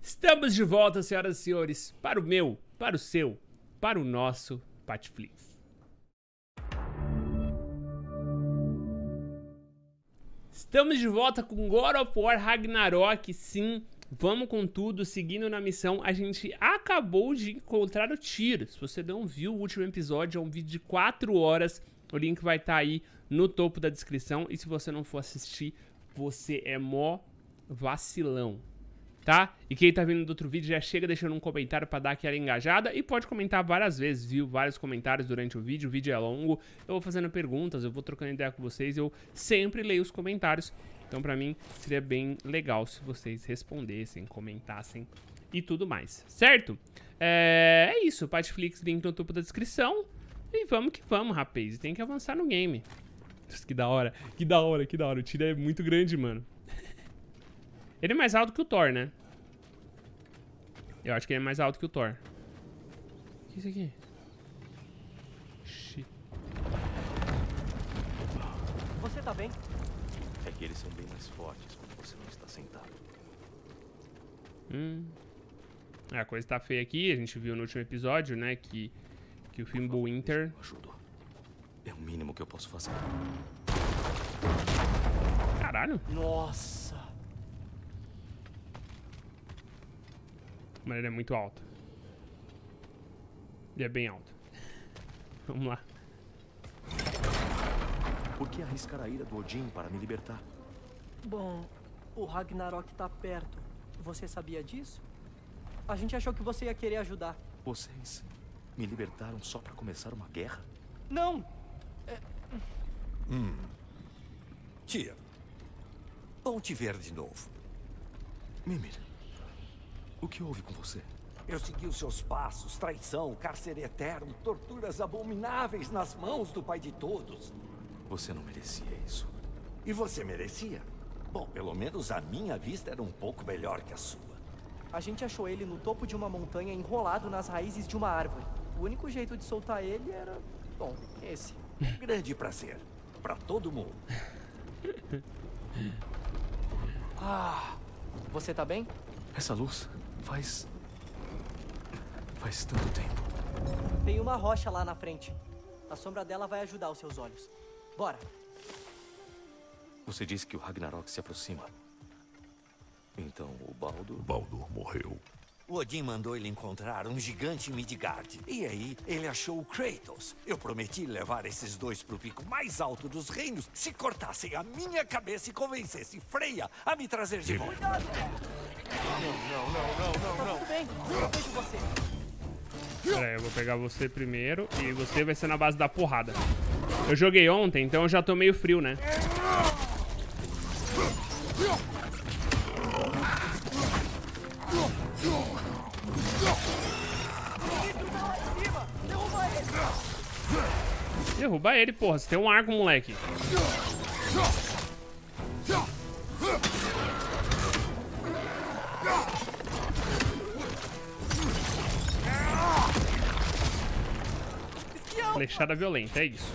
Estamos de volta, senhoras e senhores, para o meu, para o seu, para o nosso Patflix. Estamos de volta com God of War Ragnarok, sim, vamos com tudo, seguindo na missão. A gente acabou de encontrar o Tyr. Se você não viu o último episódio, é um vídeo de 4 horas, o link vai estar aí no topo da descrição. E se você não for assistir, você é mó vacilão, tá? E quem tá vindo do outro vídeo já chega deixando um comentário pra dar aquela engajada e pode comentar várias vezes, viu? Vários comentários durante o vídeo é longo, eu vou fazendo perguntas, eu vou trocando ideia com vocês, eu sempre leio os comentários, então pra mim seria bem legal se vocês respondessem, comentassem e tudo mais, certo? É isso, Patflix, link no topo da descrição e vamos que vamos, rapaz, tem que avançar no game. Que da hora, que da hora, que da hora, o tiro é muito grande, mano. Ele é mais alto que o Thor, né? Eu acho que ele é mais alto que o Thor. O que é isso aqui? Shit. Você tá bem? É que eles são bem mais fortes quando você não está sentado. A coisa tá feia aqui. A gente viu no último episódio, né? Que o Fimbulwinter... Ajuda. É o mínimo que eu posso fazer. Caralho. Nossa. Mas ele é muito alto. Ele é bem alto. Vamos lá. Por que arriscar a ira do Odin para me libertar? Bom, o Ragnarok tá perto. Você sabia disso? A gente achou que você ia querer ajudar. Vocês me libertaram só para começar uma guerra? Não! Tyr, bom te ver de novo. Mimir, o que houve com você? Eu segui os seus passos, traição, cárcere eterno, torturas abomináveis nas mãos do pai de todos. Você não merecia isso. E você merecia? Bom, pelo menos a minha vista era um pouco melhor que a sua. A gente achou ele no topo de uma montanha enrolado nas raízes de uma árvore. O único jeito de soltar ele era... bom, esse. Grande prazer. Pra todo mundo. Você tá bem? Essa luz faz tanto tempo. Tem uma rocha lá na frente. A sombra dela vai ajudar os seus olhos. Bora. Você disse que o Ragnarok se aproxima. Então o Baldur... Baldur morreu. O Odin mandou ele encontrar um gigante em Midgard. E aí, ele achou o Kratos. Eu prometi levar esses dois pro pico mais alto dos reinos se cortassem a minha cabeça e convencessem Freya a me trazer de volta. Tá tudo bem. Eu vejo você. Pera aí, eu vou pegar você primeiro e você vai ser na base da porrada. Eu joguei ontem, então eu já tô meio frio, né? Derruba ele, porra. Você tem um arco, moleque. Flechada violenta, é isso.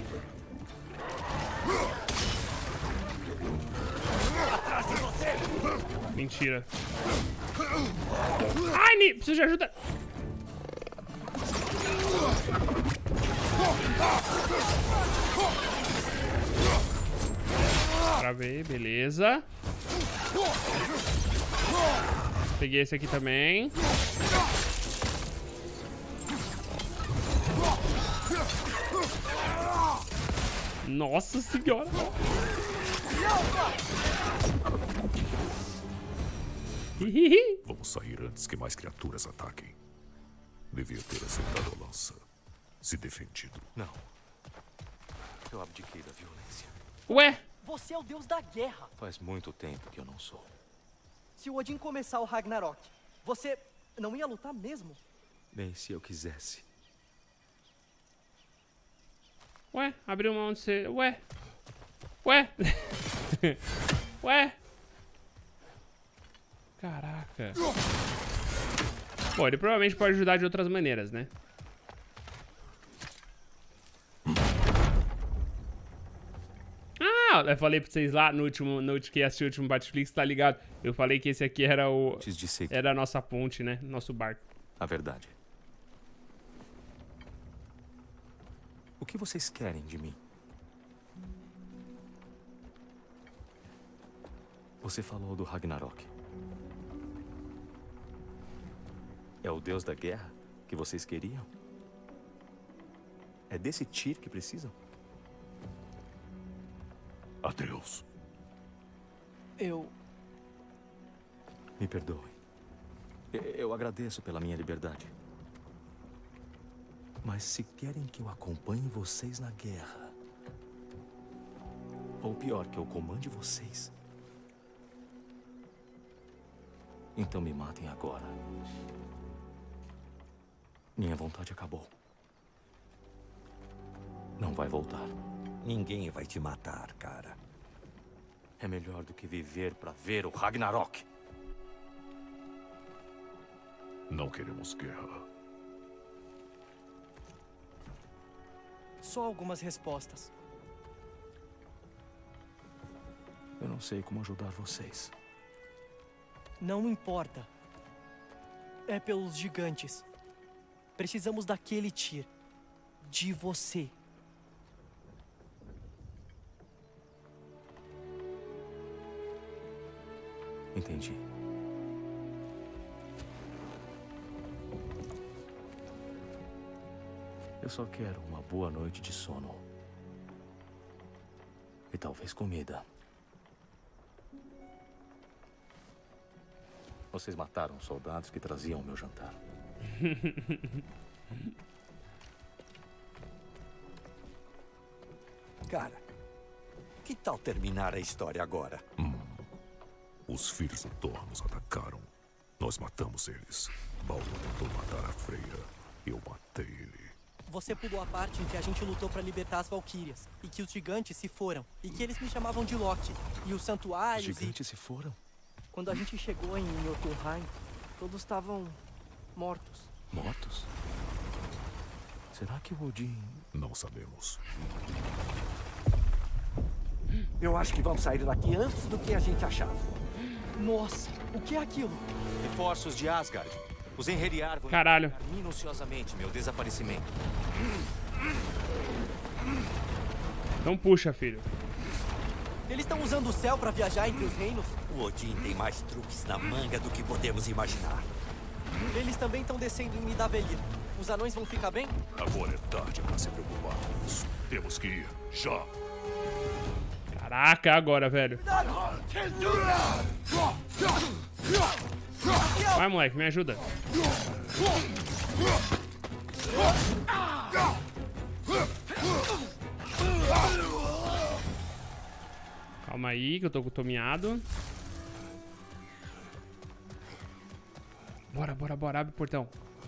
Mentira. Ai, Ni, preciso de ajuda. Travei, beleza. Peguei esse aqui também. Nossa senhora. Vamos sair antes que mais criaturas ataquem. Devia ter acertado a lança. Se defendido. Não. Eu abdiquei da violência. Ué? Você é o deus da guerra. Faz muito tempo que eu não sou. Se o Odin começar o Ragnarok, você não ia lutar mesmo? Bem, se eu quisesse. Ué? Abriu mão de ser... Ué? Ué? Ué? Caraca. Bom, ele provavelmente pode ajudar de outras maneiras, né? Ah, eu falei pra vocês lá no último que assistiu o último Batflix, tá ligado? Eu falei que esse aqui era o... Antes de ser Era a nossa ponte, né? Nosso barco. a verdade. O que vocês querem de mim? Você falou do Ragnarok. É o deus da guerra que vocês queriam? É desse Tyr que precisam? Atreus. Me perdoem. Eu agradeço pela minha liberdade. Mas se querem que eu acompanhe vocês na guerra, ou pior, que eu comande vocês, então me matem agora. Minha vontade acabou. Não vai voltar. Ninguém vai te matar, cara. É melhor do que viver pra ver o Ragnarok. Não queremos guerra. Só algumas respostas. Eu não sei como ajudar vocês. Não importa. É pelos gigantes. Precisamos daquele Tyr. De você. Entendi. Eu só quero uma boa noite de sono. E talvez comida. Vocês mataram os soldados que traziam o meu jantar. Cara, que tal terminar a história agora? Os filhos do Thor nos atacaram. Nós matamos eles. Baldur tentou matar a Freya. Eu matei ele. Você pulou a parte em que a gente lutou pra libertar as Valquírias. E que os gigantes se foram. E que eles me chamavam de Loki. E os Os santuários gigantes se foram? Quando a gente chegou em Jotunheim, todos estavam mortos. Mortos? Será que o Odin... Não sabemos. Eu acho que vamos sair daqui antes do que a gente achava. Nossa, o que é aquilo? Reforços de Asgard. Os Enheriar vão Caralho. investigar minuciosamente meu desaparecimento. Então puxa, filho. Eles estão usando o céu pra viajar entre os reinos? O Odin tem mais truques na manga do que podemos imaginar. Eles também estão descendo em Nidavellir. Os anões vão ficar bem? Agora é tarde para se preocuparmos. Temos que ir, já. Caraca, é agora, velho. Vai, moleque, me ajuda. Calma aí, que eu tô com o tomeado. Bora, bora, bora, abre o portão.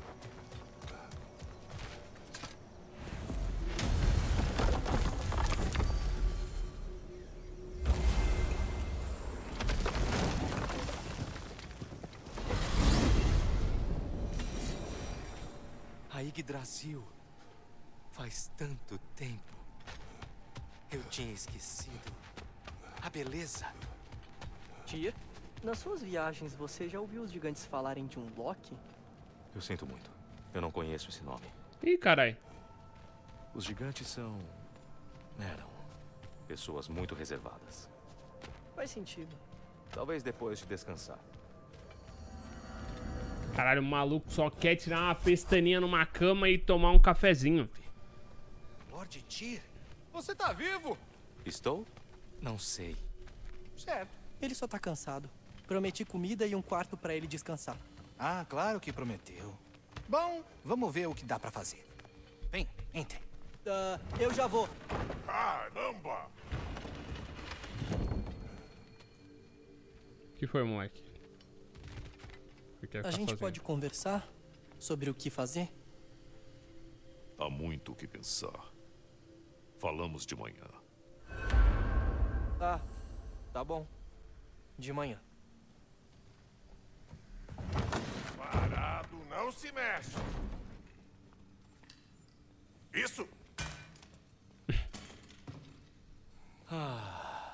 A Yggdrasil. Faz tanto tempo. Eu tinha esquecido. A beleza. Tyr, nas suas viagens, você já ouviu os gigantes falarem de um Loki? Eu sinto muito. Eu não conheço esse nome. Ih, carai. Os gigantes eram pessoas muito reservadas. Faz sentido. Talvez depois de descansar. Caralho, o maluco só quer tirar uma pestaninha numa cama e tomar um cafezinho. Lord Tyr, você tá vivo? Estou? Não sei. Certo. Ele só tá cansado. Prometi comida e um quarto pra ele descansar. Ah, claro que prometeu. Bom, vamos ver o que dá pra fazer. Vem, entre. Eu já vou. Caramba! O que foi, moleque? O que quer A ficar gente sozinho? pode conversar sobre o que fazer? Há muito o que pensar. Falamos de manhã. Tá bom. De manhã. Parado, não se mexe. Isso!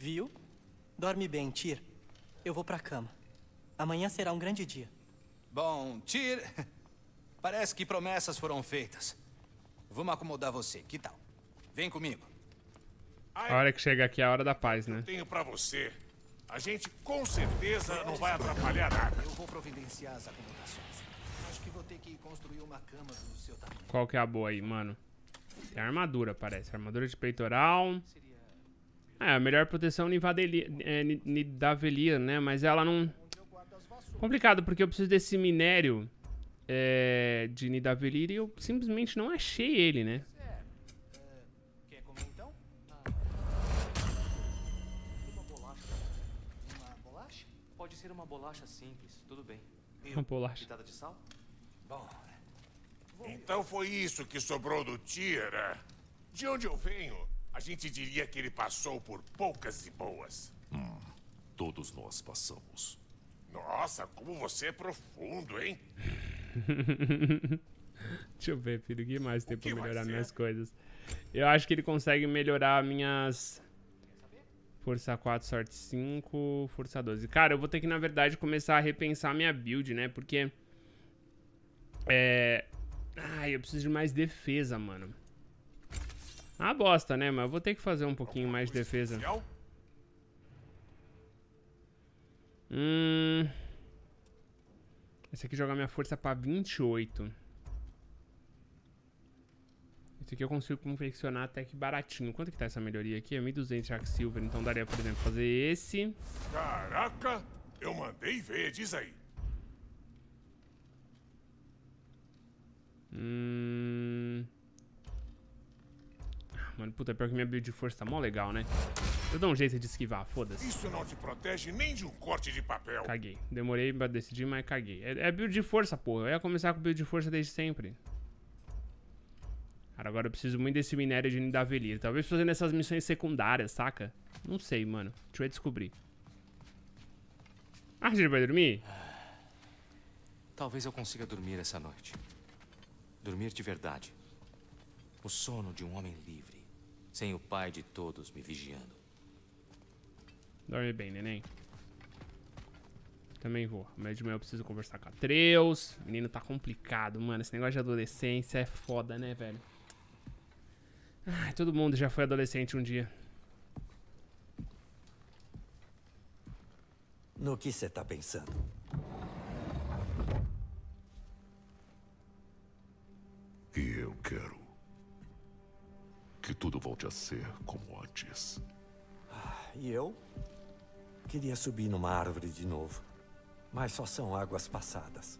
Viu? Dorme bem, Tyr. Eu vou pra cama. Amanhã será um grande dia. Bom, Tyr, parece que promessas foram feitas. Vamos acomodar você, que tal? Vem comigo. A hora que chega aqui é a hora da paz, né? Tenho pra você. A gente com certeza não vai atrapalhar nada. Eu vou providenciar as acomodações. Acho que vou ter que construir uma cama do seu tamanho. Qual que é a boa aí, mano? Tem a armadura, parece. Armadura de peitoral. É, a melhor proteção Nidavellir, né? Mas ela não... Complicado, porque eu preciso desse minério de Nidavellir e eu simplesmente não achei ele, né? Quer comer então? Uma bolacha. Uma bolacha? Pode ser uma bolacha simples, tudo bem. Uma bolacha. Pitada de sal? Bom, Então foi isso que sobrou do Tyr. De onde eu venho, a gente diria que ele passou por poucas e boas. Todos nós passamos. Nossa, como você é profundo, hein? Deixa eu ver, filho. O que mais tem pra que vai melhorar ser? minhas coisas? Eu acho que ele consegue melhorar minhas... Força 4, sorte 5, força 12. Cara, eu vou ter que, na verdade, começar a repensar minha build, né? Porque... eu preciso de mais defesa, mano. Ah, bosta, né? Mas eu vou ter que fazer um pouquinho mais de defesa. Especial? Esse aqui joga minha força pra 28. Esse aqui eu consigo confeccionar até que baratinho. Quanto que tá essa melhoria aqui? É 1.200 Jack Silver. Então daria, por exemplo, fazer esse. Caraca, eu mandei ver, diz aí. Mano, puta, pior que minha build de força tá mó legal, né? Eu dou um jeito de esquivar, foda-se. Isso não te protege nem de um corte de papel. Caguei. Demorei pra decidir, mas caguei. É build de força, porra. Eu ia começar com build de força desde sempre. Cara, agora eu preciso muito desse minério de Nidavellir. Talvez fazendo essas missões secundárias, saca? Não sei, mano. A gente vai descobrir. Ah, a gente vai dormir? Talvez eu consiga dormir essa noite. Dormir de verdade. O sono de um homem livre. Sem o pai de todos me vigiando. Dorme bem, neném. Também vou. Amanhã de manhã eu preciso conversar com a Atreus. O menino tá complicado, mano. Esse negócio de adolescência é foda, né, velho? Ai, todo mundo já foi adolescente um dia. No que você tá pensando? E eu quero que tudo volte a ser como antes. E eu? Queria subir numa árvore de novo. Mas só são águas passadas.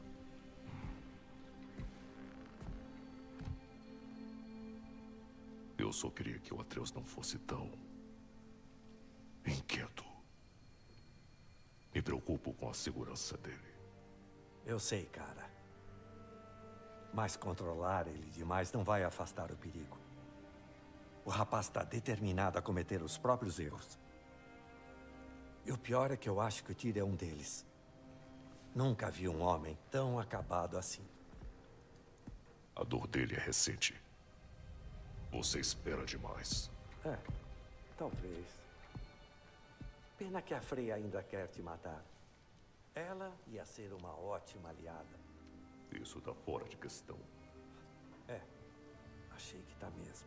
Eu só queria que o Atreus não fosse tão inquieto. Me preocupo com a segurança dele. Eu sei, cara. Mas controlar ele demais não vai afastar o perigo. O rapaz está determinado a cometer os próprios erros. E o pior é que eu acho que o Tyr é um deles. Nunca vi um homem tão acabado assim. A dor dele é recente. Você espera demais. É, talvez. Pena que a Freya ainda quer te matar. Ela ia ser uma ótima aliada. Isso tá fora de questão. É, achei que tá mesmo.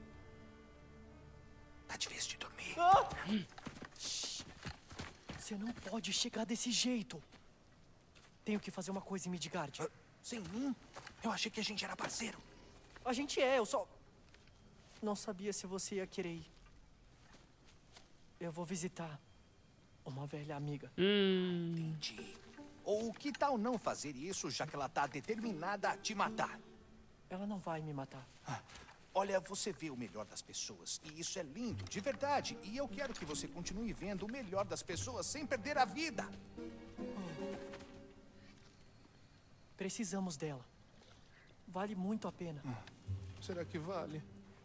tá difícil de dormir. Você não pode chegar desse jeito. Tenho que fazer uma coisa em Midgard. Sem mim? Eu achei que a gente era parceiro. A gente é, eu só... não sabia se você ia querer ir. Eu vou visitar uma velha amiga. Entendi. Ou que tal não fazer isso, já que ela tá determinada a te matar? Ela não vai me matar. Olha, você vê o melhor das pessoas. E isso é lindo, de verdade. E eu quero que você continue vendo o melhor das pessoas sem perder a vida. Precisamos dela. Vale muito a pena. Será que vale?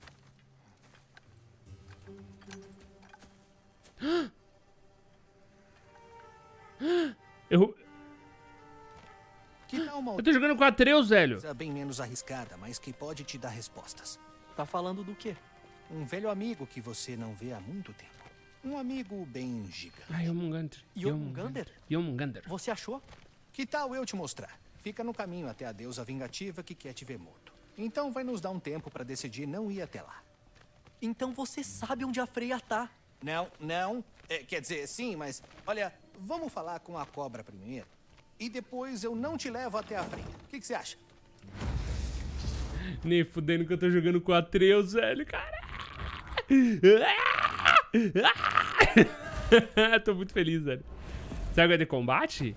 Que tal uma Eu tô jogando com a Atreus, velho. coisa bem menos arriscada, mas que pode te dar respostas? Tá falando do quê? Um velho amigo que você não vê há muito tempo. Um amigo bem gigante. Ah, Jormungandr. Jormungandr? Você achou? Que tal eu te mostrar? Fica no caminho até a deusa vingativa que quer te ver morto. Então vai nos dar um tempo pra decidir não ir até lá. Então você sabe onde a Freya tá. Não. Quer dizer, sim, mas... Olha, vamos falar com a cobra primeiro. E depois eu não te levo até a Freya. O que você acha? Nem fudendo que eu tô jogando com Atreus, velho, cara. Tô muito feliz, velho. Será que vai ter combate?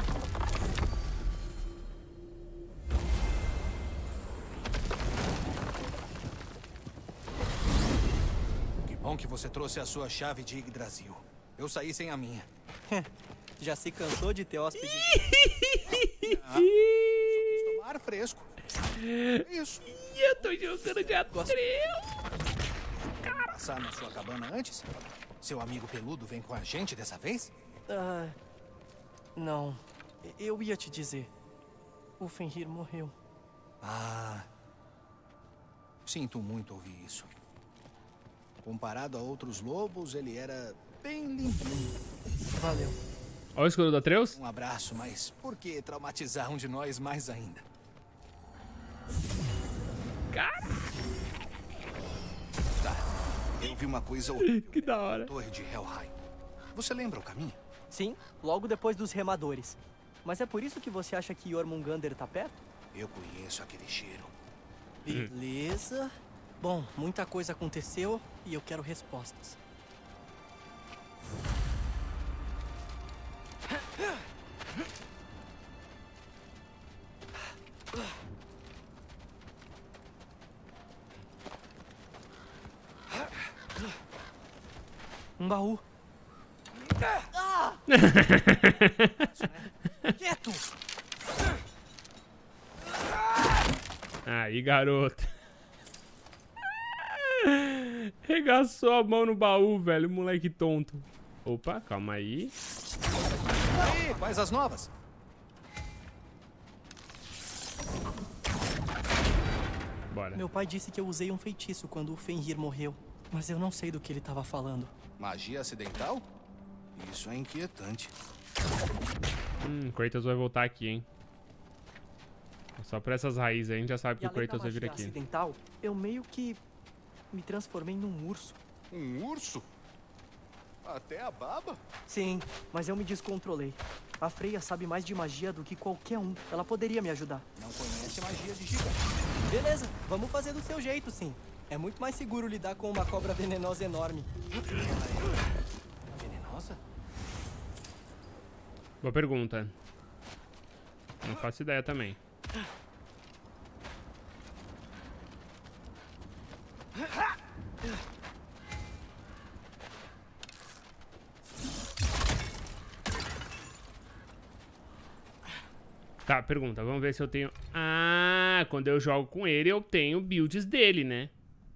Que bom que você trouxe a sua chave de Yggdrasil. Eu saí sem a minha. Já se cansou de ter hóspede? Só quis tomar fresco. Isso. Eu tô jogando de Atreus. Passar na sua cabana antes? Seu amigo peludo vem com a gente dessa vez? Não. Eu ia te dizer. O Fenrir morreu. Ah. Sinto muito ouvir isso. Comparado a outros lobos, ele era bem limpinho. Valeu. Olha o escudo do Atreus. Um abraço, mas por que traumatizar um de nós mais ainda? Cara, Tá. Eu vi uma coisa horrível. que da hora. Torre de Helheim. Você lembra o caminho? Sim, logo depois dos remadores. Mas é por isso que você acha que Jormungandr tá perto? Eu conheço aquele cheiro. Beleza. Bom, muita coisa aconteceu e eu quero respostas. Um baú. Quieto! Aí, garoto. Regaçou a mão no baú, velho. Moleque tonto. Opa, calma aí. Aí, quais as novas? Bora. Meu pai disse que eu usei um feitiço quando o Fenrir morreu. Mas eu não sei do que ele estava falando. Magia acidental? Isso é inquietante. Kratos vai voltar aqui, hein. Só por essas raízes aí, a gente já sabe que o Kratos vai vir aqui. Acidental, eu meio que me transformei num urso. Um urso? Até a baba? Sim, mas eu me descontrolei. A Freya sabe mais de magia do que qualquer um. Ela poderia me ajudar. Não conhece magia de gigante. Beleza, vamos fazer do seu jeito, sim. É muito mais seguro lidar com uma cobra venenosa enorme. Venenosa? Boa pergunta. Não faço ideia também. Tá, pergunta. Vamos ver se eu tenho... Ah, quando eu jogo com ele, eu tenho builds dele, né?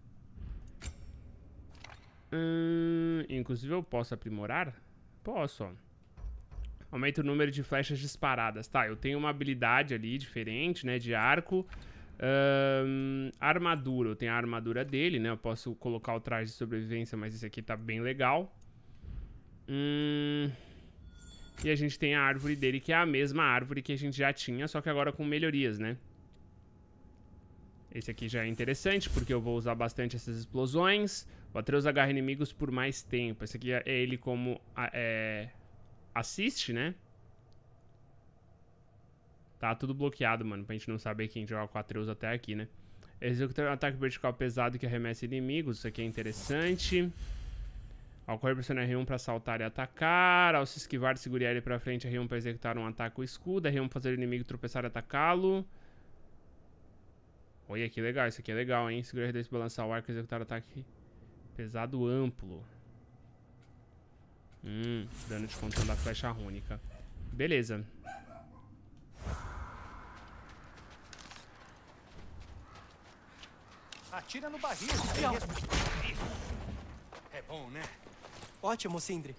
Inclusive, eu posso aprimorar? Posso, ó. Aumenta o número de flechas disparadas. Tá, eu tenho uma habilidade ali diferente, né? De arco. Armadura. Eu tenho a armadura dele, né? Eu posso colocar o traje de sobrevivência, mas esse aqui tá bem legal. E a gente tem a árvore dele, que é a mesma árvore que a gente já tinha, só que agora com melhorias, né? Esse aqui já é interessante, porque eu vou usar bastante essas explosões. O Atreus agarra inimigos por mais tempo. Esse aqui é ele como assiste, né? Tá tudo bloqueado, mano, pra gente não saber quem joga com o Atreus até aqui, né? Executar um ataque vertical pesado que arremessa inimigos. Isso aqui é interessante. Ao correr, pressiona R1 pra saltar e atacar. Ao se esquivar, segure ele pra frente, R1 pra executar um ataque com escudo. R1 pra fazer o inimigo tropeçar e atacá-lo. Olha que legal, isso aqui é legal, hein? Segura R2 pra balançar o arco e executar o ataque pesado amplo. Dano de controle da flecha rúnica. Beleza. Atira no barril. É bom, né? Ótimo, Sindri.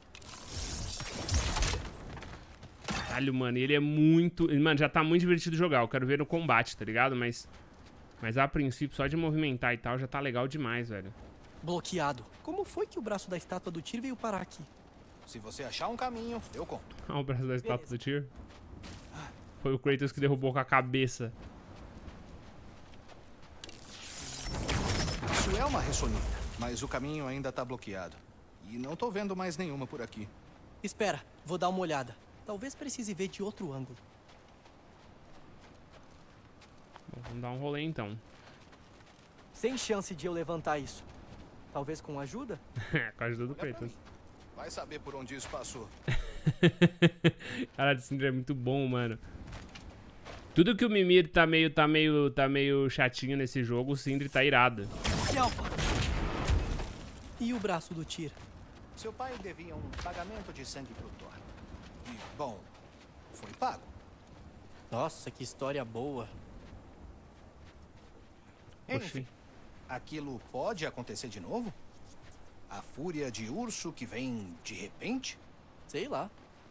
Caralho, mano, ele é muito... Mano, já tá muito divertido jogar. Eu quero ver no combate, tá ligado? Mas a princípio, só de movimentar e tal, já tá legal demais, velho. Bloqueado. Como foi que o braço da estátua do Tyr veio parar aqui? Se você achar um caminho, eu conto. Ah, o braço da estátua do Tyr. Foi o Kratos que derrubou com a cabeça. Isso é uma ressonita, mas o caminho ainda tá bloqueado. E não tô vendo mais nenhuma por aqui. Espera, vou dar uma olhada. Talvez precise ver de outro ângulo. Bom, vamos dar um rolê então. Sem chance de eu levantar isso. Talvez com ajuda? Com a ajuda do Olha pra Kratos. mim. Vai saber por onde isso passou. Caralho, o Sindri é muito bom, mano. Tudo que o Mimir tá meio chatinho nesse jogo, o Sindri tá irado. E o braço do Tyr? Seu pai devia um pagamento de sangue pro Thor. E, bom, foi pago. Nossa, que história boa. Enfim, aquilo pode acontecer de novo? A fúria de urso que vem de repente? Sei lá.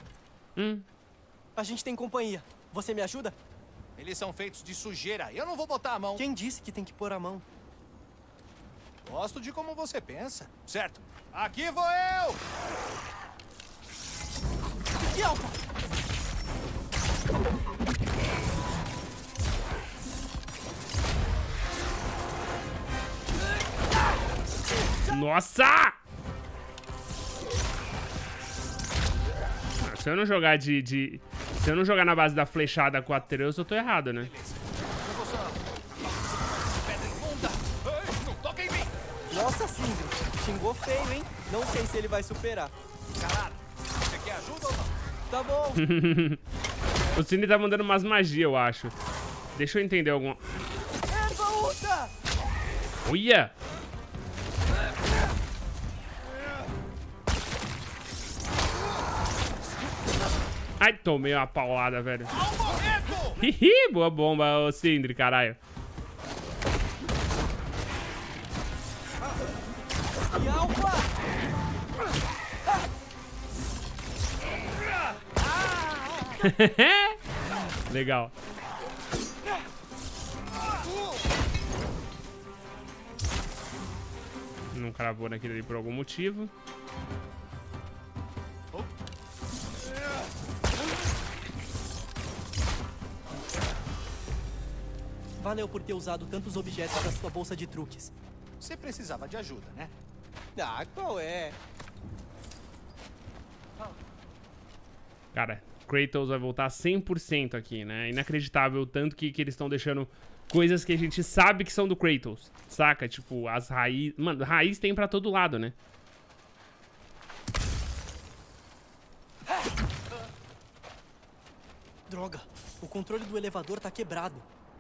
A gente tem companhia. Você me ajuda? Eles são feitos de sujeira. Eu não vou botar a mão. Quem disse que tem que pôr a mão? Gosto de como você pensa. Certo. Aqui vou eu! Yelpa! Nossa! Se eu não jogar se eu não jogar na base da flechada com a Atreus, eu tô errado, né? Nossa, Sindri. Xingou feio, hein? Não sei se ele vai superar. Caralho, você quer ajuda ou não? Tá bom. O Sindri tá mandando umas magias, eu acho. Deixa eu entender alguma... Erva Uta! Olha! Ai, tomei uma paulada, velho. Hihi, boa bomba, ô Sindri, caralho. Yelpa! Legal. Não cravou naquele ali por algum motivo. Valeu por ter usado tantos objetos da sua bolsa de truques. Você precisava de ajuda, né? Ah, qual é? Cara, Kratos vai voltar 100% aqui, né? Inacreditável o tanto que eles estão deixando coisas que a gente sabe que são do Kratos, saca? Tipo, as raízes... Mano, raiz tem pra todo lado, né? Droga, o controle do elevador tá quebrado.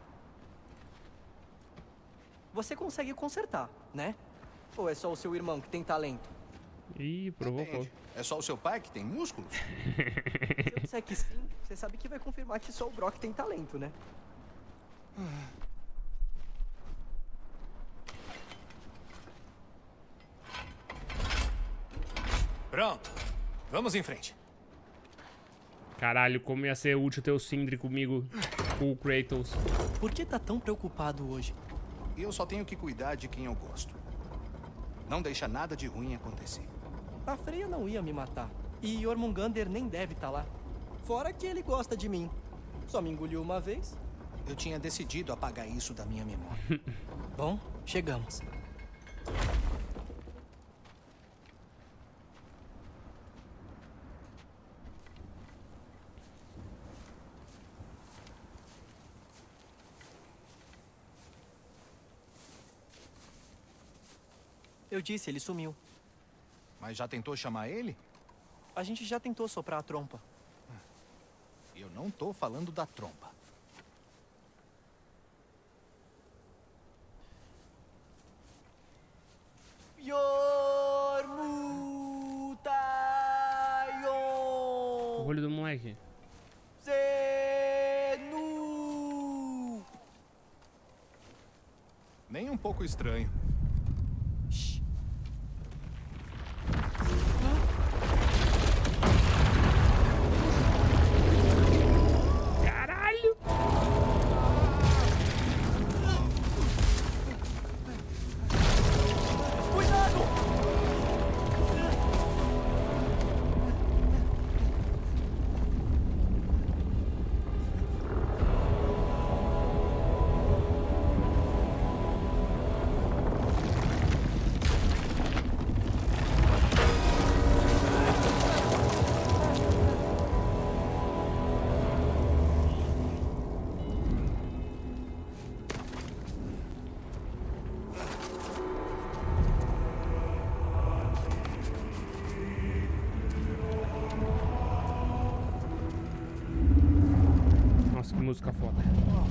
Você consegue consertar, né? Ou é só o seu irmão que tem talento? Ih, provocou. Entende? É só o seu pai que tem músculos? Se eu disser que sim, você sabe que vai confirmar que só o Brock tem talento, né? Pronto. Vamos em frente. Caralho, como ia ser útil ter o Sindri comigo, com o Kratos. Por que tá tão preocupado hoje? Eu só tenho que cuidar de quem eu gosto. Não deixa nada de ruim acontecer. A Freya não ia me matar. E Jormungandr nem deve estar lá. Fora que ele gosta de mim. Só me engoliu uma vez. Eu tinha decidido apagar isso da minha memória. Bom, chegamos. Eu disse, ele sumiu. Mas já tentou chamar ele? A gente já tentou soprar a trompa. Eu não tô falando da trompa. O olho do moleque. Zenu! Nem um pouco estranho. Caralho! Cuidado! música foda.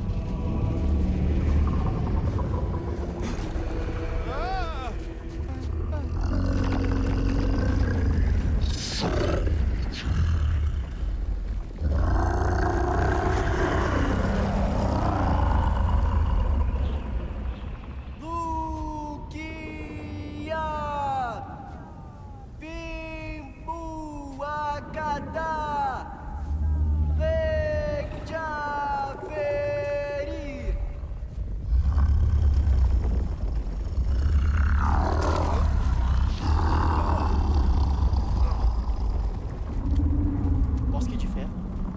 Bosque de ferro?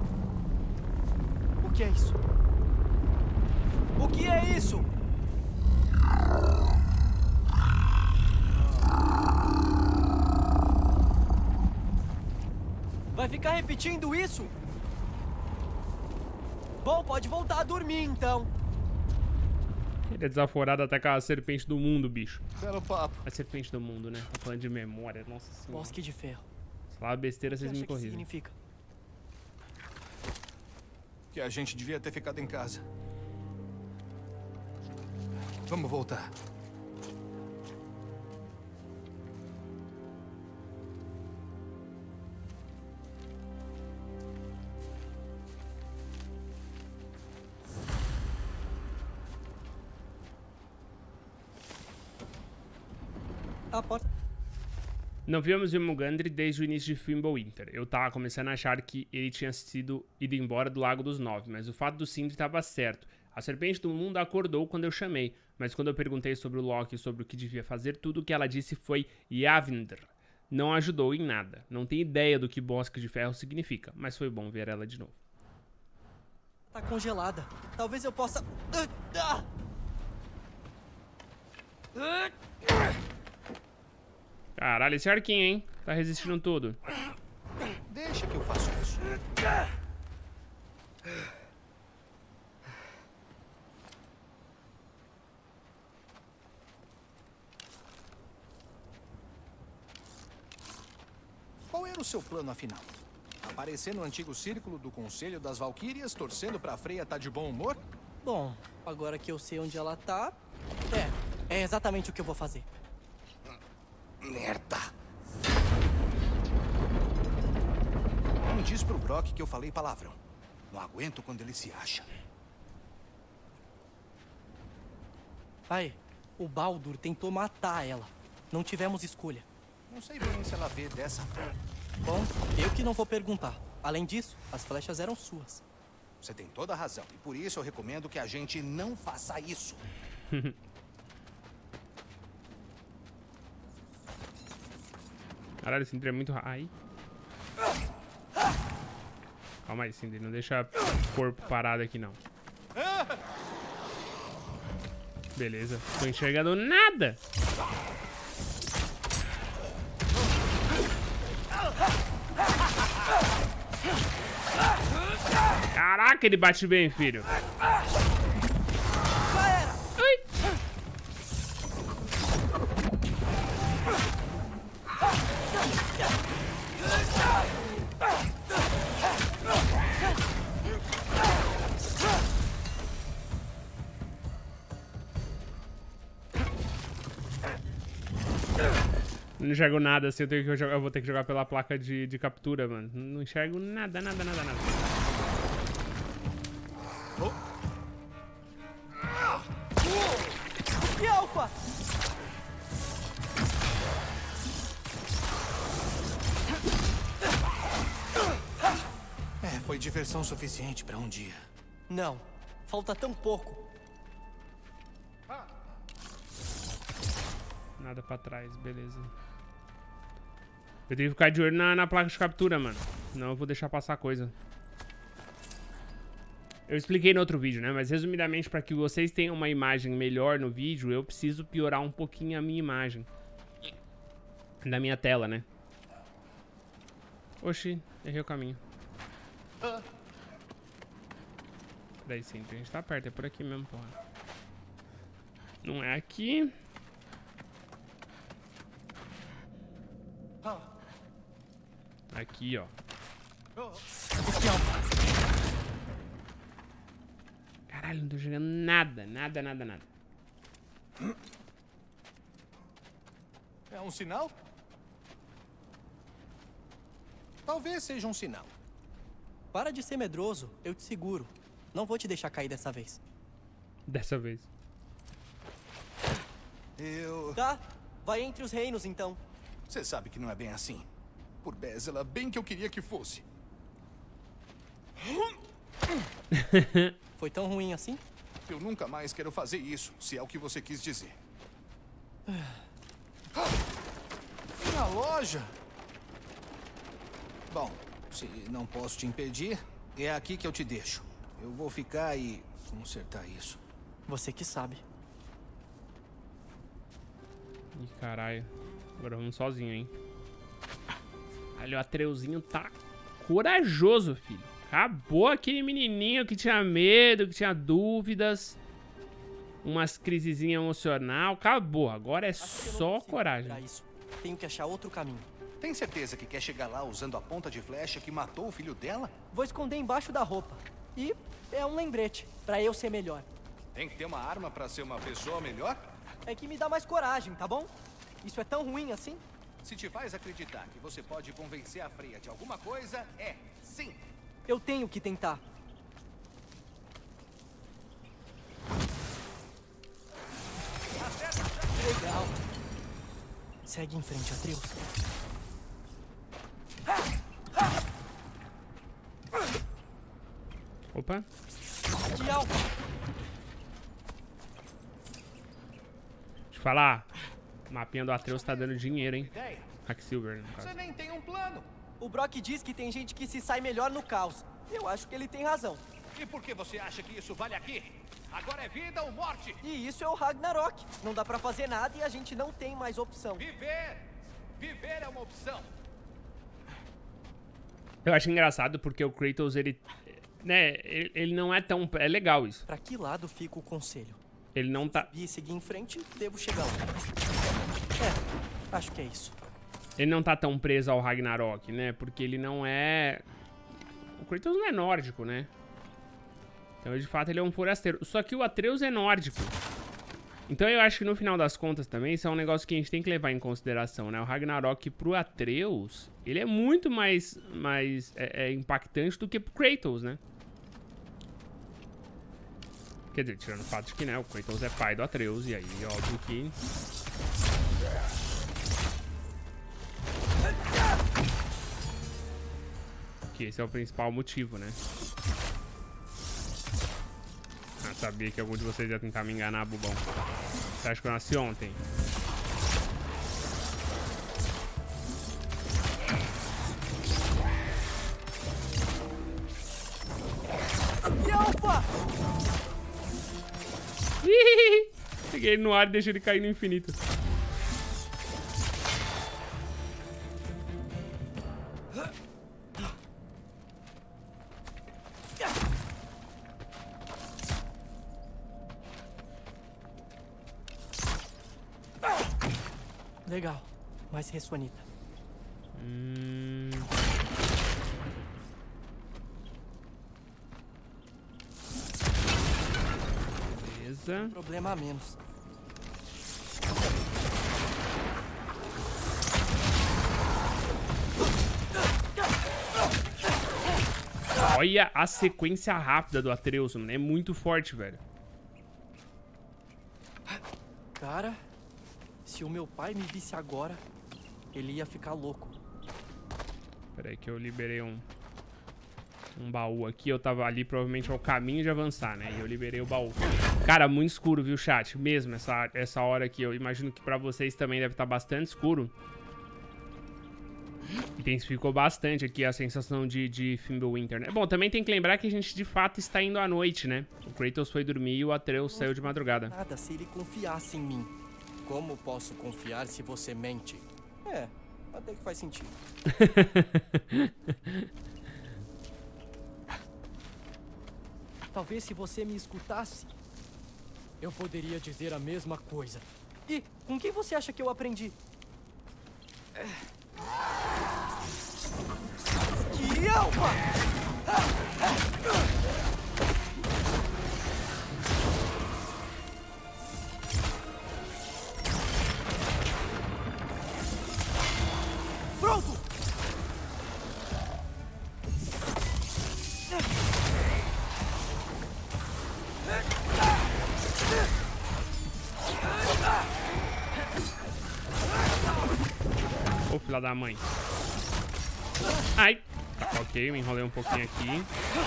O que é isso? O que é isso? Vai ficar repetindo isso? Bom, pode voltar a dormir então. Ele é desaforado até com a serpente do mundo, bicho. Belo papo. A serpente do mundo, né? Tá falando de memória, nossa senhora. Bosque de ferro. Se falar besteira, O que vocês me acha que corrigem. significa? Que a gente devia ter ficado em casa. Vamos voltar. A porta. Não víamos Jomungandr desde o início de Fimbulwinter. Eu tava começando a achar que ele tinha ido embora do Lago dos Nove, mas o fato do Sindri estava certo. A serpente do mundo acordou quando eu chamei, mas quando eu perguntei sobre o Loki e sobre o que devia fazer, tudo o que ela disse foi Yavindr. Não ajudou em nada. Não tenho ideia do que Bosque de Ferro significa, mas foi bom ver ela de novo. Tá congelada. Talvez eu possa... Caralho, esse arquinho, hein? Tá resistindo tudo. Deixa que eu faço isso. Qual era o seu plano, afinal? Aparecer no antigo círculo do Conselho das Valquírias, torcendo pra Freya tá de bom humor? Bom, agora que eu sei onde ela tá... É exatamente o que eu vou fazer. Merda! Não diz pro Brock que eu falei palavrão. Não aguento quando ele se acha. Aí, o Baldur tentou matar ela. Não tivemos escolha. Não sei bem se ela vê dessa forma. Bom, eu que não vou perguntar. Além disso, as flechas eram suas. Você tem toda a razão. E por isso eu recomendo que a gente não faça isso. Caralho, esse Sindri é muito raio. Calma aí, Sindri. Não deixa o corpo parado aqui, não. Beleza. Tô enxergando nada. Caraca, ele bate bem, filho. Ui. Não enxergo nada, assim, eu vou ter que jogar pela placa de captura, mano. Não enxergo nada. E Alpha! Foi diversão suficiente pra um dia. Não, falta tão pouco. Nada pra trás, beleza. Eu tenho que ficar de olho na placa de captura, mano. Não, eu vou deixar passar coisa. Eu expliquei no outro vídeo, né? Mas resumidamente, pra que vocês tenham uma imagem melhor no vídeo, eu preciso piorar um pouquinho a minha imagem. Da minha tela, né? Oxi, errei o caminho. Daí sim, a gente tá perto, é por aqui mesmo, porra. Não é aqui. Aqui, ó. Caralho, não tô chegando nada. Nada. É um sinal? Talvez seja um sinal. Para de ser medroso, eu te seguro. Não vou te deixar cair dessa vez. Dessa vez. Tá, vai entre os reinos então. Você sabe que não é bem assim. Por Bezela, bem que eu queria que fosse. Foi tão ruim assim? Eu nunca mais quero fazer isso, se é o que você quis dizer. Minha loja! Bom, se não posso te impedir, é aqui que eu te deixo. Eu vou ficar e consertar isso. Você que sabe. Ih, caralho. Agora vamos sozinho, hein? Olha, o Atreuzinho tá corajoso, filho. Acabou aquele menininho que tinha medo, que tinha dúvidas. Umas crisezinhas emocional. Acabou. Agora é só coragem. Isso. Tenho que achar outro caminho. Tem certeza que quer chegar lá usando a ponta de flecha que matou o filho dela? Vou esconder embaixo da roupa. E é um lembrete, pra eu ser melhor. Tem que ter uma arma pra ser uma pessoa melhor? É que me dá mais coragem, tá bom? Isso é tão ruim assim? Se te faz acreditar que você pode convencer a Freya de alguma coisa, é sim. Eu tenho que tentar. Legal. Segue em frente, Atreus. Opa. De alto. Deixa eu falar. O mapinha do Atreus tá dando dinheiro, hein? Ideia? Hacksilver, no caso. Você nem tem um plano. O Brock diz que tem gente que se sai melhor no caos. Eu acho que ele tem razão. E por que você acha que isso vale aqui? Agora é vida ou morte? E isso é o Ragnarok. Não dá pra fazer nada e a gente não tem mais opção. Viver! Viver é uma opção. Eu acho engraçado porque o Kratos, ele... né, ele não é tão... É legal isso. Pra que lado fica o conselho? Ele não tá... E seguir em frente, devo chegar lá. Acho que é isso. Ele não tá tão preso ao Ragnarok, né? Porque ele não é... O Kratos não é nórdico, né? Então, de fato, ele é um forasteiro. Só que o Atreus é nórdico. Então, eu acho que no final das contas também, isso é um negócio que a gente tem que levar em consideração, né? O Ragnarok pro Atreus, ele é muito mais impactante do que pro Kratos, né? Quer dizer, tirando o fato de que, né, o Kratos é pai do Atreus, e aí, óbvio que... Que esse é o principal motivo, né? Ah, sabia que algum de vocês ia tentar me enganar, bobão. Você acha que eu nasci ontem? Alfa! Peguei ele no ar e deixei ele cair no infinito. Legal. Mais ressuanita. Beleza. Problema a menos. Olha a sequência rápida do Atreus, mano. É muito forte, velho. Cara, se o meu pai me visse agora, ele ia ficar louco. Pera aí que eu liberei um baú aqui. Eu tava ali provavelmente ao caminho de avançar, né? E eu liberei o baú. Cara, muito escuro, viu, chat? Mesmo essa hora aqui. Eu imagino que pra vocês também deve estar bastante escuro. Intensificou bastante aqui a sensação de Fimbulwinter, né? Bom, também tem que lembrar que a gente de fato está indo à noite, né? O Kratos foi dormir e o Atreus saiu de madrugada. Nada se ele confiasse em mim. Como posso confiar se você mente? É, até que faz sentido. Talvez se você me escutasse, eu poderia dizer a mesma coisa. E com quem você acha que eu aprendi? Que alfa! filha da mãe. Ai. Ok, me enrolei um pouquinho aqui.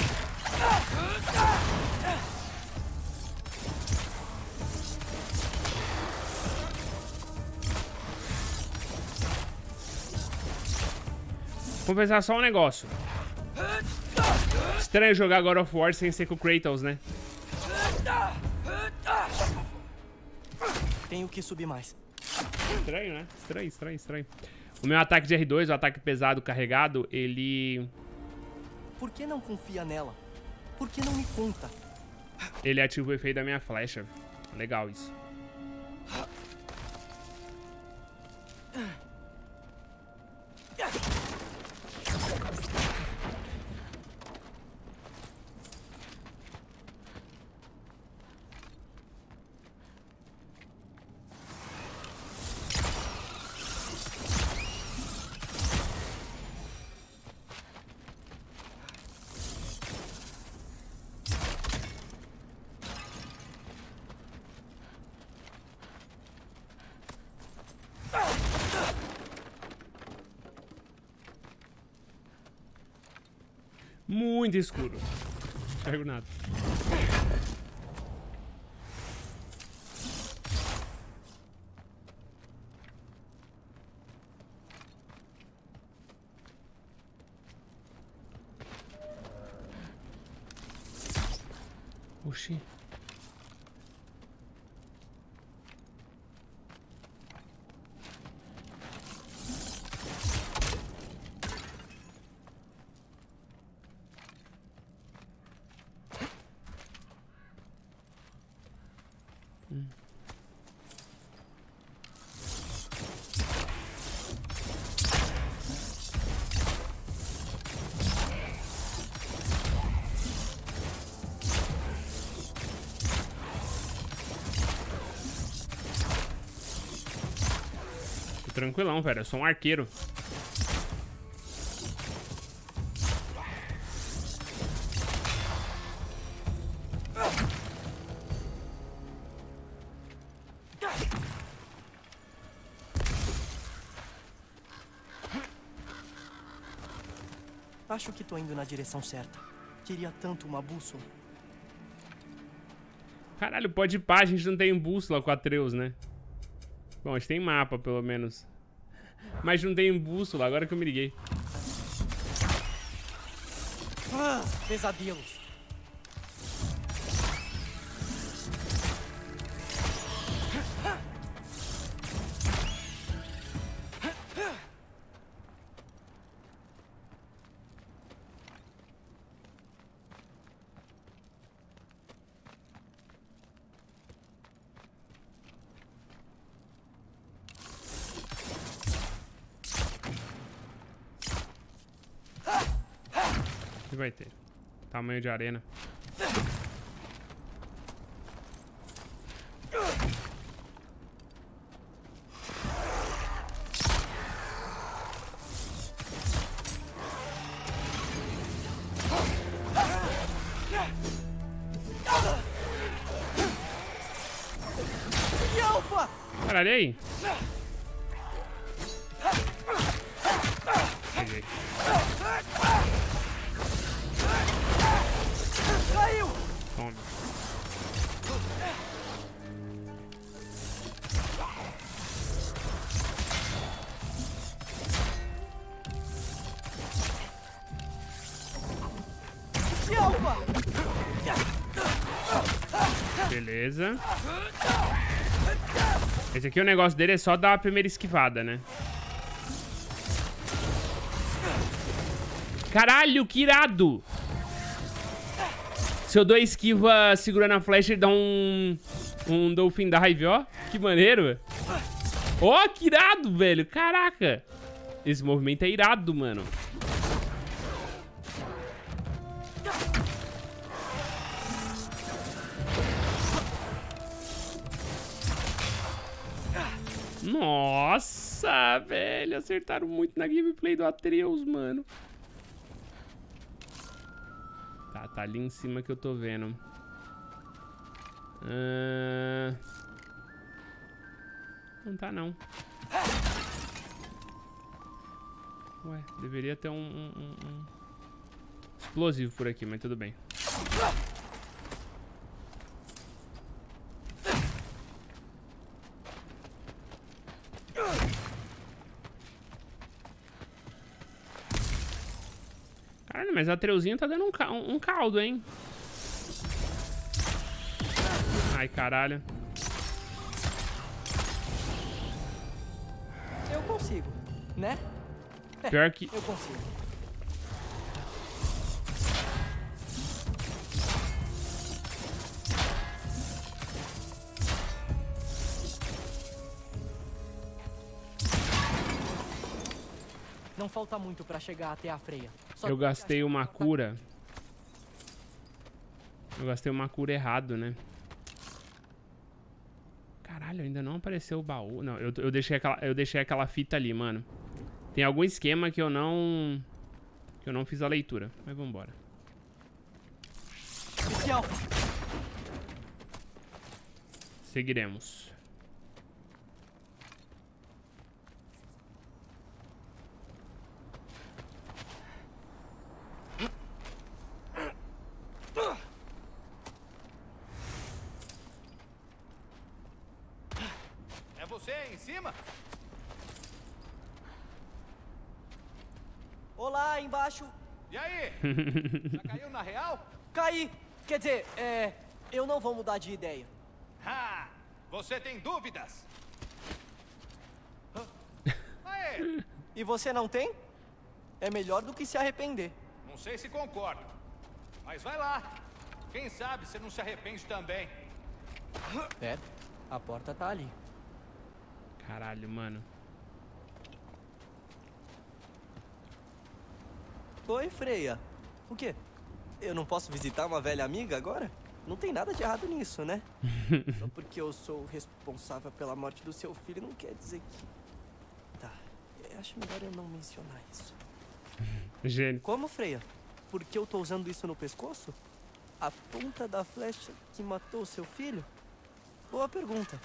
Vou pensar só um negócio. Estranho jogar God of War sem ser com o Kratos, né? Tenho que subir mais. Estranho, né? Estranho. O meu ataque de R2, o ataque pesado carregado, ele... Por que não confia nela? Por que não me conta? Ele ativa o efeito da minha flecha. Legal isso. Muito escuro. Não enxergo nada. Oxi. Tranquilão, velho. Eu sou um arqueiro. Acho que tô indo na direção certa. Queria tanto uma bússola. Caralho, pode ir pá, a gente não tem bússola com Atreus, né? Bom, a gente tem mapa, pelo menos. Mas não tem bússola, agora que eu me liguei. Pesadelos. Vai ter tamanho de arena. Caralho, aí. Peguei. Toma. Beleza. Esse aqui, o negócio dele é só dar a primeira esquivada, né? Caralho, que irado! Se eu dou esquiva segurando a flecha, ele dá um Dolphin Dive, ó. Que maneiro. Ó, que irado, velho. Caraca. Esse movimento é irado, mano. Nossa, velho. Acertaram muito na gameplay do Atreus, mano. Tá ali em cima que eu tô vendo. Não tá, não. Ué, deveria ter um explosivo por aqui, mas tudo bem. Caralho, mas a Atreuzinha tá dando um caldo, hein? Ai, caralho. Eu consigo, né? Pior que... Eu consigo. Não falta muito pra chegar até a Freya. Só Eu gastei uma cura. Eu gastei uma cura errado, né? Caralho, ainda não apareceu o baú. Não, eu deixei aquela fita ali, mano. Tem algum esquema que eu não fiz a leitura. Mas vambora. Seguiremos. É você aí em cima? Olá, embaixo. E aí? Já caiu na real? Caí. Quer dizer, eu não vou mudar de ideia. Ah, você tem dúvidas? Aê, E você não tem? É melhor do que se arrepender. não sei se concordo, mas vai lá. Quem sabe você não se arrepende também. É, a porta tá ali. Caralho, mano. Oi, Freya. O quê? Eu não posso visitar uma velha amiga agora? Não tem nada de errado nisso, né? Só porque eu sou responsável pela morte do seu filho não quer dizer que... Tá, eu acho melhor eu não mencionar isso. Gênio. Como, Freya? Por que eu tô usando isso no pescoço? A ponta da flecha que matou seu filho? Boa pergunta.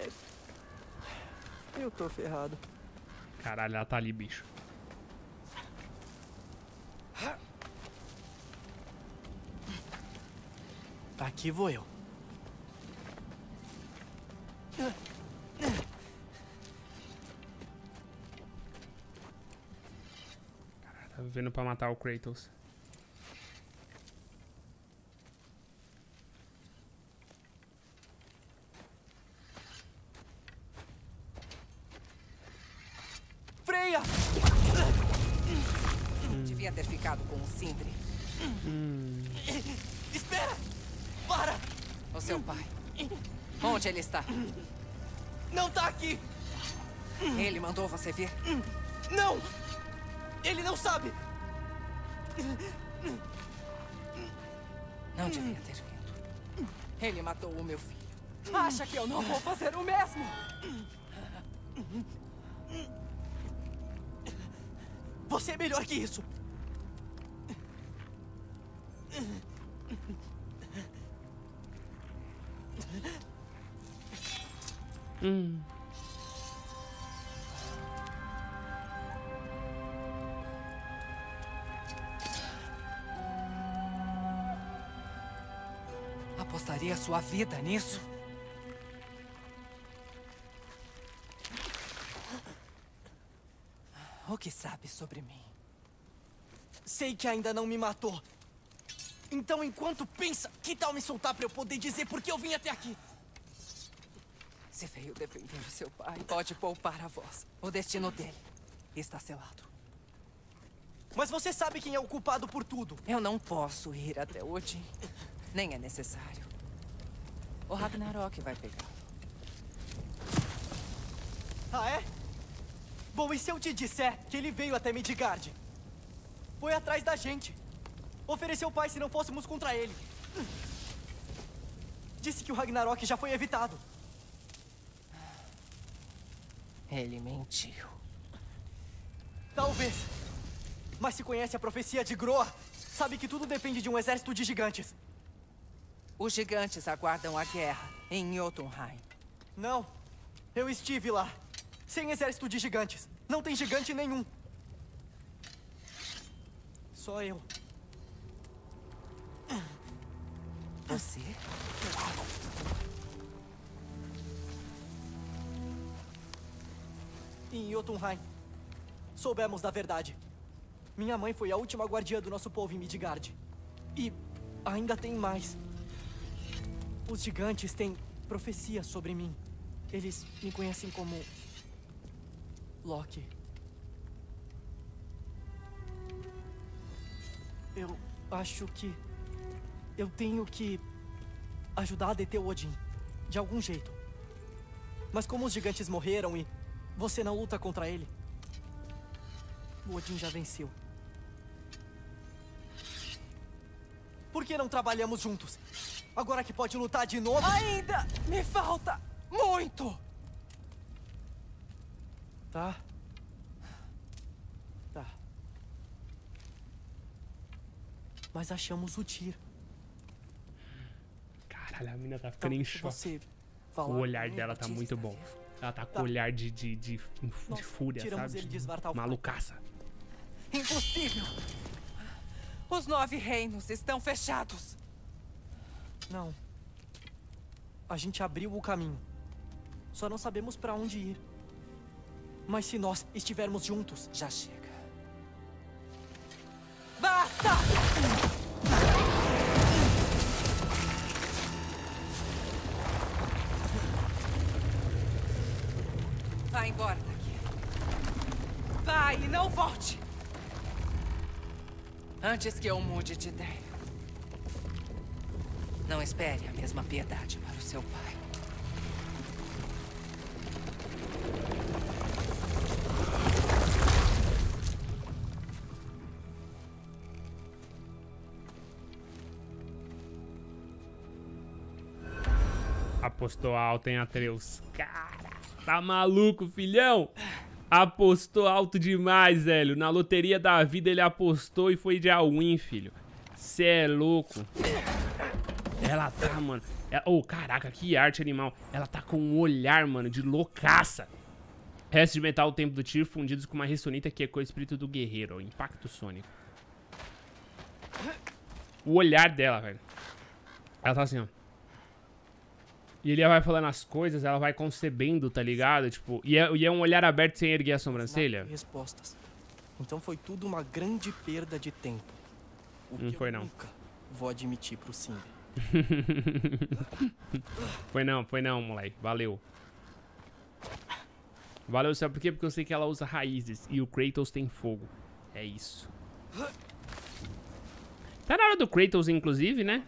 Eu tô ferrado. Caralho, ela tá ali, bicho. Aqui vou eu. Tá vendo pra matar o Kratos. Freya! Devia ter ficado com o Sindri. Espera! Para! O seu pai. Onde ele está? Não tá aqui! Ele mandou você vir? Não! Ele não sabe! Não devia ter vindo. Ele matou o meu filho. Acha que eu não vou fazer o mesmo? Você é melhor que isso! Apostaria sua vida nisso? O que sabe sobre mim? Sei que ainda não me matou. Então, enquanto pensa, que tal me soltar pra eu poder dizer por que eu vim até aqui? Se veio defender o seu pai, pode poupar a voz. O destino dele está selado. Mas você sabe quem é o culpado por tudo. Eu não posso ir até Odin. Nem é necessário. O Ragnarok vai pegá-lo. Ah, é? Bom, e se eu te disser que ele veio até Midgard? Foi atrás da gente. Ofereceu paz se não fôssemos contra ele. Disse que o Ragnarok já foi evitado. Ele mentiu. Talvez. Mas se conhece a profecia de Groa, sabe que tudo depende de um exército de gigantes. Os gigantes aguardam a guerra em Jotunheim. Não. Eu estive lá. Sem exército de gigantes. Não tem gigante nenhum. Só eu. Você? Em Jotunheim, soubemos da verdade. Minha mãe foi a última guardiã do nosso povo em Midgard. E ainda tem mais. Os gigantes têm profecias sobre mim. Eles me conhecem como Loki. Eu acho que eu tenho que ajudar a deter o Odin, de algum jeito. Mas como os gigantes morreram e você não luta contra ele, o Odin já venceu. Por que não trabalhamos juntos? Agora que pode lutar de novo... Ainda me falta muito! Tá. Mas achamos o Tyr. Caralho, a mina tá ficando em choque. O olhar dela tá muito bom. Ela tá com o olhar de fúria, sabe? Ele de Svartalfheim. Malucaça. Impossível! Os 9 reinos estão fechados. Não. A gente abriu o caminho. Só não sabemos pra onde ir. Mas se nós estivermos juntos... Já chega. Basta! Vá embora daqui. Vai e não volte. Antes que eu mude de ideia. Não espere a mesma piedade para o seu pai. Apostou alto em Atreus. Cara, tá maluco, filhão? Apostou alto demais, velho. Na loteria da vida ele apostou e foi de all-in, filho. Cê é louco. Ela tá, mano. Oh, caraca, que arte animal. Ela tá com um olhar, mano, de loucaça. Restos de metal do tempo do Tyr fundidos com uma ressonita que ecoa o espírito do guerreiro. Ó, impacto sônico. O olhar dela, velho. Ela tá assim, ó. E ele vai falando as coisas, ela vai concebendo, tá ligado? Tipo, e é um olhar aberto sem erguer a sobrancelha. Respostas. Então foi tudo uma grande perda de tempo. Não foi, não. Nunca vou admitir pro Sindri. Foi não, moleque. Valeu. Valeu, sabe por quê? Porque eu sei que ela usa raízes e o Kratos tem fogo. É isso. Tá na hora do Kratos, inclusive, né?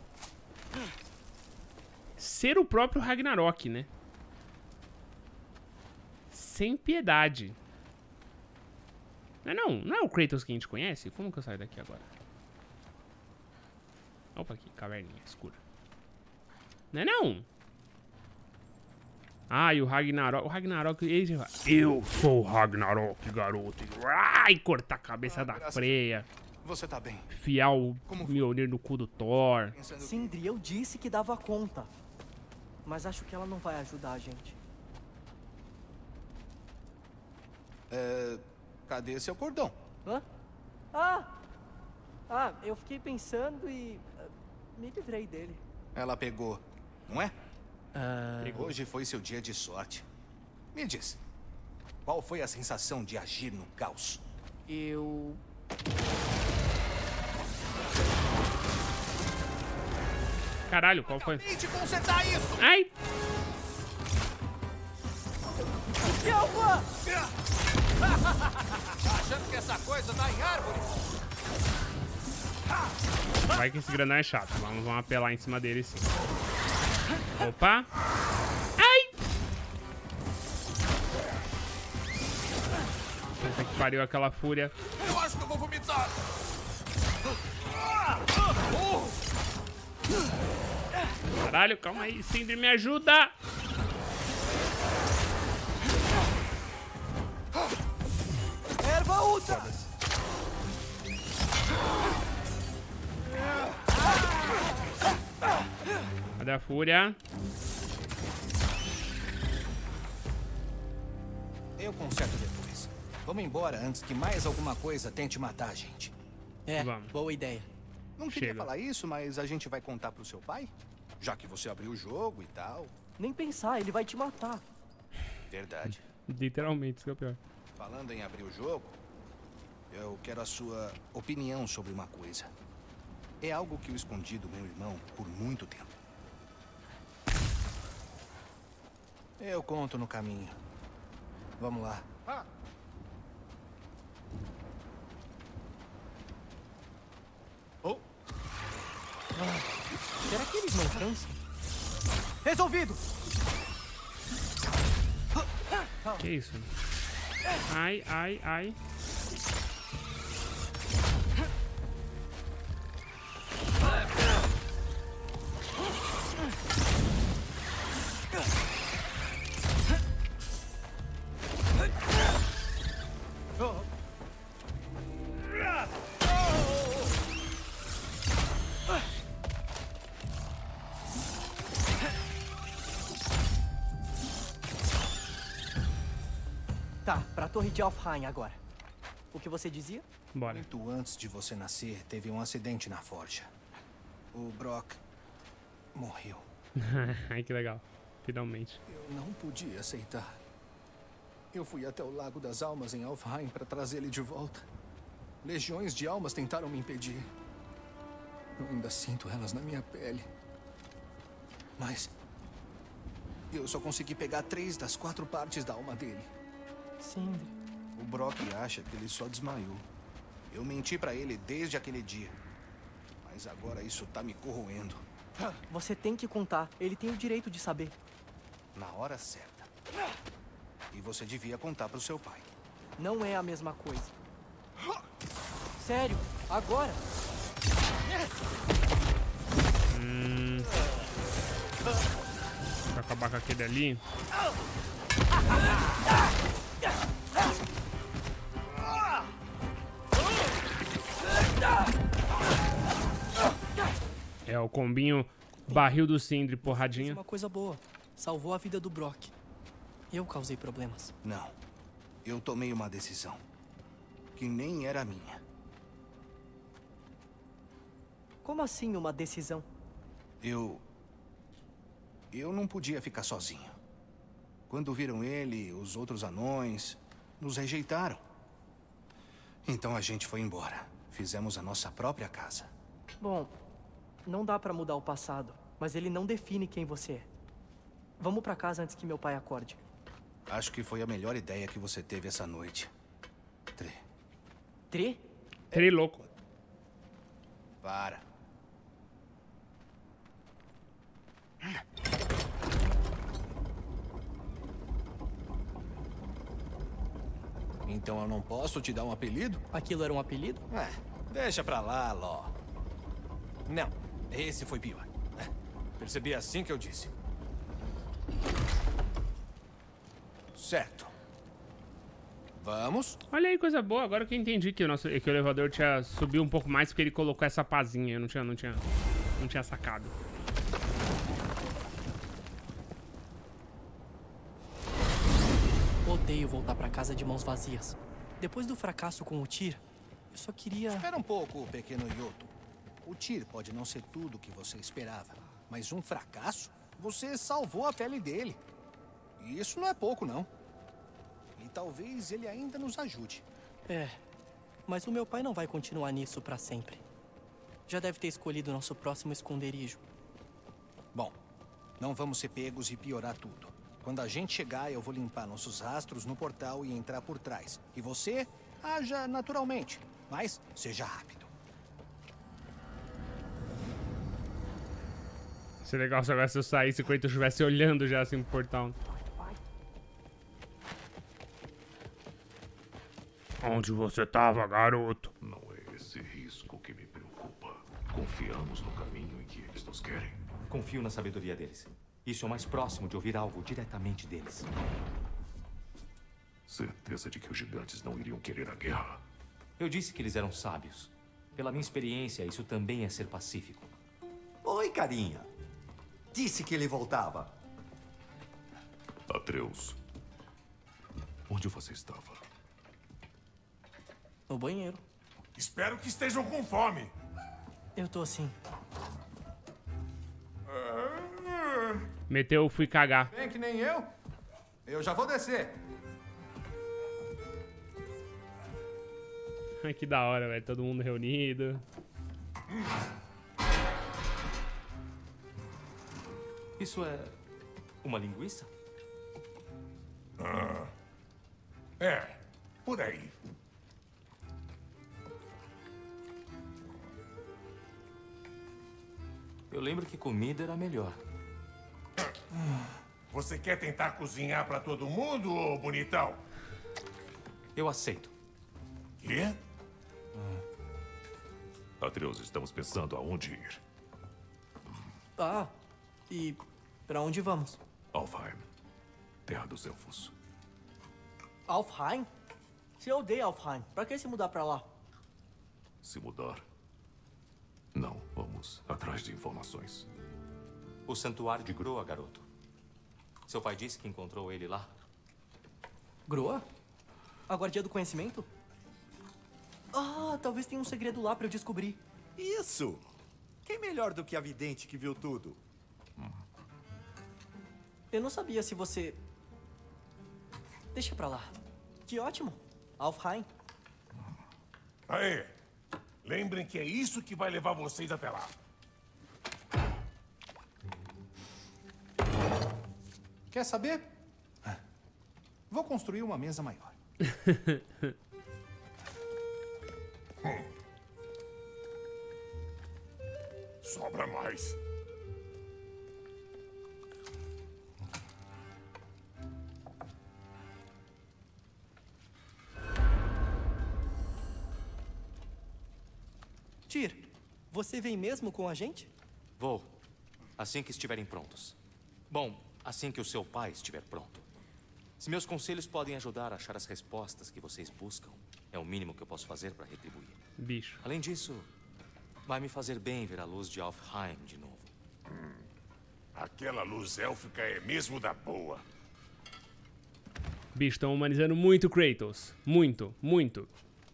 Ser o próprio Ragnarok, né? Sem piedade. Não é o Kratos que a gente conhece? Como que eu saio daqui agora? Opa, aqui, caverninha escura. Não. Ah, e o Ragnarok. O Ragnarok. Eu sou o Ragnarok, garoto. Ai, cortar a cabeça da Freya. Você tá bem? Fiar o Mjolnir no cu do Thor. Sindri, eu disse que dava conta. Mas acho que ela não vai ajudar a gente. Cadê seu cordão? Hã? Eu fiquei pensando e me livrei dele. Ela pegou, não é? Pegou. Hoje foi seu dia de sorte. Me diz, qual foi a sensação de agir no caos? Eu... Caralho, qual foi? Acabei de consertar isso! Ai! Calma! Tá achando que essa coisa tá em árvore? Vai que esse grandão é chato. Vamos apelar em cima dele, sim. Opa! Ai! Puta que pariu aquela fúria. Eu acho que eu vou vomitar! Caralho, calma aí. Sindri, me ajuda! Erva ultra! Cadê a fúria? Eu conserto depois. Vamos embora antes que mais alguma coisa tente matar a gente. É, Vamos. boa ideia. Não queria Chega. falar isso, mas a gente vai contar pro seu pai? Já que você abriu o jogo e tal. Nem pensar, ele vai te matar. Verdade. Literalmente, isso que é o pior. Falando em abrir o jogo, eu quero a sua opinião sobre uma coisa. É algo que eu escondi do meu irmão por muito tempo. Eu conto no caminho. Vamos lá. Oh. Será que eles não cansam? Resolvido! Que isso? Ai, ai, ai. Tá, pra torre de Alfheim agora. O que você dizia? Bora. Muito antes de você nascer, teve um acidente na forja. O Brock morreu. Ai, que legal. Finalmente. Eu não podia aceitar. Eu fui até o Lago das Almas em Alfheim para trazer ele de volta. Legiões de almas tentaram me impedir. Eu ainda sinto elas na minha pele. Mas eu só consegui pegar 3 das 4 partes da alma dele. Sindri. O Brock acha que ele só desmaiou. Eu menti pra ele desde aquele dia. Mas agora isso tá me corroendo. Você tem que contar. Ele tem o direito de saber. Na hora certa. E você devia contar pro seu pai. Não é a mesma coisa. Sério, agora. Pra acabar com aquele ali. É, o combinho barril do Sindri, Fez porradinha. uma coisa boa. Salvou a vida do Brock. Eu causei problemas. Não. Eu tomei uma decisão. Que nem era minha. Como assim uma decisão? Eu não podia ficar sozinho. Quando viram ele, os outros anões, nos rejeitaram. Então a gente foi embora. Fizemos a nossa própria casa. Bom, não dá pra mudar o passado, mas ele não define quem você é. Vamos pra casa antes que meu pai acorde. Acho que foi a melhor ideia que você teve essa noite. Trê. Trê? Trê louco. Para. Então eu não posso te dar um apelido? Aquilo era um apelido? Deixa pra lá, Ló. Não, esse foi pior. Percebi assim que eu disse. Certo. Vamos? Olha aí, coisa boa. Agora que eu entendi que que o elevador tinha subiu um pouco mais porque ele colocou essa pazinha. Eu não tinha sacado. Odeio voltar pra casa de mãos vazias. Depois do fracasso com o Tyr, eu só queria... Espera um pouco, pequeno Yoto. O Tyr pode não ser tudo o que você esperava, mas um fracasso? Você salvou a pele dele. E isso não é pouco, não. E talvez ele ainda nos ajude. É, mas o meu pai não vai continuar nisso pra sempre. Já deve ter escolhido o nosso próximo esconderijo. Bom, não vamos ser pegos e piorar tudo. Quando a gente chegar, eu vou limpar nossos rastros no portal e entrar por trás. E você, haja naturalmente, mas seja rápido. Seria legal se agora se eu saísse e o Kratos estivesse olhando já assim pro portal. Onde você tava, garoto? Não é esse risco que me preocupa. Confiamos no caminho em que eles nos querem. Confio na sabedoria deles. Isso é o mais próximo de ouvir algo diretamente deles. Certeza de que os gigantes não iriam querer a guerra. Eu disse que eles eram sábios. Pela minha experiência, isso também é ser pacífico. Oi, carinha. Disse que ele voltava. Atreus, onde você estava? No banheiro. Espero que estejam com fome. Eu tô sim. Meteu, fui cagar. Bem que nem eu. Eu já vou descer. Ai, que da hora, velho. Todo mundo reunido. Isso é uma linguiça? É, por aí. Eu lembro que comida era melhor. Você quer tentar cozinhar pra todo mundo, ô bonitão? Eu aceito. Quê? Atreus, estamos pensando aonde ir. Ah, e pra onde vamos? Alfheim, terra dos elfos. Alfheim? Você odeia Alfheim. Pra que se mudar pra lá? Se mudar? Não, vamos atrás de informações. O santuário de Groa, garoto. Seu pai disse que encontrou ele lá. Groa? A guardia do conhecimento? Ah, talvez tenha um segredo lá pra eu descobrir. Isso! Quem melhor do que a vidente que viu tudo? Eu não sabia se você... Deixa pra lá. Que ótimo. Alfheim. Aê! Lembrem que é isso que vai levar vocês até lá. Quer saber? Vou construir uma mesa maior. Sobra mais. Tyr, você vem mesmo com a gente? Vou, assim que estiverem prontos. Bom, assim que o seu pai estiver pronto. Se meus conselhos podem ajudar a achar as respostas que vocês buscam, é o mínimo que eu posso fazer para retribuir. Bicho. Além disso, vai me fazer bem ver a luz de Alfheim de novo. Aquela luz élfica é mesmo da boa. Bicho, estão humanizando muito o Kratos. Muito, muito.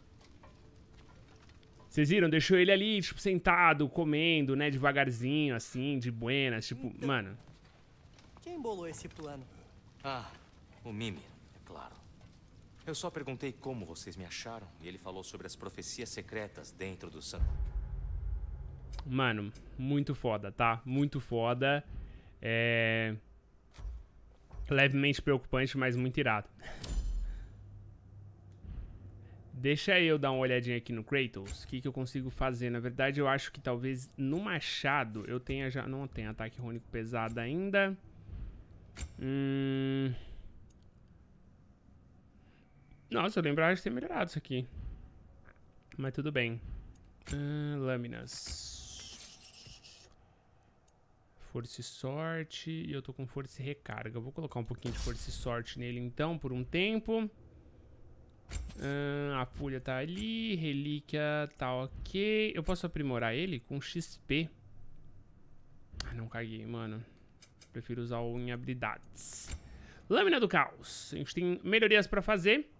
Vocês viram? Deixou ele ali, tipo, sentado, comendo, né? Devagarzinho, assim, de buenas. Tipo, mano. Quem bolou esse plano? Ah, o Mimir, é claro. Eu só perguntei como vocês me acharam e ele falou sobre as profecias secretas dentro do santuário. Mano, muito foda, tá? Muito foda. É... levemente preocupante, mas muito irado. Deixa eu dar uma olhadinha aqui no Kratos. O que eu consigo fazer? Na verdade, eu acho que talvez no machado eu tenha já... Não tem ataque rúnico pesado ainda. Nossa, eu lembrava de ter melhorado isso aqui. Mas tudo bem. Lâminas. Força e sorte. E eu tô com força e recarga. Vou colocar um pouquinho de força e sorte nele então, por um tempo. A pulha tá ali. Relíquia tá ok. Eu posso aprimorar ele com XP. Ah, não caguei, mano. Prefiro usar o em habilidades. Lâmina do Caos. A gente tem melhorias pra fazer.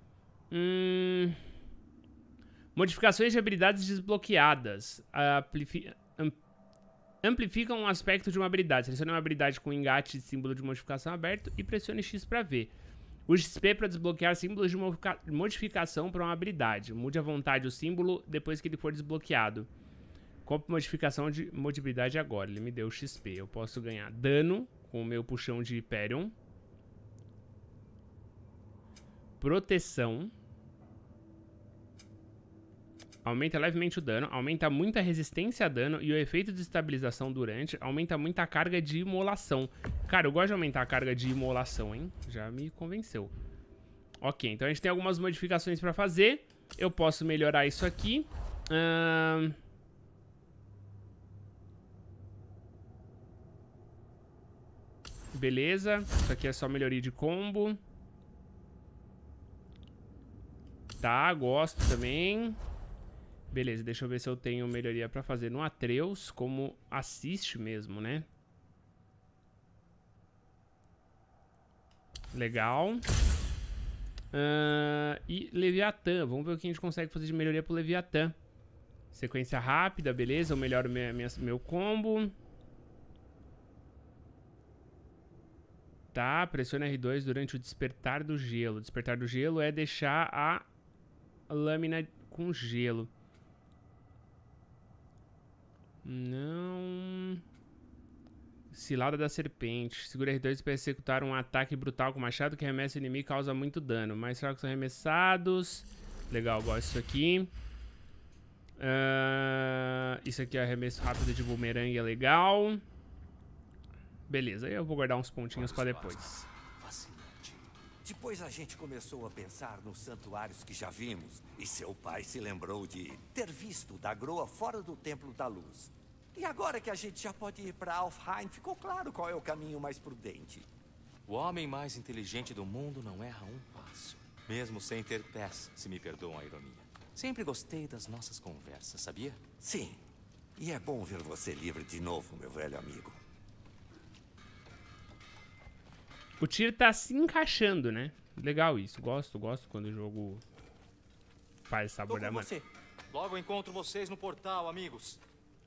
Modificações de habilidades desbloqueadas. Amplificam um aspecto de uma habilidade. Selecione uma habilidade com engate de símbolo de modificação aberto e pressione X para ver. Use XP para desbloquear símbolos de modificação para uma habilidade. Mude à vontade o símbolo depois que ele for desbloqueado. Compre modificação de habilidade agora. Ele me deu XP. Eu posso ganhar dano com o meu puxão de Hyperion. Proteção. Aumenta levemente o dano, aumenta muito a resistência a dano e o efeito de estabilização durante, aumenta muito a carga de imolação. Cara, eu gosto de aumentar a carga de imolação, hein? Já me convenceu. Ok, então a gente tem algumas modificações pra fazer. Eu posso melhorar isso aqui. Beleza, isso aqui é só melhoria de combo. Tá, gosto também. Beleza, deixa eu ver se eu tenho melhoria pra fazer no Atreus, como assiste mesmo, né? Legal. E Leviatã. Vamos ver o que a gente consegue fazer de melhoria pro Leviatã. Sequência rápida, beleza. Eu melhoro meu combo. Tá, pressiona R2 durante o despertar do gelo. O despertar do gelo é deixar a lâmina com gelo. Não. Cilada da serpente. Segura R2 para executar um ataque brutal com machado que arremessa o inimigo e causa muito dano. Mais fracos são arremessados. Legal, gosto disso aqui. Isso aqui é arremesso rápido de bumerangue, é legal. Beleza, aí eu vou guardar uns pontinhos pra depois. Fascinante. Depois a gente começou a pensar nos santuários que já vimos. E seu pai se lembrou de ter visto da Groa fora do Templo da Luz. E agora que a gente já pode ir pra Alfheim, ficou claro qual é o caminho mais prudente. O homem mais inteligente do mundo não erra um passo. Mesmo sem ter pés, se me perdoam a ironia. Sempre gostei das nossas conversas, sabia? Sim. E é bom ver você livre de novo, meu velho amigo. O tiro tá se encaixando, né? Legal isso. Gosto quando o jogo faz essa abordagem. Você. Logo encontro vocês no portal, amigos.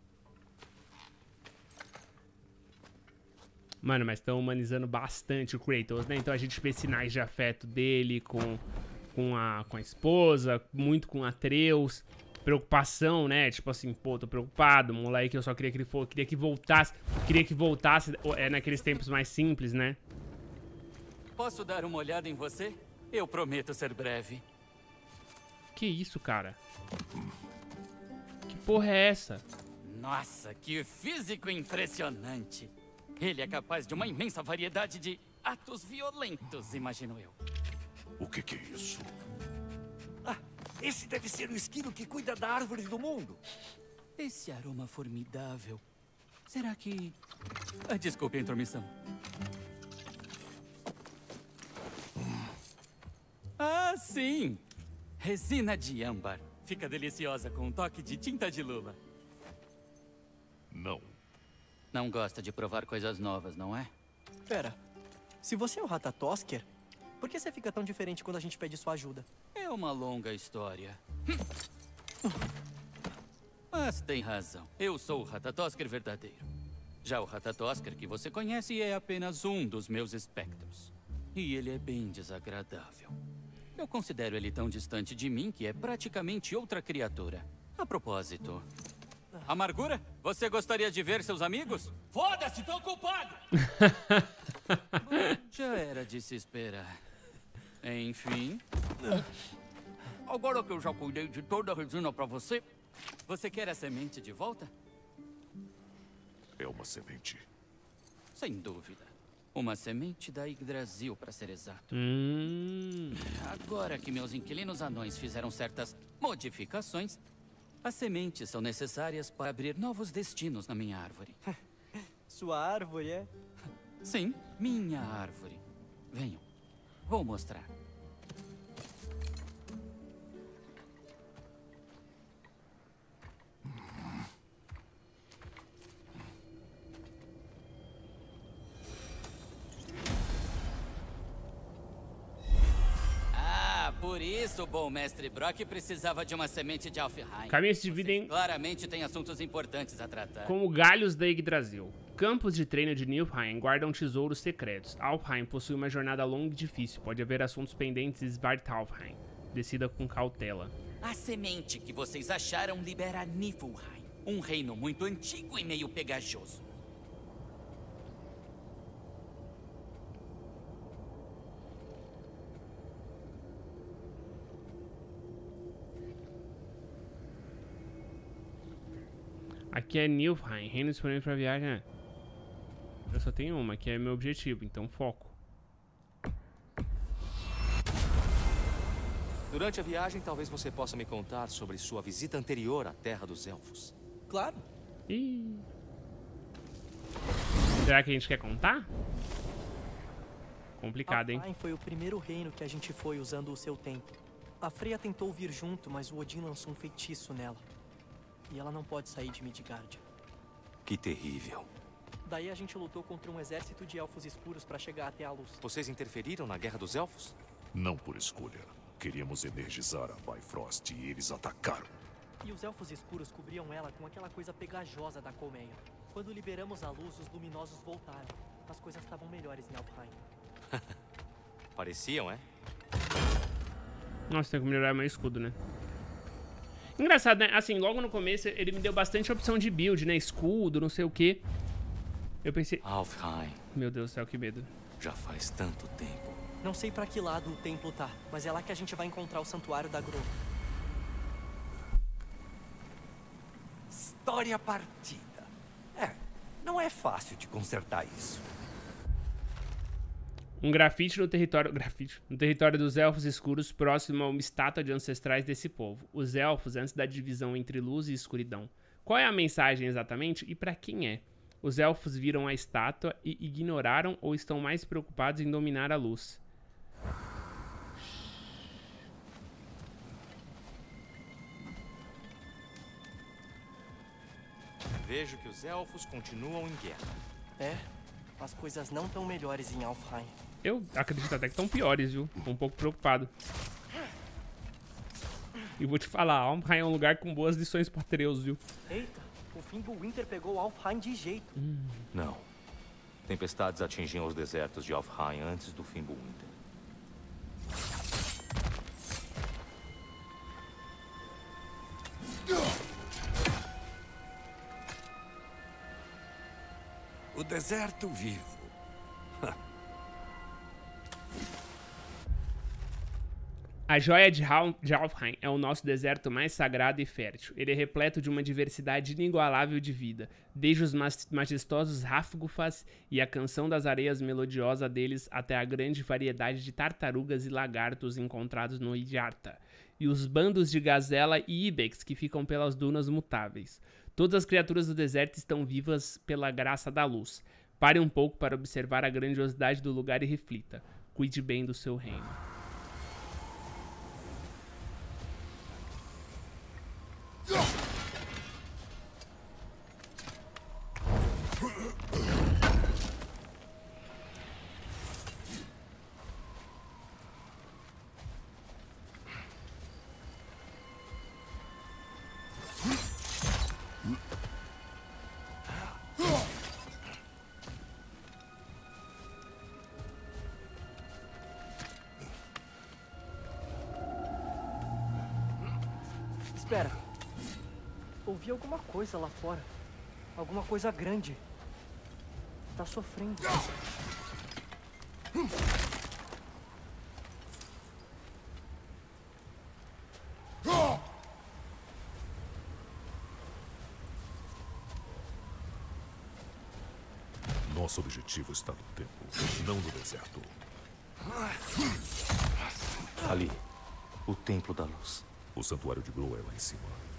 Mano, mas estão humanizando bastante o Kratos, né? Então a gente vê sinais de afeto dele com a esposa, muito com Atreus. Preocupação, né? Tipo assim, pô, tô preocupado. Moleque, eu só queria que ele fosse. Queria que voltasse naqueles tempos mais simples, né? Posso dar uma olhada em você? Eu prometo ser breve. Que isso, cara? Que porra é essa? Nossa, que físico impressionante. Ele é capaz de uma imensa variedade de atos violentos, imagino eu. O que é isso? Ah, esse deve ser o esquilo que cuida da árvore do mundo. Esse aroma formidável. Será que... desculpe a intromissão. Ah, sim! Resina de âmbar. Fica deliciosa com um toque de tinta de lula. Não. Não gosta de provar coisas novas, não é? Pera, se você é o Ratatosker, por que você fica tão diferente quando a gente pede sua ajuda? É uma longa história. Mas tem razão. Eu sou o Ratatosker verdadeiro. Já o Ratatosker que você conhece é apenas um dos meus espectros. E ele é bem desagradável. Eu considero ele tão distante de mim que é praticamente outra criatura. A propósito... Amargura, você gostaria de ver seus amigos? Foda-se, tô ocupado! Já era de se esperar. Enfim... Agora que eu já cuidei de toda a resina pra você, você quer a semente de volta? É uma semente. Sem dúvida. Uma semente da Yggdrasil, para ser exato. Agora que meus inquilinos anões fizeram certas modificações, as sementes são necessárias para abrir novos destinos na minha árvore. Sua árvore é? Sim, minha árvore. Venham, vou mostrar. Por isso, o bom mestre Brock precisava de uma semente de Alfheim. Caminhos se dividem... Claramente tem assuntos importantes a tratar. Como galhos da Yggdrasil. Campos de treino de Niflheim guardam tesouros secretos. Alfheim possui uma jornada longa e difícil. Pode haver assuntos pendentes em Svartalfheim. Decida com cautela. A semente que vocês acharam libera Niflheim, um reino muito antigo e meio pegajoso. Aqui é Niflheim, reino disponível pra viagem, né? Eu só tenho uma, que é meu objetivo, então foco. Durante a viagem, talvez você possa me contar sobre sua visita anterior à Terra dos Elfos. Claro. Ih. Será que a gente quer contar? Complicado, hein? Alfheim foi o primeiro reino que a gente foi usando o seu templo. A Freya tentou vir junto, mas o Odin lançou um feitiço nela. E ela não pode sair de Midgard. Que terrível. Daí a gente lutou contra um exército de elfos escuros para chegar até a luz. Vocês interferiram na Guerra dos Elfos? Não por escolha. Queríamos energizar a Bifrost e eles atacaram. E os elfos escuros cobriam ela com aquela coisa pegajosa da colmeia. Quando liberamos a luz, os luminosos voltaram. As coisas estavam melhores em Alfheim. Pareciam, é? Nossa, tem que melhorar meu escudo, né? Engraçado, né? Assim, logo no começo ele me deu bastante opção de build, né? Escudo, não sei o quê. Eu pensei... Alfheim. Meu Deus do céu, que medo. Já faz tanto tempo. Não sei pra que lado o templo tá, mas é lá que a gente vai encontrar o santuário da Grove. História partida. Não é fácil de consertar isso. Um grafite no território... No território dos Elfos Escuros, próximo a uma estátua de ancestrais desse povo. Os Elfos, antes da divisão entre luz e escuridão. Qual é a mensagem exatamente e pra quem é? Os Elfos viram a estátua e ignoraram ou estão mais preocupados em dominar a luz? Vejo que os elfos continuam em guerra. É, as coisas não tão melhores em Alfheim. Eu acredito até que estão piores, viu? Tô um pouco preocupado. E vou te falar, Alfheim é um lugar com boas lições pra Atreus, viu? Eita, o Fimbulwinter pegou Alfheim de jeito. Não. Tempestades atingiam os desertos de Alfheim antes do Fimbulwinter. O deserto vivo. A joia de Alfheim é o nosso deserto mais sagrado e fértil. Ele é repleto de uma diversidade inigualável de vida, desde os majestosos Hafgufas e a canção das areias melodiosa deles até a grande variedade de tartarugas e lagartos encontrados no Idiarta, e os bandos de gazela e ibex que ficam pelas dunas mutáveis. Todas as criaturas do deserto estão vivas pela graça da luz. Pare um pouco para observar a grandiosidade do lugar e reflita. Cuide bem do seu reino. Espera. Ouvi alguma coisa lá fora. Alguma coisa grande. Tá sofrendo. Nosso objetivo está no templo, não no deserto. Ali, o Templo da Luz. O santuário de Groa é lá em cima.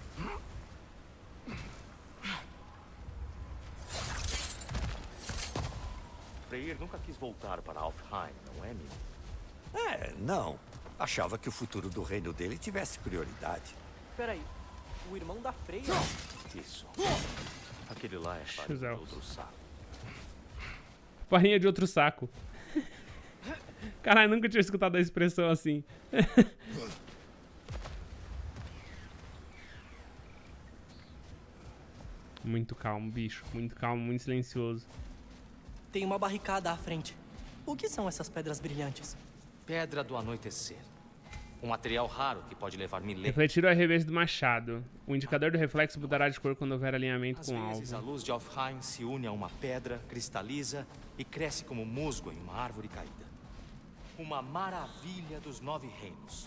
Freyr nunca quis voltar para Alfheim, não é, Mimi? Não. Achava que o futuro do reino dele tivesse prioridade. Peraí, o irmão da Freya? Isso. Aquele lá é farinha de outro saco. Farinha de outro saco. Caralho, nunca tinha escutado a expressão assim. Muito calmo, bicho. Muito calmo, muito silencioso. Tem uma barricada à frente. O que são essas pedras brilhantes? Pedra do anoitecer. Um material raro que pode levar milênios. Refletir o arremesso do machado. O indicador do reflexo mudará de cor quando houver alinhamento Às com o vezes, alvo. a luz de Alfheim se une a uma pedra, cristaliza e cresce como musgo em uma árvore caída. Uma maravilha dos 9 reinos.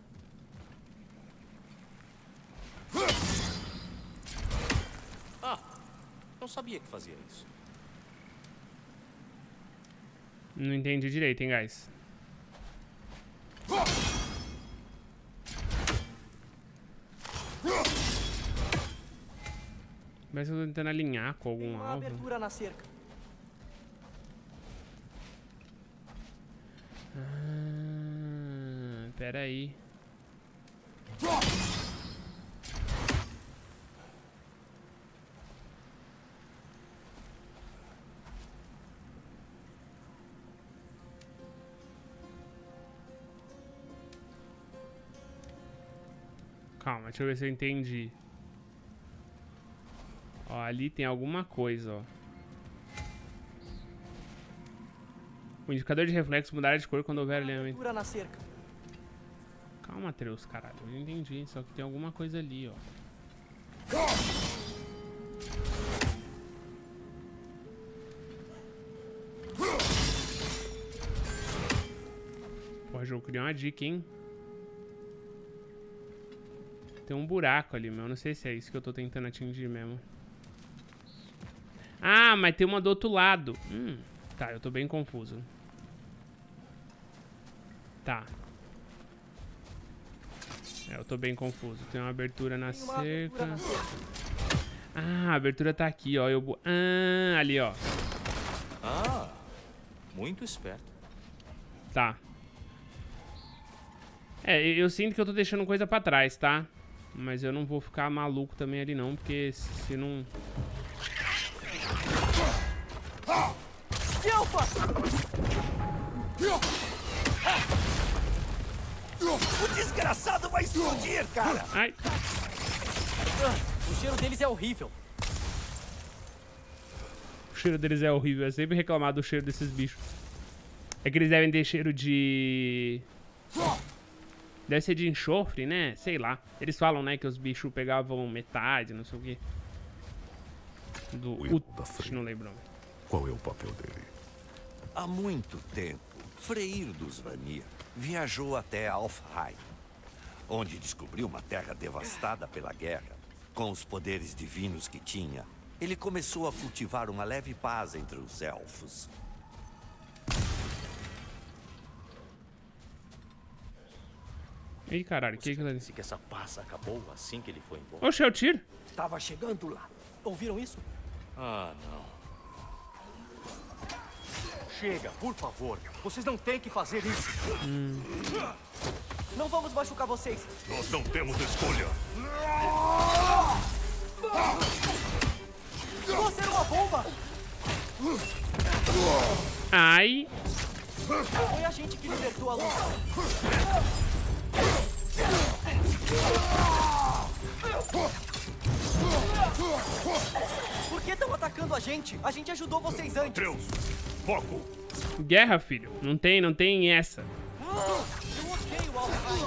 Ah, não sabia que fazia isso. Não entendi direito, hein, guys. Parece que eu tô tentando alinhar com algum Uma alvo. abertura na cerca. Pera aí. Calma, deixa eu ver se eu entendi. Ó, ali tem alguma coisa, ó. O indicador de reflexo mudará de cor quando houver alinhamento. Na cerca. Calma, Atreus, caralho. Eu entendi. Só que tem alguma coisa ali, ó. Porra, jogo criou uma dica, hein? Tem um buraco ali, meu. Não sei se é isso que eu tô tentando atingir mesmo. Ah, mas tem uma do outro lado. Tá, eu tô bem confuso. Tá. É, eu tô bem confuso. Tem uma abertura na cerca. Ah, a abertura tá aqui, ó. Ah, ali, ó. Ah, muito esperto. Tá. É, eu sinto que eu tô deixando coisa pra trás, tá? Mas eu não vou ficar maluco também ali não, porque se não... O desgraçado vai explodir, cara! Ai. O cheiro deles é horrível. O cheiro deles é horrível. É sempre reclamar do cheiro desses bichos. É que eles devem ter cheiro de... Deve ser de enxofre, né? Sei lá. Eles falam, né, que os bichos pegavam metade, não sei o quê. Não lembro. Qual é o papel dele? Há muito tempo, Freyr dos Vanir viajou até Alfheim, onde descobriu uma terra devastada pela guerra. Com os poderes divinos que tinha, ele começou a cultivar uma leve paz entre os elfos. Ih, caralho, que é Disse que essa paz acabou assim que ele foi embora. Oxe, é o tiro. Tava chegando lá. Ouviram isso? Ah, não. Chega, por favor. Vocês não têm que fazer isso. Não vamos machucar vocês. Nós não temos escolha. Você era uma bomba. Ai. Foi a gente que libertou a luz. Por que estão atacando a gente? A gente ajudou vocês antes. Atreus, foco. Guerra, filho. Não tem essa. Eu odeio Alfheim.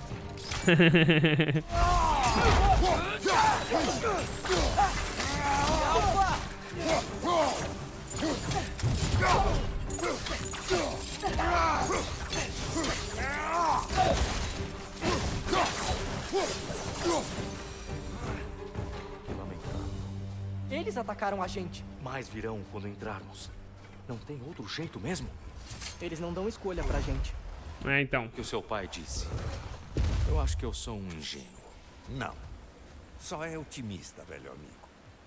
Que lamentável. Eles atacaram a gente. Mais virão quando entrarmos. Não tem outro jeito mesmo? Eles não dão escolha pra gente. É, então. O que o seu pai disse. Eu acho que eu sou um ingênuo. Não. Só é otimista, velho amigo.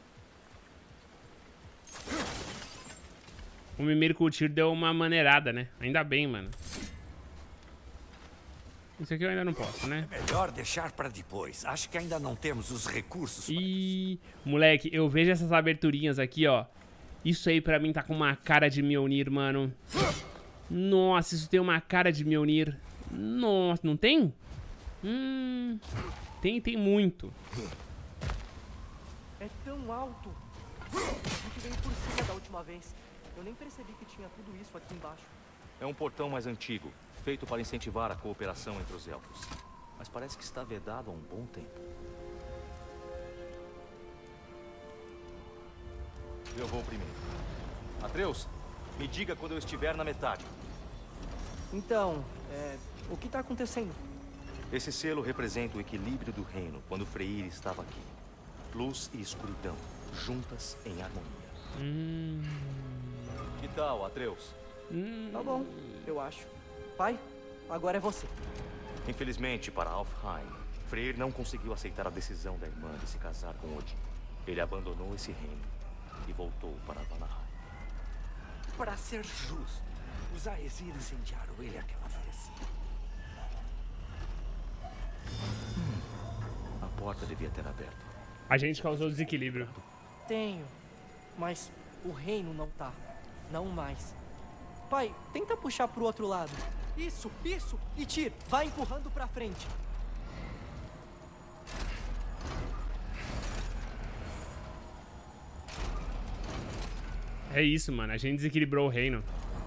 O Mimir com o tiro deu uma maneirada, né? Ainda bem, mano. Isso aqui eu ainda não posso, né? Melhor deixar pra depois. Acho que ainda não temos os recursos. Ih, moleque, eu vejo essas aberturinhas aqui, ó. Isso aí pra mim tá com uma cara de Mjolnir, mano. Nossa, isso tem uma cara de Mjolnir. Nossa, não tem? Tem muito. É tão alto. A gente veio por cima da última vez. Eu nem percebi que tinha tudo isso aqui embaixo. É um portão mais antigo, feito para incentivar a cooperação entre os elfos. Mas parece que está vedado há um bom tempo. Eu vou primeiro. Atreus, me diga quando eu estiver na metade. Então, o que tá acontecendo? Esse selo representa o equilíbrio do reino quando Freyr estava aqui. Luz e escuridão, juntas em harmonia. Que tal, Atreus? Tá bom, eu acho. Pai, agora é você. Infelizmente, para Alfheim, Freyr não conseguiu aceitar a decisão da irmã de se casar com Odin. Ele abandonou esse reino e voltou para Vanaheim. Para ser justo, os Aesir incendiaram ele aquela vez. A porta devia ter aberto. A gente causou desequilíbrio. Tenho, mas o reino não tá. Não mais. Pai, tenta puxar pro outro lado. Isso! E Tyr, vai empurrando pra frente. É isso, mano. A gente desequilibrou o reino.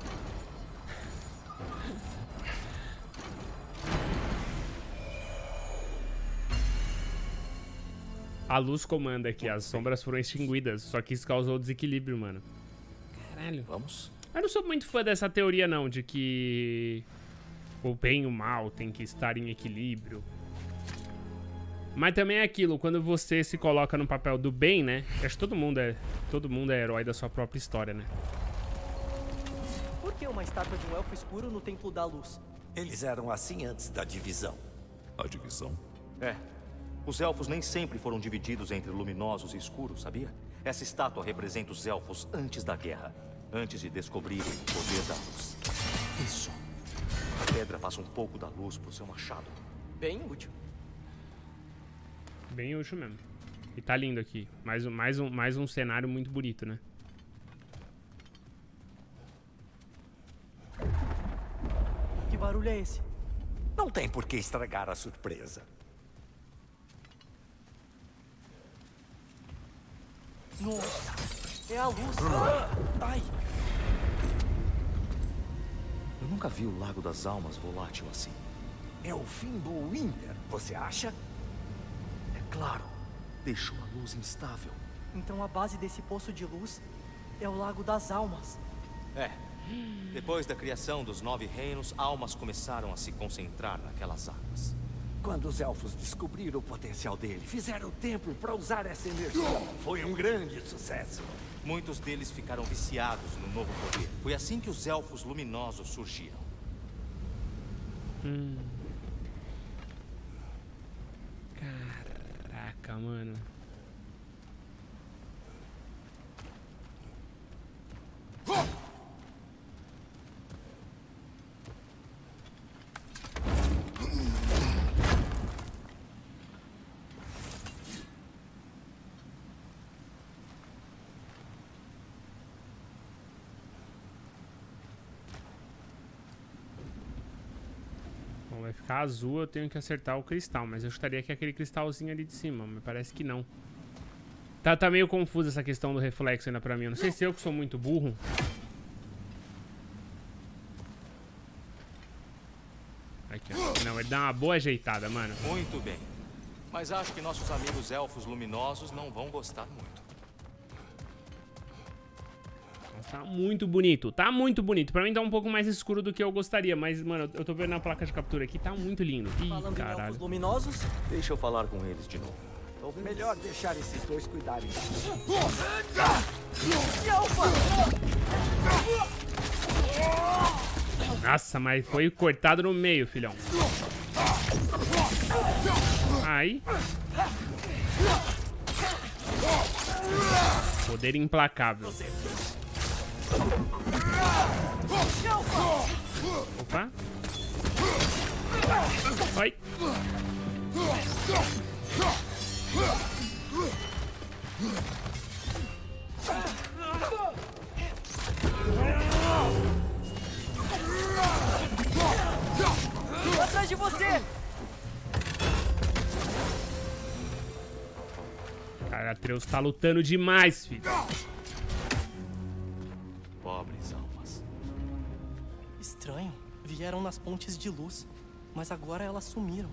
A luz comanda aqui. As sombras foram extinguidas. Só que isso causou desequilíbrio, mano. Caralho. Vamos? Eu não sou muito fã dessa teoria, não. De que o bem e o mal tem que estar em equilíbrio. Mas também é aquilo. Quando você se coloca no papel do bem, né? Acho que todo mundo é herói da sua própria história, né? Por que uma estátua de um elfo escuro no Templo da Luz? Eles eram assim antes da divisão. A divisão? É. Os elfos nem sempre foram divididos entre luminosos e escuros, sabia? Essa estátua representa os elfos antes da guerra. Antes de descobrirem o poder da luz. Isso. A pedra passa um pouco da luz pro seu machado. Bem útil. Bem útil mesmo. E tá lindo aqui. Mais um cenário muito bonito, né? Que barulho é esse? Não tem por que estragar a surpresa. Nossa, é a luz. Ai. Eu nunca vi o Lago das Almas volátil assim. É o fim do Winter, você acha? É claro. Deixou a luz instável. Então a base desse poço de luz é o Lago das Almas. É. Depois da criação dos 9 reinos, almas começaram a se concentrar naquelas águas. Quando os elfos descobriram o potencial dele, fizeram o templo para usar essa energia. Foi um grande sucesso. Muitos deles ficaram viciados no novo poder. Foi assim que os elfos luminosos surgiram. Caraca, mano. Bom, vai ficar azul, eu tenho que acertar o cristal, mas eu chutaria que é aquele cristalzinho ali de cima, mas parece que não. Tá meio confusa essa questão do reflexo ainda pra mim. Eu não sei se eu que sou muito burro. Aqui, ó. Não, ele dá uma boa ajeitada, mano. Muito bem. Mas acho que nossos amigos elfos luminosos não vão gostar muito. Tá muito bonito, tá muito bonito. Pra mim tá um pouco mais escuro do que eu gostaria, mas, mano, eu tô vendo na placa de captura aqui, tá muito lindo. Ih, Falando em caralho. elfos luminosos, Deixa eu falar com eles de novo. Melhor deixar esses dois cuidarem. Nossa, mas foi cortado no meio, filhão. Aí. Poder implacável. Opa. Vai. atrás de você! Cara, Atreus tá lutando demais, filho. Pobres almas. Estranho. Vieram nas pontes de luz, mas agora elas sumiram.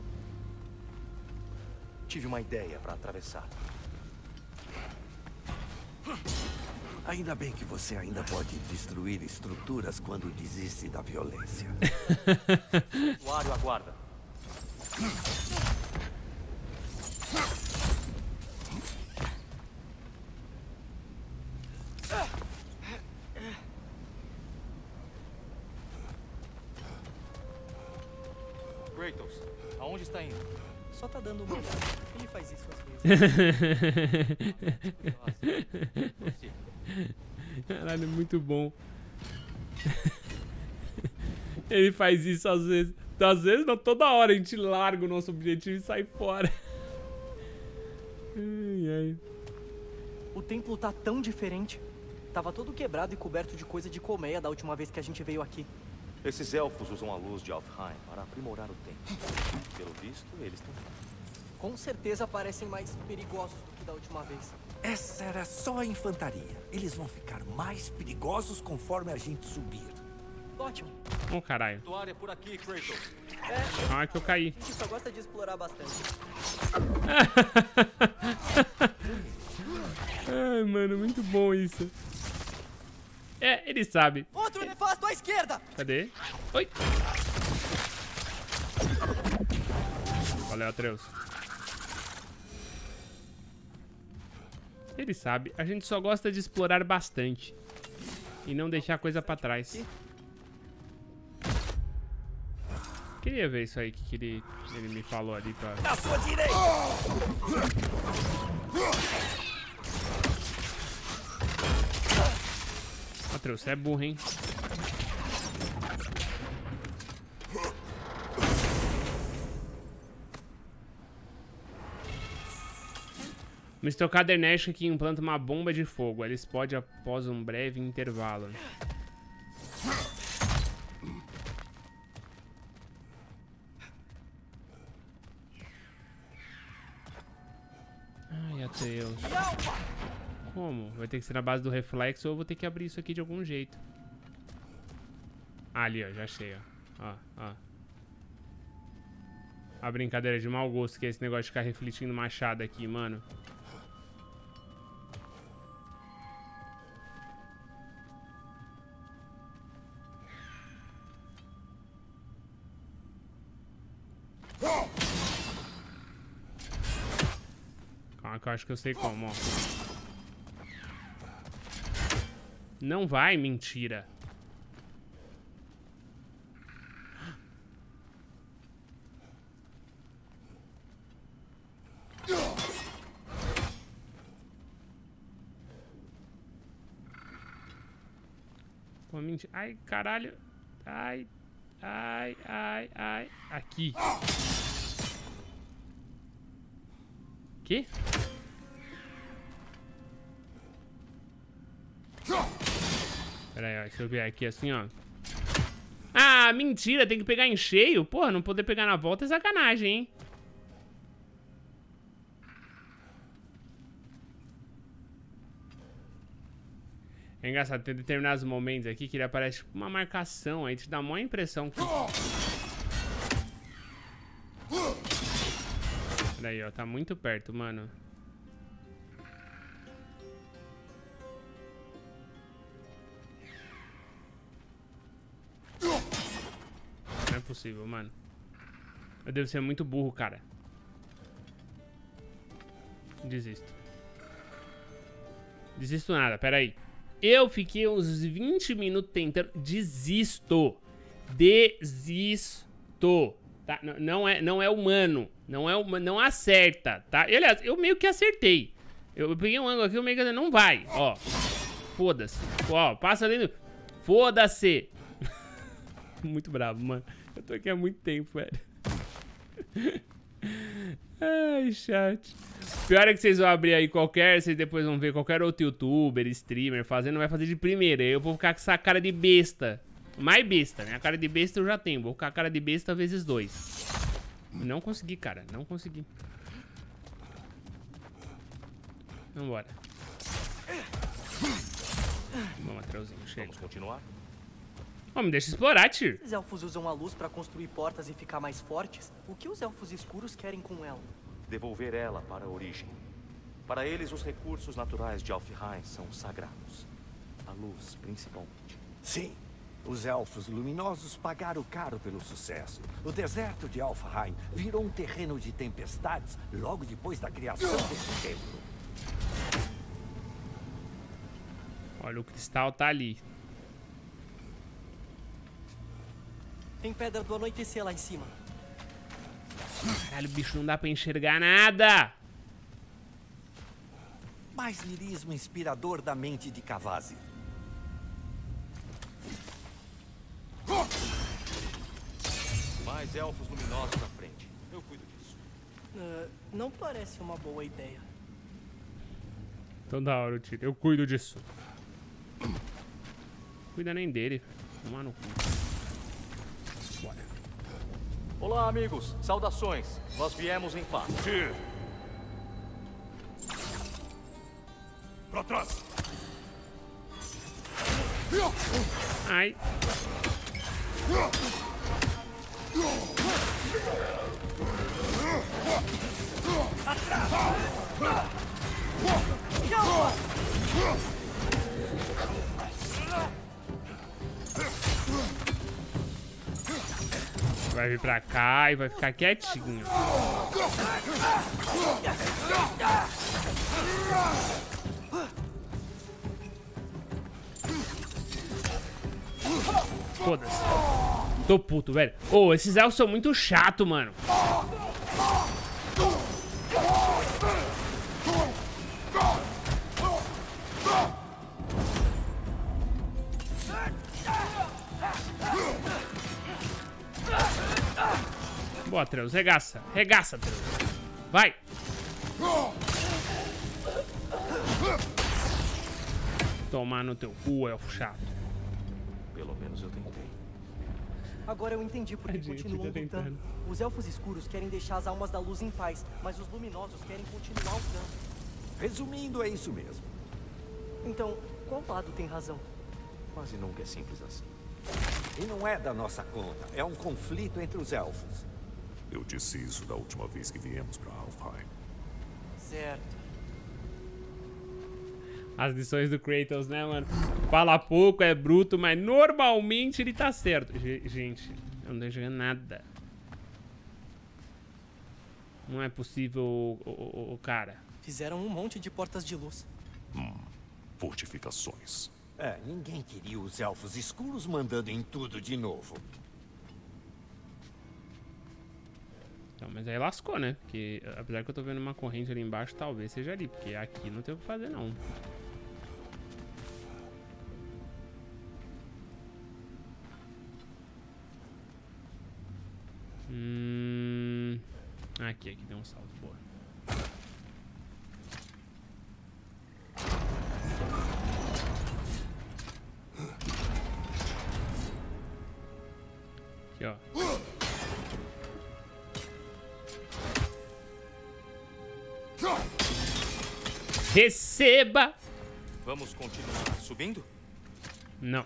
Tive uma ideia para atravessar. Ainda bem que você ainda pode destruir estruturas quando desiste da violência. Usuário aguarda. Kratos, aonde está indo? Só tá dando uma olhada. Ele faz isso às vezes. Caralho, muito bom. Ele faz isso às vezes. Às vezes não, toda hora a gente larga o nosso objetivo e sai fora. Ai, ai. O templo tá tão diferente. Tava todo quebrado e coberto de coisa de colmeia da última vez que a gente veio aqui. Esses elfos usam a luz de Alfheim para aprimorar o templo. Pelo visto, eles estão... Com certeza parecem mais perigosos do que da última vez. Essa era só a infantaria. Eles vão ficar mais perigosos conforme a gente subir. Ótimo. Oh, caralho. Tua área por aqui, Kratos. Ah, que eu caí. A gente só gosta de explorar bastante. Ai, mano, muito bom isso. É, ele sabe. Outro nefasto à esquerda! Cadê? Oi. Valeu, Atreus. Ele sabe. A gente só gosta de explorar bastante. E não deixar coisa pra trás. Queria ver isso aí que ele me falou ali pra... Na sua direita! Atreus, você é burro, hein? Mr. Cadernesh que implanta uma bomba de fogo. Ela explode após um breve intervalo. Ai, Atreus. Como? Vai ter que ser na base do reflexo ou eu vou ter que abrir isso aqui de algum jeito. Ah, ali, ó. Já achei, ó. Ó. A brincadeira de mau gosto que é esse negócio de ficar refletindo machado aqui, mano. Calma que eu acho que eu sei como, ó. Não vai, mentira. Pô, mentira. Ai, caralho. Ai. Aqui. Que? Pera aí, ó. Se eu vier aqui assim, ó. Ah, mentira. Tem que pegar em cheio. Porra, não poder pegar na volta é sacanagem, hein? É engraçado, tem determinados momentos aqui que ele aparece tipo uma marcação, aí te dá a maior impressão que... Peraí, ó, tá muito perto, mano. Não é possível, mano. Eu devo ser muito burro, cara. Desisto. Desisto nada, peraí. Eu fiquei uns 20 minutos tentando. Desisto. Desisto. Tá? Não é humano. Não acerta, tá? E, aliás, eu meio que acertei. Eu peguei um ângulo aqui, eu meio que... Não vai, ó. Foda-se. Ó, passa ali no... Foda-se. Muito bravo, mano. Eu tô aqui há muito tempo, velho. Ai, chat. Pior é que vocês vão abrir aí vocês depois vão ver qualquer outro youtuber, streamer fazendo, vai fazer de primeira. Eu vou ficar com essa cara de besta. Mais besta, né? A cara de besta eu já tenho. Vou ficar com a cara de besta vezes 2. Não consegui, cara. Não consegui. Vambora. Vamos, Atreuzinho. Chega. Vamos continuar? Oh, me deixa explorar, tio. Os elfos usam a luz pra construir portas e ficar mais fortes. O que os elfos escuros querem com ela? Devolver ela para a origem. Para eles, os recursos naturais de Alfheim são sagrados. A luz, principalmente. Sim. Os elfos luminosos pagaram caro pelo sucesso. O deserto de Alfheim virou um terreno de tempestades logo depois da criação desse templo. Olha, o cristal tá ali. Tem pedra do anoitecer lá em cima. Caralho, bicho, não dá pra enxergar nada. Mais lirismo inspirador da mente de Kavasi. Mais elfos luminosos à frente. Eu cuido disso. Não parece uma boa ideia. Então da hora, eu tiro. Eu cuido disso. Cuida nem dele. Tomar no cu. Bora. Olá, amigos. Saudações. Nós viemos em paz. Pra trás! Ai. Vai vir pra cá e vai ficar quietinho. Foda-se. Tô puto, velho. Ô, esses elfos são muito chato, mano. Boa, Atreus. Regaça. Regaça, Atreus. Vai. Tomar no teu cu, elfo chato. Pelo menos eu tentei. Agora eu entendi por que Tadinho, continuam fica lutando. tentando. Os elfos escuros querem deixar as almas da luz em paz, mas os luminosos querem continuar usando. Resumindo, é isso mesmo. Então, qual lado tem razão? Quase nunca é simples assim. E não é da nossa conta. É um conflito entre os elfos. Eu disse isso da última vez que viemos pra Alfheim. Certo. As lições do Kratos, né, mano? Fala pouco, é bruto, mas normalmente ele tá certo. Gente, eu não tô enxergando nada. Não é possível, o cara. Fizeram um monte de portas de luz. Fortificações. É, ninguém queria os elfos escuros mandando em tudo de novo. Não, mas aí lascou, né? Porque, apesar que eu tô vendo uma corrente ali embaixo, talvez seja ali. Porque aqui não tem o que fazer, não. Aqui deu um salto, boa. Aqui, ó. Receba! Vamos continuar subindo? Não.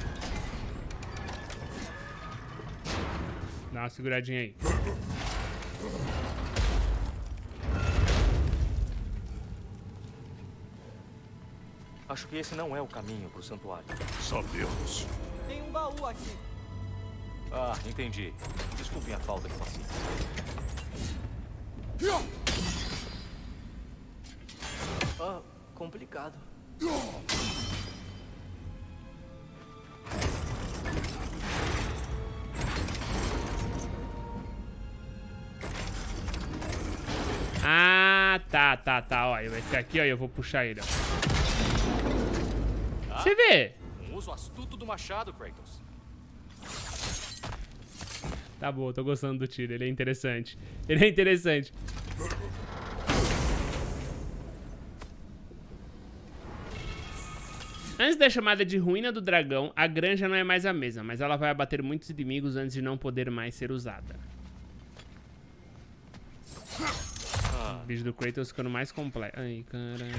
Dá uma seguradinha aí. Acho que esse não é o caminho pro santuário. Sabemos. Tem um baú aqui. Ah, entendi. Desculpem a falta de paciência. Ah, complicado. Ah, tá. Ó, vai ser aqui, ó, e eu vou puxar ele, ó. Você vê? Um uso astuto do machado, Kratos. Tá bom, tô gostando do tiro, ele é interessante. Ele é interessante. Antes da chamada de Ruína do Dragão, a granja não é mais a mesma, mas ela vai abater muitos inimigos antes de não poder mais ser usada. O bicho do Kratos ficando mais completo. Ai, caralho.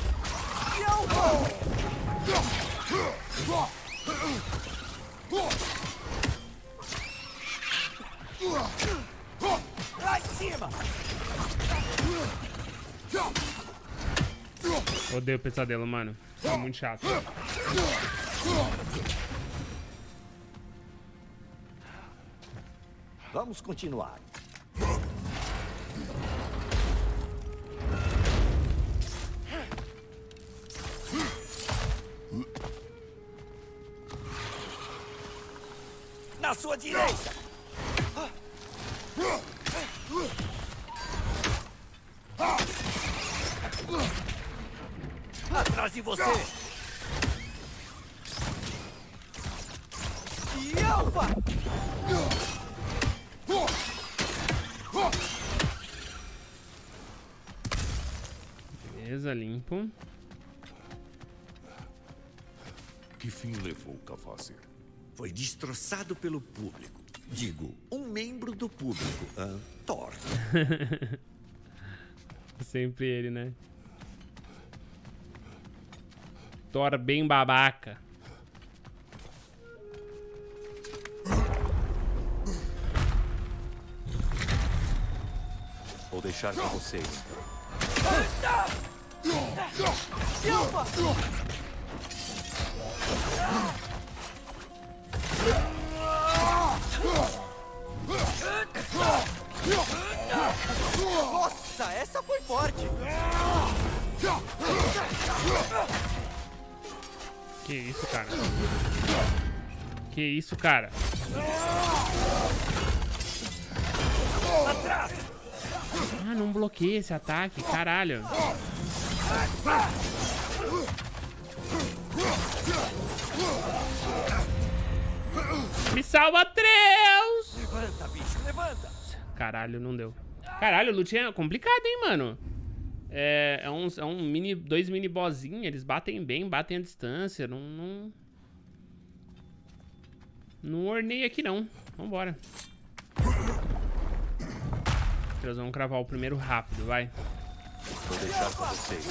Lá em cima! Odeio o pesadelo, mano. É muito chato. Vamos continuar. Na sua direita! Atrás de você! E Alfa! Beleza, limpo. Que fim levou Kvasir? Foi destroçado pelo público. Digo, um membro do público. Thor. Sempre ele, né? Thor bem babaca. Vou deixar com vocês. Silva! Nossa, essa foi forte! Que isso, cara? Que isso, cara? Ah, não bloqueia esse ataque, caralho. Me salva, Atreus! Levanta, bicho, levanta! Caralho, não deu. Caralho, a lutinha é complicada, hein, mano? Dois mini bossinhos, eles batem bem, batem a distância. Não ornei aqui, não. Vambora. Nós vamos cravar o primeiro rápido, vai. Vou deixar com vocês.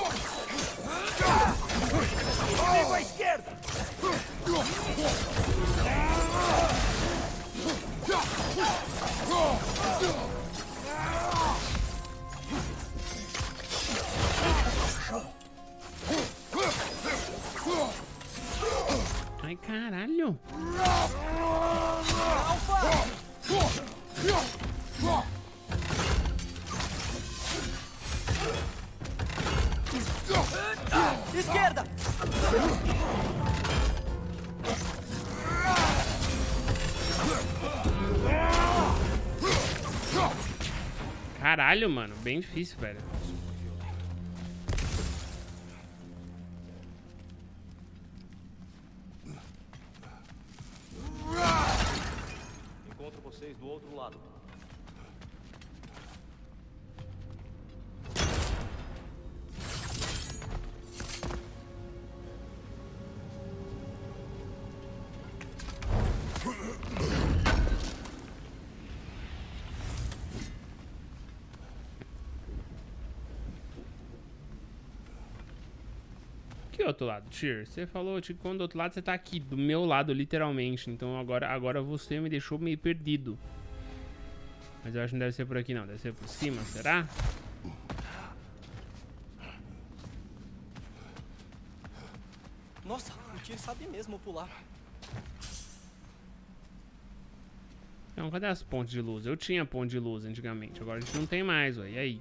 Inimigo à esquerda! Ai, caralho. Esquerda! Caralho, mano. Bem difícil, velho. Encontro vocês do outro lado. Que outro lado, Tyr? Você falou, tipo, quando do outro lado você tá aqui, do meu lado, literalmente. Então agora você me deixou meio perdido. Mas eu acho que não deve ser por aqui, não. Deve ser por cima, será? Nossa, o Tyr sabe mesmo pular. Então, cadê as pontes de luz? Eu tinha ponte de luz antigamente. Agora a gente não tem mais, ué. E aí?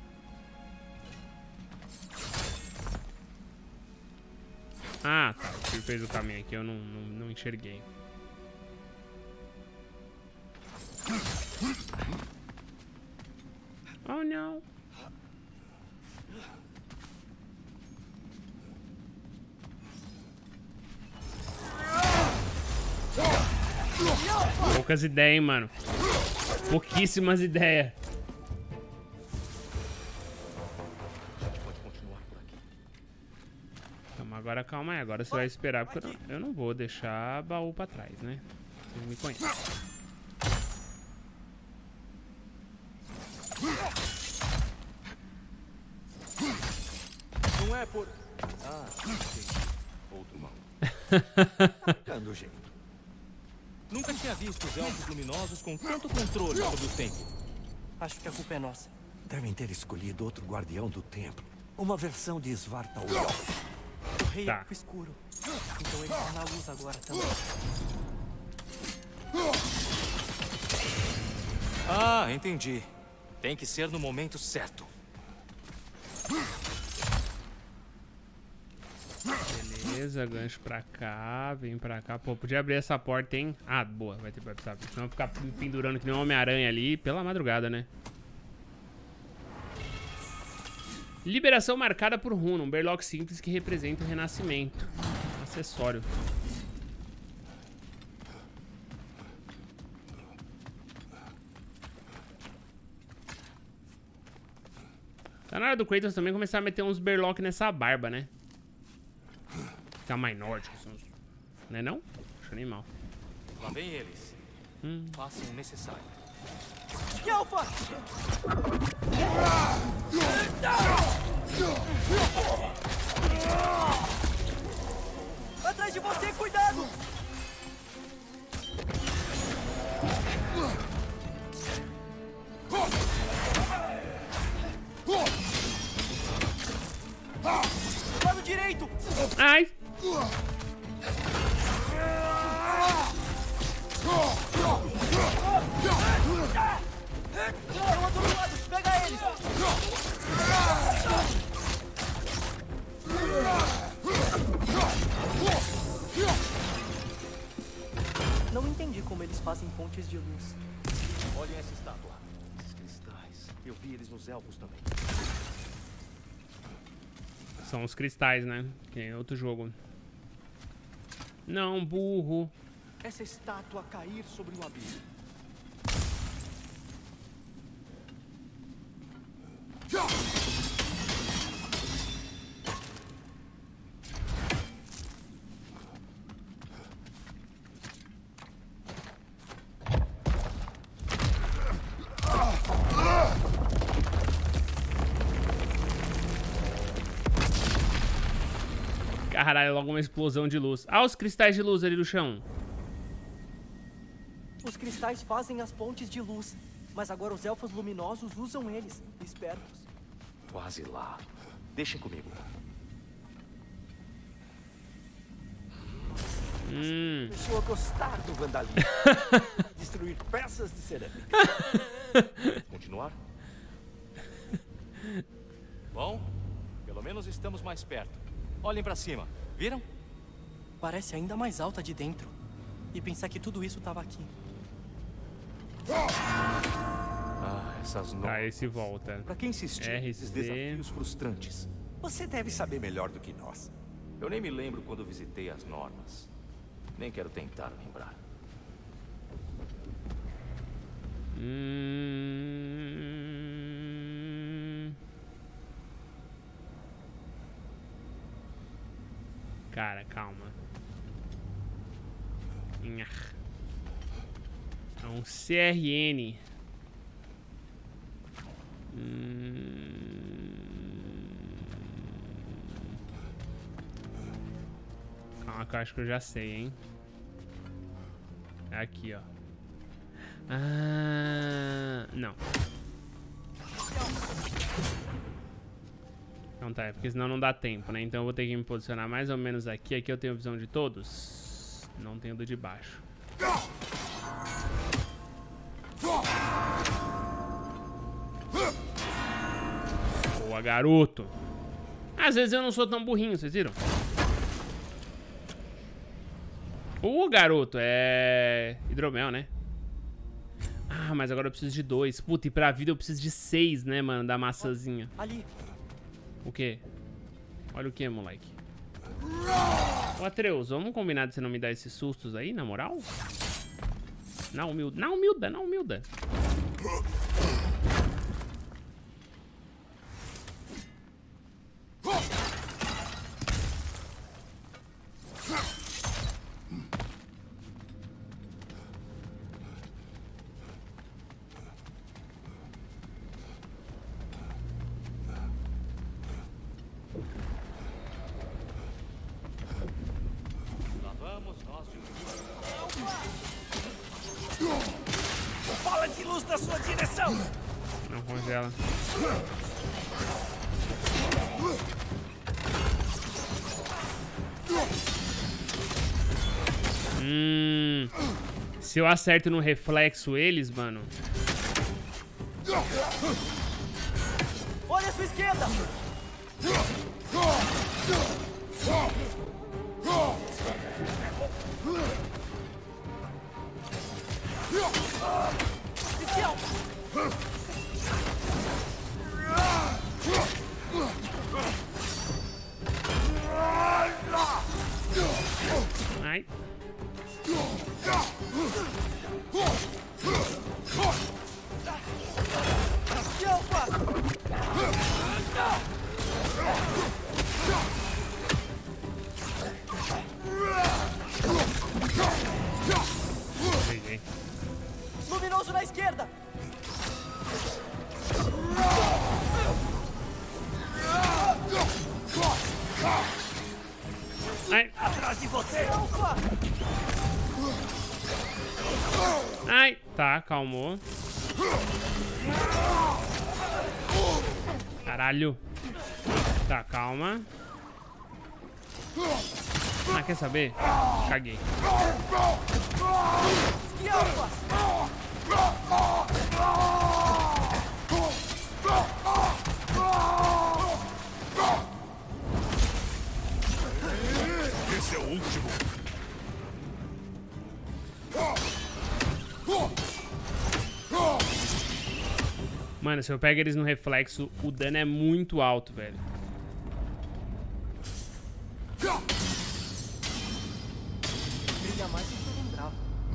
Ah, tá. O Tyr fez o caminho aqui. Eu não enxerguei. Oh, não. Poucas ideias, hein, mano. Pouquíssimas ideias. Calma, agora calma aí. Agora você vai esperar, porque eu não vou deixar baú pra trás, né? Vocês me conhecem. Não é por... Ah, sei. Outro mal. Dando jeito. Nunca tinha visto os elfos luminosos com tanto controle sobre o tempo. Acho que a culpa é nossa. Devem ter escolhido outro guardião do templo. Uma versão de Svartalfheim. O rei Tá. é o escuro. Então ele tá na luz agora também. Ah, entendi. Tem que ser no momento certo. Beleza, gancho pra cá, vem pra cá. Pô, podia abrir essa porta, hein? Ah, boa, vai precisar. Senão ficar pendurando que nem um Homem-Aranha ali pela madrugada, né? Liberação marcada por runa, um berlock simples que representa o renascimento. Acessório. Tá na hora do Kratos também começar a meter uns berlock nessa barba, né? Ficar mais nórdico. Não é não? Acho animal. Lá vem eles. Façam o necessário. Alfa! atrás de você, cuidado! Lado direito! Ai! É o outro lado! Pega eles! Não entendi como eles fazem pontes de luz. Olhem essa estátua. Esses cristais. Eu vi eles nos elfos também. São os cristais, né? Que é outro jogo. Não, burro. Essa estátua cair sobre o abismo. Caralho, logo uma explosão de luz. Ah, os cristais de luz ali no chão. Os cristais fazem as pontes de luz, mas agora os elfos luminosos usam eles, espertos. Quase lá. Deixem comigo. Começou a gostar do vandalismo. Destruir peças de cerâmica. Continuar? Bom, pelo menos estamos mais perto. Olhem pra cima. Viram? Parece ainda mais alta de dentro. E pensar que tudo isso estava aqui. Ah, essas normas. Tá, esse volta. Pra quem insistir nesses desafios frustrantes? Você deve saber melhor do que nós. Eu nem me lembro quando visitei as normas. Nem quero tentar lembrar. Cara, calma. É um CRN. Calma que eu acho que eu já sei, hein? É aqui, ó. Ah, não. Não tá, é porque senão não dá tempo, né? Então eu vou ter que me posicionar mais ou menos aqui. Aqui eu tenho visão de todos. Não tenho do de baixo. Boa, garoto. Às vezes eu não sou tão burrinho, vocês viram? Garoto, é... hidromel, né? Ah, mas agora eu preciso de 2. Puta, e pra vida eu preciso de 6, né, mano? Da maçãzinha. Ali. O quê? Olha o que, moleque. Ô, Atreus, vamos combinar de você não me dar esses sustos aí, na moral? Na humilda. Na humilda, na humilda. Bola de luz na sua direção! Não congela. Se eu acerto no reflexo eles, mano. Olha a sua esquerda! Ai. quase você! Ai, tá, calmou. Caralho. Tá, calma. Ah, quer saber? Caguei. Esse é o último. Mano, se eu pego eles no reflexo, o dano é muito alto, velho. Brilha mais do que eu lembrava.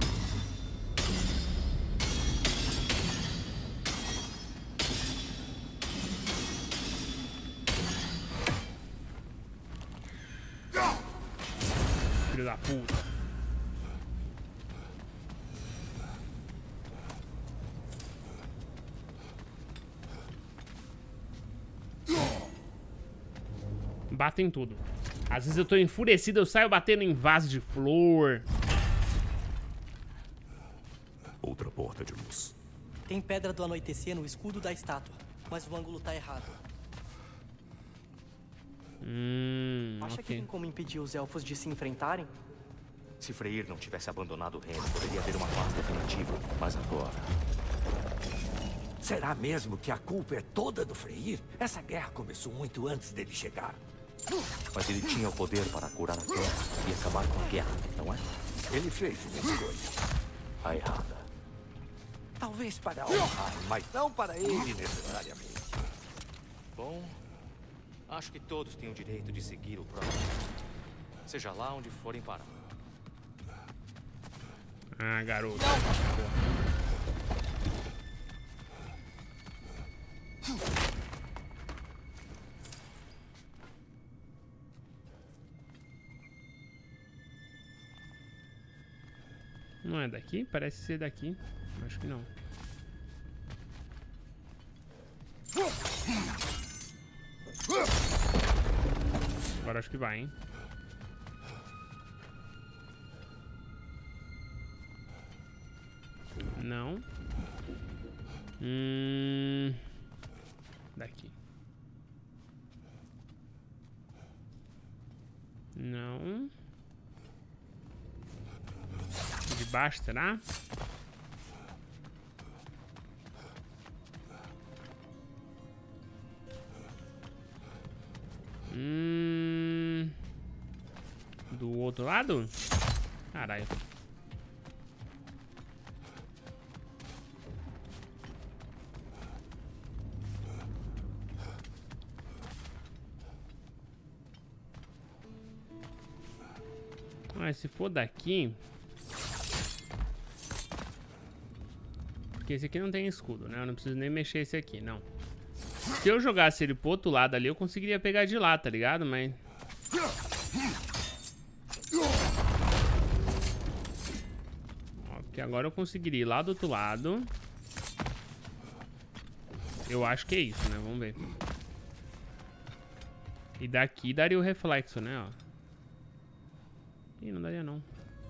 Filho da puta. Batem tudo. Às vezes eu tô enfurecido, eu saio batendo em vaso de flor. Outra porta de luz. Tem pedra do anoitecer no escudo da estátua, mas o ângulo tá errado. Acha que tem como impedir os elfos de se enfrentarem? Se Freyr não tivesse abandonado o reino, poderia haver uma paz definitiva. Mas agora... Será mesmo que a culpa é toda do Freyr? Essa guerra começou muito antes dele chegar. Mas ele tinha o poder para curar a terra e acabar com a guerra, não é? Ele fez uma escolha. A errada. Talvez para honrar, mas não para ele necessariamente. Bom, acho que todos têm o direito de seguir o próprio. Seja lá onde forem parar. Ah, garoto. Não é daqui? Parece ser daqui. Acho que não. Agora acho que vai, hein? Não. Daqui. Não. De baixo, será? Do outro lado? Caralho. Mas se for daqui... Porque esse aqui não tem escudo, né? Eu não preciso nem mexer esse aqui, não. Se eu jogasse ele pro outro lado ali, eu conseguiria pegar de lá, tá ligado? Mas... Ó, porque agora eu conseguiria ir lá do outro lado. Eu acho que é isso, né? Vamos ver. E daqui daria o reflexo, né? Ó. Ih, não daria não.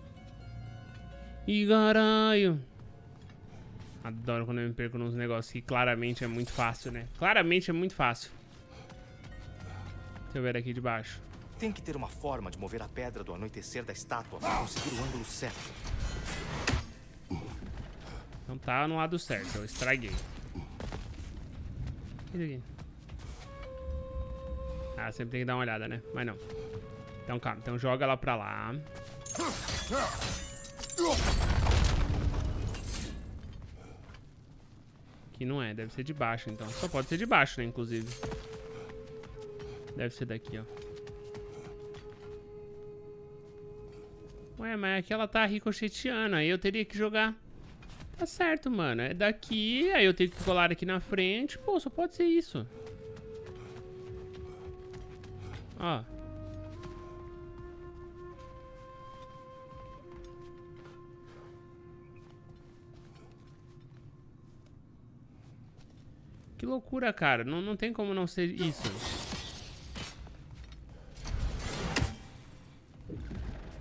Ih, caralho. Adoro quando eu me perco nos negócios que claramente é muito fácil, né? Claramente é muito fácil. Deixa eu ver aqui de baixo. Tem que ter uma forma de mover a pedra do anoitecer da estátua para conseguir o ângulo certo. Não tá no lado certo, eu estraguei. Isso aqui. Ah, sempre tem que dar uma olhada, né? Mas não. Então calma, então joga ela pra lá. Aqui não é, deve ser de baixo então. Só pode ser de baixo, né, inclusive. Deve ser daqui, ó. Ué, mas aqui ela tá ricocheteando, aí eu teria que jogar... Tá certo, mano, é daqui, aí eu tenho que colar aqui na frente. Pô, só pode ser isso. Ó. Que loucura, cara. Não tem como não ser isso.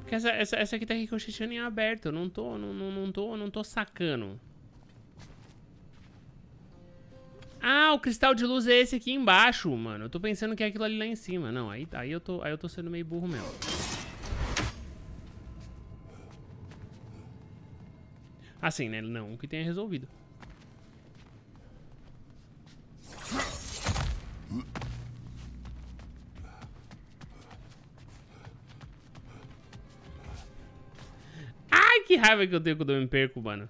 Porque essa aqui tá ricocheteando em aberto. Eu não tô sacando. Ah, o cristal de luz é esse aqui embaixo, mano. Eu tô pensando que é aquilo ali lá em cima. Não, aí eu tô sendo meio burro mesmo. Assim, né? Não que tenha resolvido. Ai, que raiva que eu tenho quando eu me perco, mano.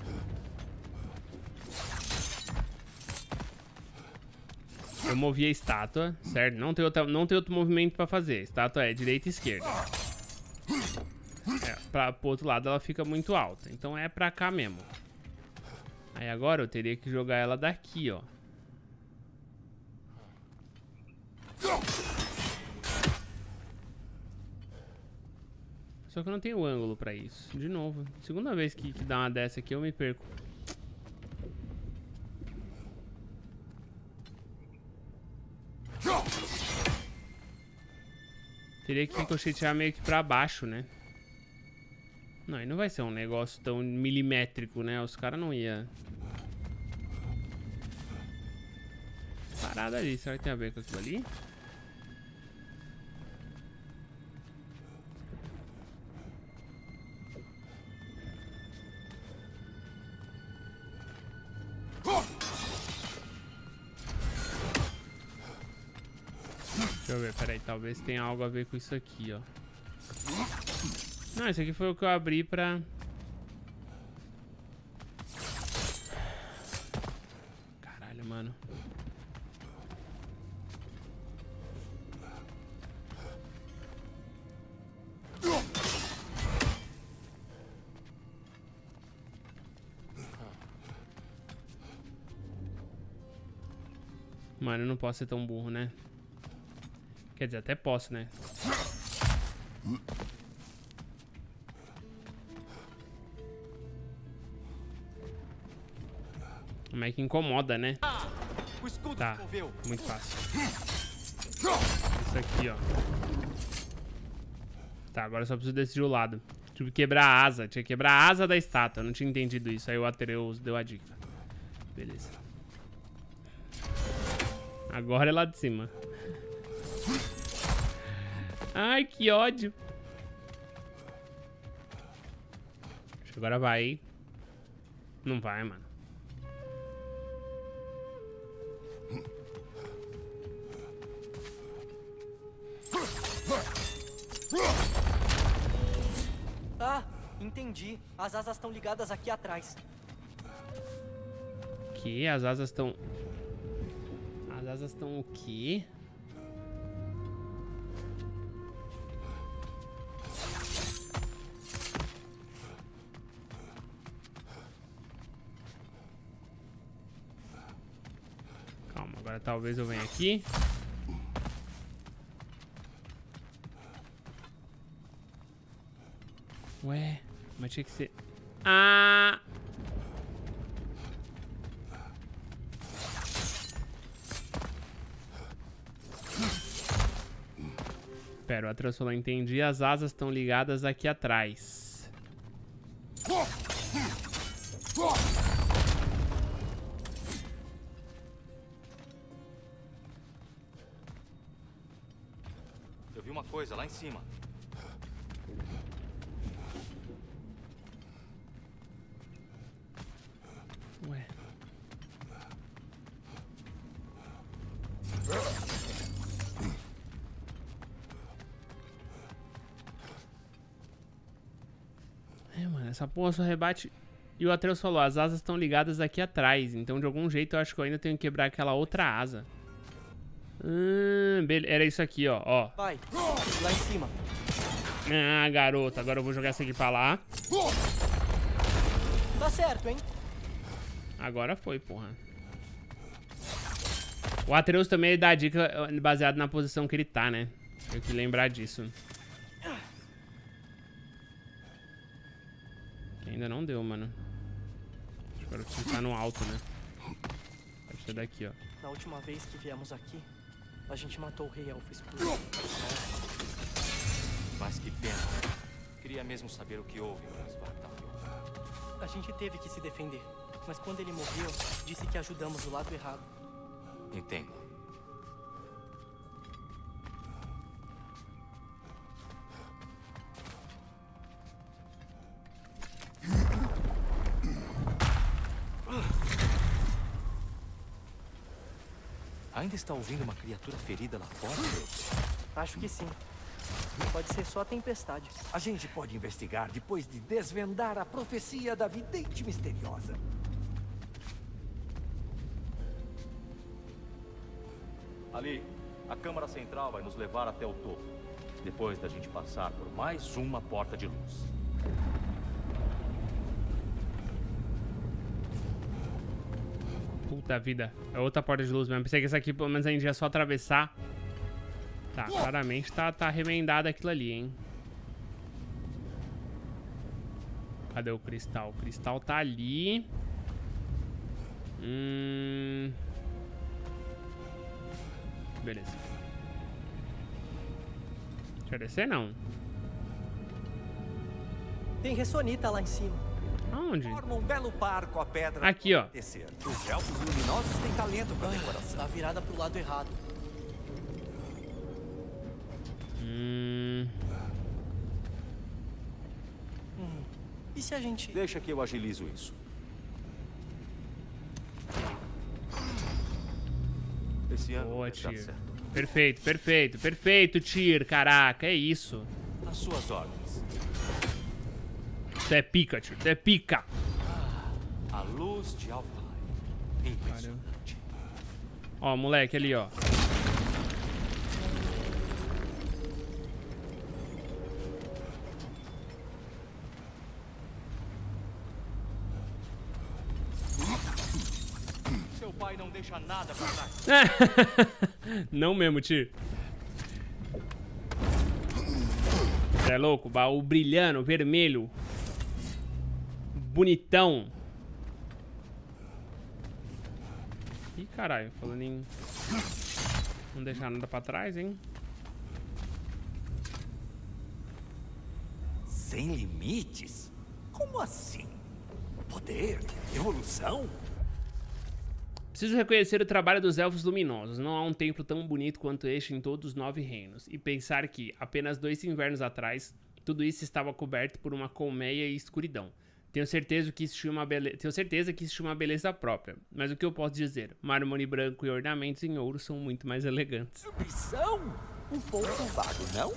Eu movi a estátua, certo? Não tem outro movimento pra fazer. A estátua é direita e esquerda. Pro outro lado ela fica muito alta. Então é pra cá mesmo. Aí agora eu teria que jogar ela daqui, ó. Só que eu não tenho ângulo pra isso. De novo. Segunda vez que dá uma dessa aqui eu me perco. Teria que ricochetear meio que pra baixo, né? Não, e não vai ser um negócio tão milimétrico, né? Os caras não iam... Parada ali, será que tem a ver com aquilo ali? Deixa eu ver, peraí, talvez tenha algo a ver com isso aqui, ó. Não, esse aqui foi o que eu abri pra... Caralho, mano. Mano, eu não posso ser tão burro, né? Quer dizer, até posso, né? Como é que incomoda, né? Tá, muito fácil. Isso aqui, ó. Tá, agora eu só preciso decidir o lado. Tive que quebrar a asa. Tinha que quebrar a asa da estátua. Eu não tinha entendido isso. Aí o Atreus deu a dica. Beleza. Agora é lá de cima. Ai, que ódio. Acho que agora vai. Não vai, mano. Ah, entendi. As asas estão ligadas aqui atrás. Que? As asas estão... As asas estão o quê? Calma, agora talvez eu venha aqui. Ué, mas tinha que ser... Ah! Pera, o Atreus falou, entendi, as asas estão ligadas aqui atrás. Eu vi uma coisa lá em cima. Ué. Mano, essa porra só rebate. E o Atreus falou, as asas estão ligadas aqui atrás. Então, de algum jeito, eu acho que eu ainda tenho que quebrar aquela outra asa. Era isso aqui, ó. Vai, lá em cima. Ah, garoto. Agora eu vou jogar essa aqui pra lá. Tá certo, hein? Agora foi, porra. O Atreus também dá dica baseado na posição que ele tá, né? Tenho que lembrar disso. Que ainda não deu, mano. Agora eu preciso estar no alto, né? Pode ser daqui, ó. Na última vez que viemos aqui, a gente matou o Rei Elfo Escuro. Mas que pena. queria mesmo saber o que houve com Svartalfheim. A gente teve que se defender. Mas quando ele morreu, disse que ajudamos o lado errado. Entendo. Ainda está ouvindo uma criatura ferida lá fora? Acho que sim. Pode ser só a tempestade. A gente pode investigar depois de desvendar a profecia da vidente misteriosa. Ali, a câmara central vai nos levar até o topo. Depois da gente passar por mais uma porta de luz. Puta vida. É outra porta de luz mesmo. Pensei que essa aqui, pelo menos, a gente ia só atravessar. Tá, claramente tá remendado aquilo ali, hein? Cadê o cristal? O cristal tá ali. Beleza. Deixa eu descer, não. Tem ressonita lá em cima. Aonde? Forma um belo par com a pedra. Aqui, ó. Descer. Os elfos luminosos têm talento pra decoração. Tá virada pro lado errado. E se a gente... Deixa que eu agilizo isso. Esse ano Boa, vai dar Tyr. certo. Perfeito, perfeito, perfeito, Tyr. Caraca, é isso. As suas ordens. Isso é pica, Tyr. Isso é pica. A luz de Alfheim. Impressionante. Ó, moleque ali, ó. Seu pai não deixa nada pra trás. Não mesmo, Tyr. Você é louco? Baú brilhando, vermelho. Bonitão. Ih, caralho. Falando em... Não deixar nada pra trás, hein? Sem limites? Como assim? Poder? Evolução? Preciso reconhecer o trabalho dos Elfos Luminosos. Não há um templo tão bonito quanto este em todos os 9 reinos. E pensar que, apenas 2 invernos atrás, tudo isso estava coberto por uma colmeia e escuridão. Tenho certeza que isso tinha uma beleza própria. Mas o que eu posso dizer? Mármore branco e ornamentos em ouro são muito mais elegantes. Ambição? Um pouco vago, não?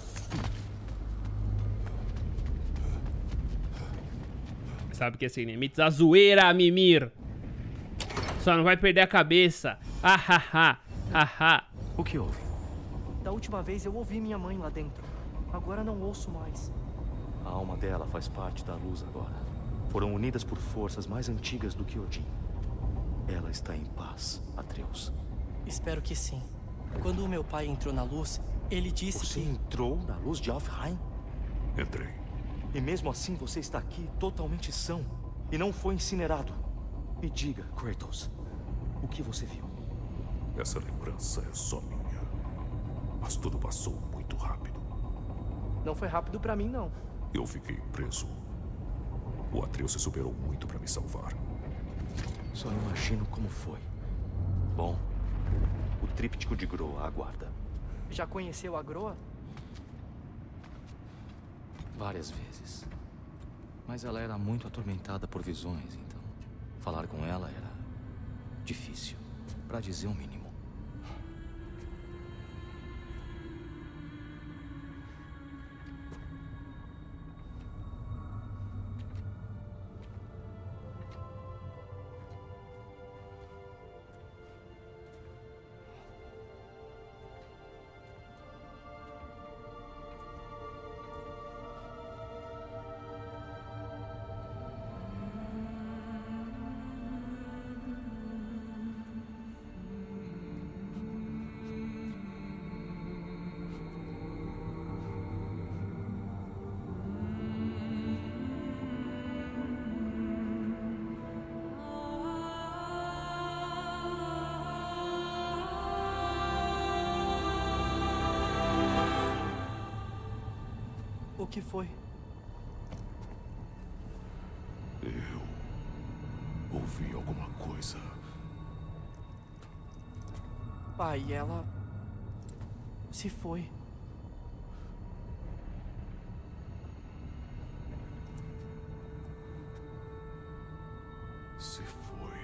Sabe que é sem limites? A zoeira, Mimir! Só não vai perder a cabeça. Ahaha, haha. O que houve? Da última vez eu ouvi minha mãe lá dentro. Agora não ouço mais. A alma dela faz parte da luz agora. Foram unidas por forças mais antigas do que Odin. Ela está em paz, Atreus. Espero que sim. Quando o meu pai entrou na luz, ele disse Você que... entrou na luz de Alfheim? Entrei. E mesmo assim você está aqui totalmente são. E não foi incinerado. Me diga, Kratos, o que você viu? Essa lembrança é só minha. Mas tudo passou muito rápido. Não foi rápido pra mim, não. Eu fiquei preso. O Atreus se superou muito para me salvar. Só imagino como foi. Bom, o tríptico de Groa aguarda. Já conheceu a Groa? Várias vezes. Mas ela era muito atormentada por visões, então falar com ela era difícil, para dizer o mínimo. O que foi? coisa. Pai, ela... se foi. Se foi.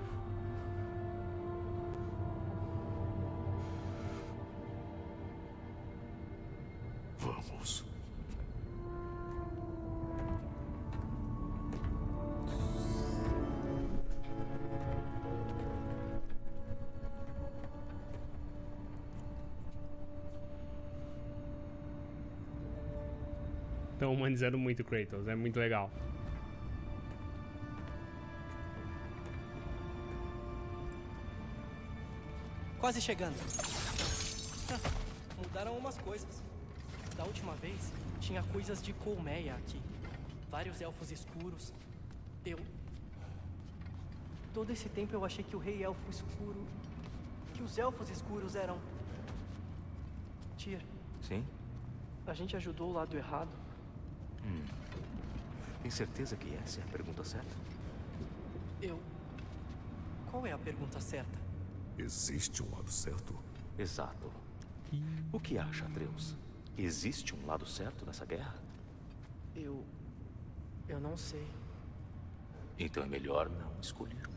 Vamos. Estão humanizando muito o Kratos, é muito legal. Quase chegando. Mudaram umas coisas. Da última vez, tinha coisas de colmeia aqui. Vários elfos escuros. Todo esse tempo eu achei que o rei elfo escuro... que os elfos escuros eram... Tyr, Sim? a gente ajudou o lado errado. Tem certeza que essa é a pergunta certa? Qual é a pergunta certa? Existe um lado certo? Exato. O que acha, Atreus? Existe um lado certo nessa guerra? Eu não sei. Então é melhor não escolher um.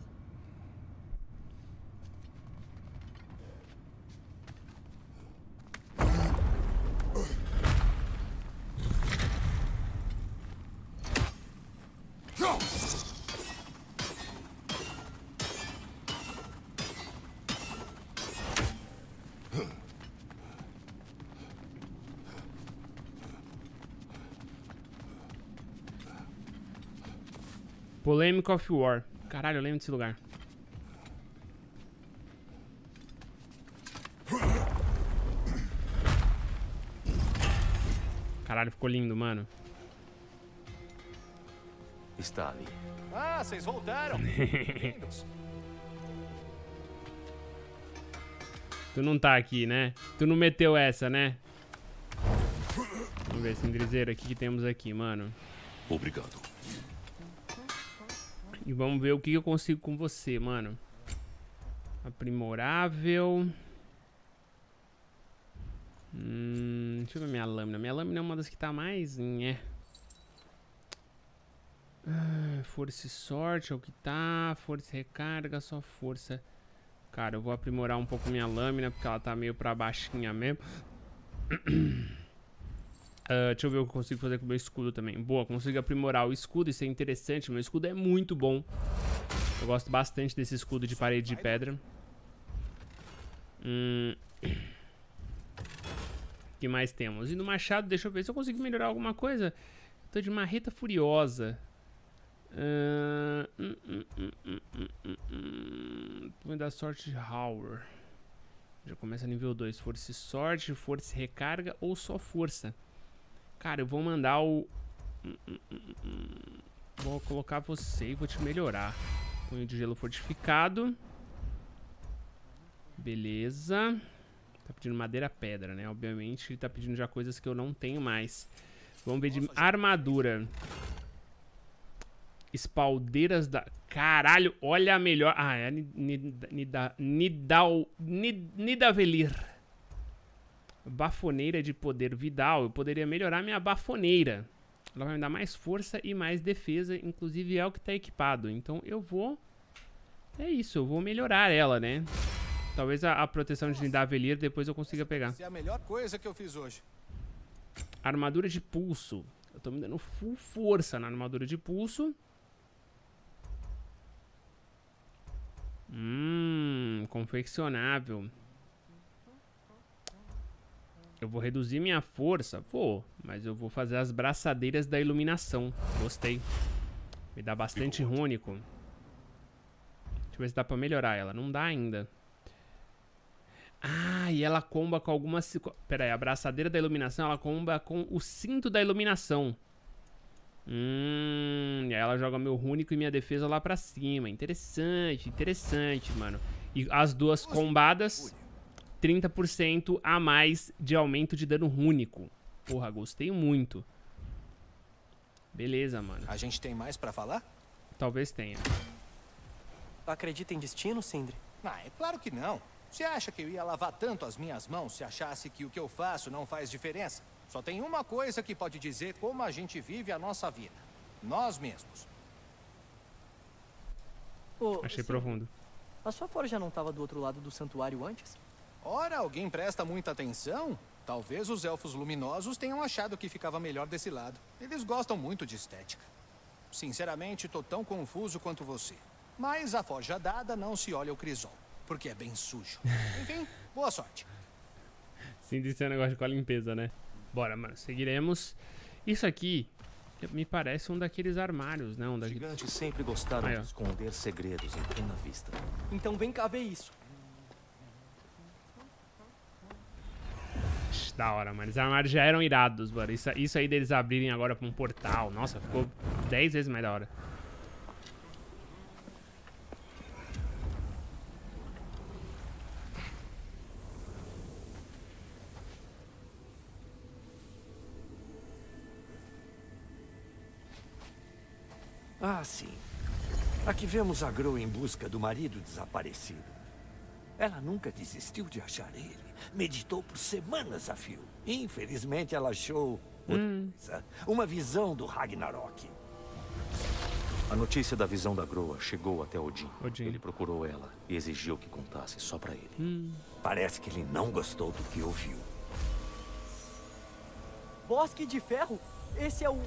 Polemic of War. Caralho, eu lembro desse lugar. Caralho, ficou lindo, mano. Está ali. Ah, vocês voltaram. Tu não tá aqui, né? Tu não meteu essa, né? Vamos ver, Sindrizeiro, o que temos aqui, mano. Obrigado. E vamos ver o que eu consigo com você, mano. Aprimorável. Deixa eu ver minha lâmina. Minha lâmina é uma das que tá mais... força e sorte é o que tá. Força e recarga, só força. Cara, eu vou aprimorar um pouco minha lâmina, porque ela tá meio pra baixinha mesmo. Deixa eu ver o que eu consigo fazer com o meu escudo também. Boa, consigo aprimorar o escudo, isso é interessante. Meu escudo é muito bom. Eu gosto bastante desse escudo de parede de pedra. O que mais temos? E no machado, deixa eu ver se eu consigo melhorar alguma coisa. Tô de marreta furiosa. Vou dar sorte de Hour. Já começa nível 2. Força e sorte, força e recarga ou só força. Cara, eu vou mandar o... Vou colocar você e vou te melhorar. Punho de gelo fortificado. Beleza. Tá pedindo madeira pedra, né? Obviamente ele tá pedindo já coisas que eu não tenho mais. Vamos ver de armadura. Espaldeiras da... Caralho, olha a melhor... Ah, é a Nidavellir. Bafoneira de poder Vidal. Eu poderia melhorar minha bafoneira. Ela vai me dar mais força e mais defesa. Inclusive é o que tá equipado. Então eu vou... É isso, eu vou melhorar ela, né? Talvez a proteção de Nidavellir depois eu consiga pegar. Essa é a melhor coisa que eu fiz hoje. Armadura de pulso. Eu tô me dando full força na armadura de pulso. Confeccionável. Eu vou reduzir minha força? Vou, mas eu vou fazer as braçadeiras da iluminação. Gostei. Me dá bastante rúnico. Deixa eu ver se dá pra melhorar ela. Não dá ainda. Ah, e ela comba com algumas... Pera aí, a braçadeira da iluminação, ela comba com o cinto da iluminação. E aí ela joga meu rúnico e minha defesa lá pra cima. Interessante, interessante, mano. E as duas combadas... 30% a mais de aumento de dano rúnico. Porra, gostei muito. Beleza, mano. A gente tem mais pra falar? Talvez tenha. acredita em destino, Sindri? Ah, é claro que não. Você acha que eu ia lavar tanto as minhas mãos se achasse que o que eu faço não faz diferença? Só tem uma coisa que pode dizer como a gente vive a nossa vida. Nós mesmos. Achei profundo. A sua forja não estava do outro lado do santuário antes? Ora, alguém presta muita atenção? Talvez os elfos luminosos tenham achado que ficava melhor desse lado. Eles gostam muito de estética. Sinceramente, tô tão confuso quanto você. Mas a forja dada não se olha o crisol, porque é bem sujo. Enfim, boa sorte. Sim, disse um negócio com a limpeza, né? Bora, mano, seguiremos. Isso aqui me parece um daqueles armários, né? Os gigantes sempre gostaram de esconder segredos em plena vista. Então vem cá ver isso. Da hora, mano. Os armários já eram irados, mano. Isso aí deles abrirem agora pra um portal. Nossa, ficou 10 vezes mais da hora. Ah, sim. Aqui vemos a Gro em busca do marido desaparecido. Ela nunca desistiu de achar ele. Meditou por semanas a fio. Infelizmente, ela achou uma visão do Ragnarok. A notícia da visão da Groa chegou até Odin. Ele procurou ela e exigiu que contasse só pra ele. Parece que ele não gostou do que ouviu. Bosque de Ferro? Esse é o...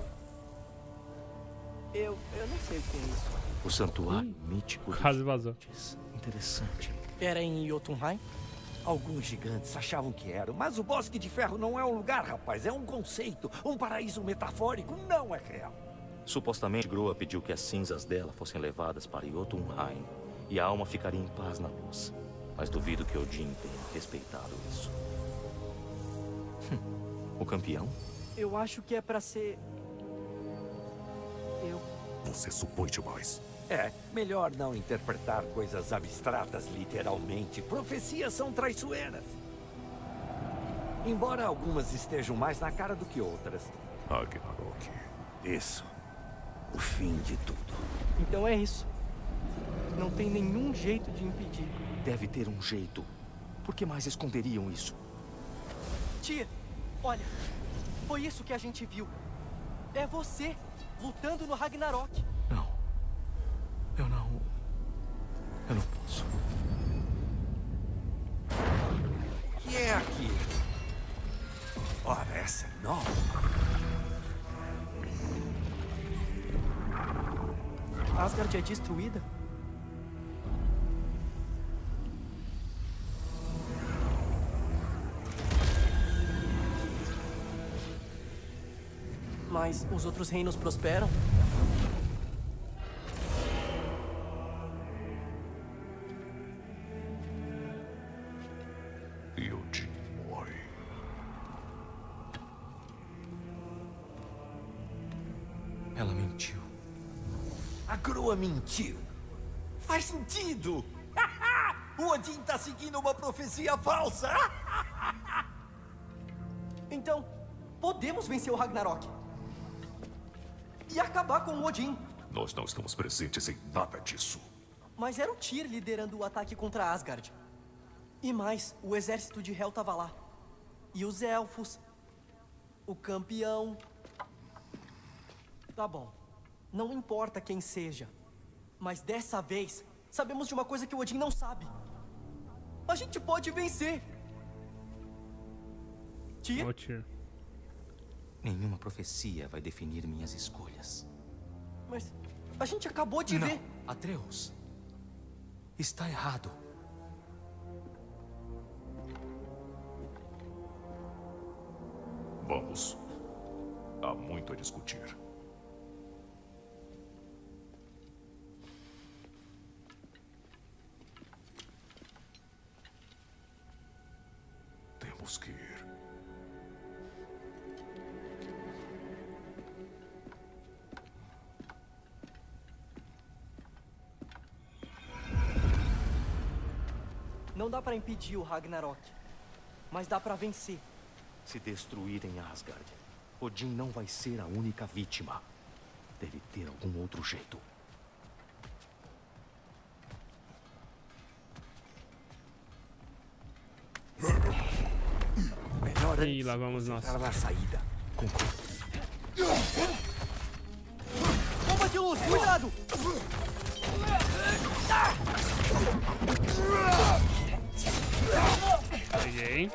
Eu não sei o que é isso. O santuário mítico dos gigantes. Interessante. Era em Jotunheim? Alguns gigantes achavam que era, mas o Bosque de Ferro não é um lugar, rapaz. É um conceito, um paraíso metafórico, não é real. Supostamente, Groa pediu que as cinzas dela fossem levadas para Jotunheim e a alma ficaria em paz na luz. Mas duvido que Odin tenha respeitado isso. O campeão? Eu acho que é pra ser... Você supõe demais. É, melhor não interpretar coisas abstratas literalmente. Profecias são traiçoeiras. Embora algumas estejam mais na cara do que outras. Ragnarok. Isso. O fim de tudo. Então é isso. Não tem nenhum jeito de impedir. Deve ter um jeito. Por que mais esconderiam isso? Tia, olha. Foi isso que a gente viu. É você, lutando no Ragnarok. Não. Eu não posso. O que é aquilo? Ora, essa é nova. Asgard é destruída? Mas os outros reinos prosperam? E Odin morre. Ela mentiu. A Groa mentiu. Faz sentido. O Odin tá seguindo uma profecia falsa. Então, podemos vencer o Ragnarok. E acabar com o Odin. Nós não estamos presentes em nada disso. Mas era o Tyr liderando o ataque contra Asgard. E mais, o exército de Hel tava lá. E os elfos. O campeão. Tá bom. Não importa quem seja. Mas dessa vez, sabemos de uma coisa que o Odin não sabe. A gente pode vencer. Tyr? Nenhuma profecia vai definir minhas escolhas. Mas a gente acabou de ver. Atreus. Está errado. Vamos. Há muito a discutir. Temos que ir. Não dá pra impedir o Ragnarok, mas dá pra vencer. Se destruírem Asgard, Odin não vai ser a única vítima. Deve ter algum outro jeito. importante. Ih, lá vamos nós. Na saída. Bomba de luz, cuidado! Peguei.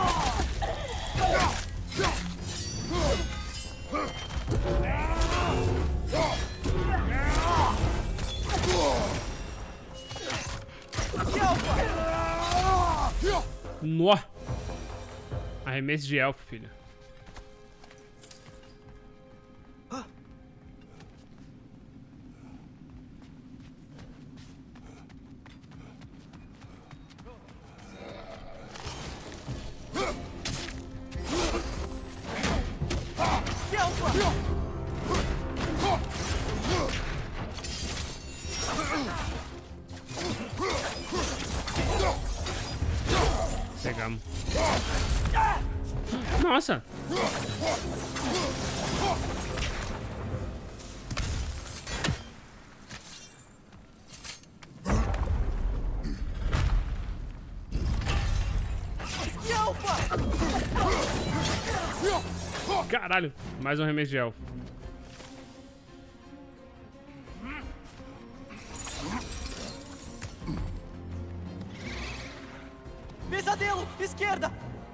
Nó! Arremesso de elfo, filho. Pegamos. Nossa! Caralho! Mais um remédio de elfo. Pesadelo! Esquerda!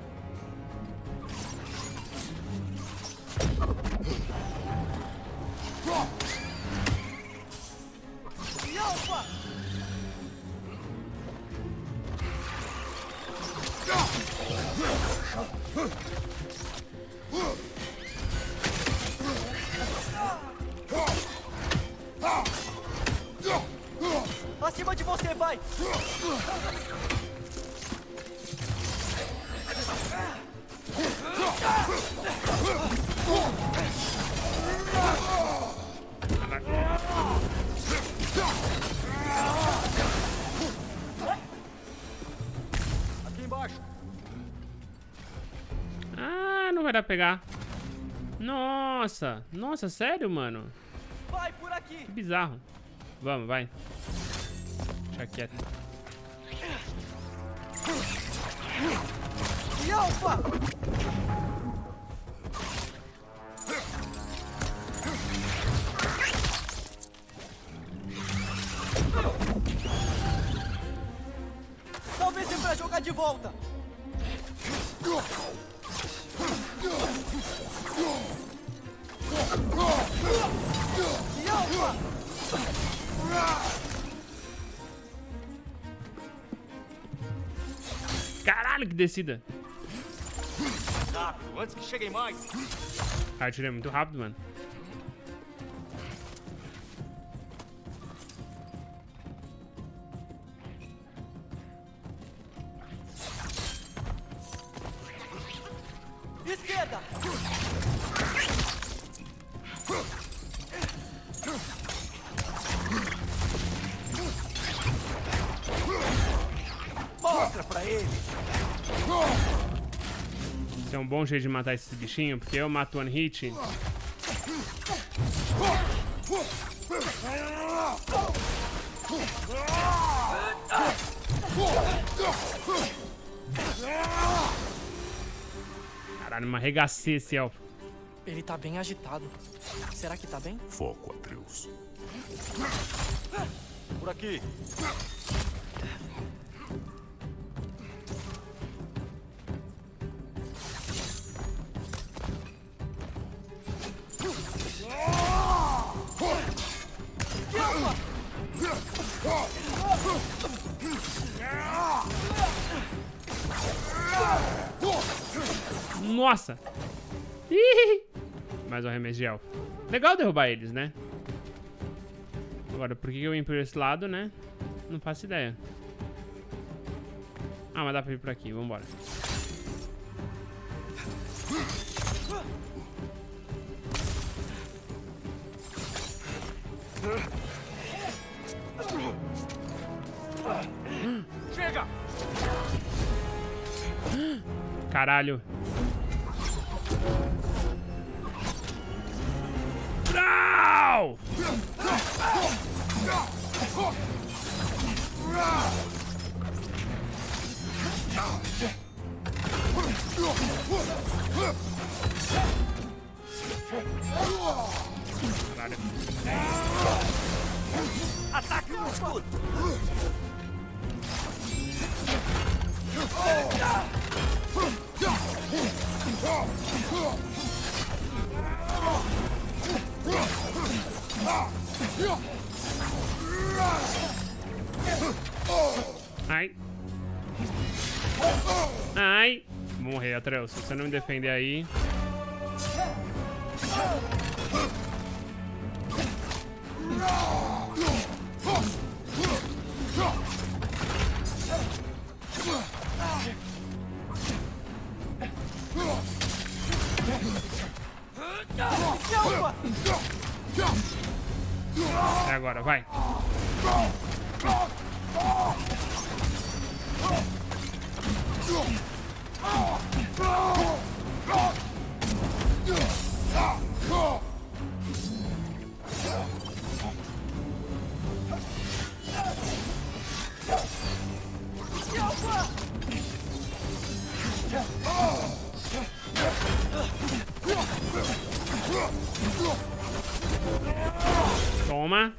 E alfa! Acima de você, vai! Aqui embaixo. Ah, não vai dar pra pegar. Nossa! Nossa, sério, mano? Vai por aqui! Que bizarro. Vamos, vai. Deixa quieto. E alfa! Talvez dê pra jogar de volta! E alfa! Caralho, que descida. Rápido, antes que cheguem mais. Ah, eu tirei muito rápido, mano. Esquerda! Mostra pra ele. Esse é um bom jeito de matar esses bichinhos, porque eu mato one hit. Caralho, me arregacei esse elfo. Ele tá bem agitado. Será que tá bem? Foco, Atreus. Por aqui. Nossa! Ih! Mais um remédio de elfo. Legal derrubar eles, né? Agora, por que eu vim por esse lado, né? Não faço ideia. Ah, mas dá pra ir por aqui. Vambora. Chega! Caralho. Não! agora. Ataque o escudo! Ai. Ai. Vou morrer, Atreus. Se você não me defender aí... É agora, vai. Toma.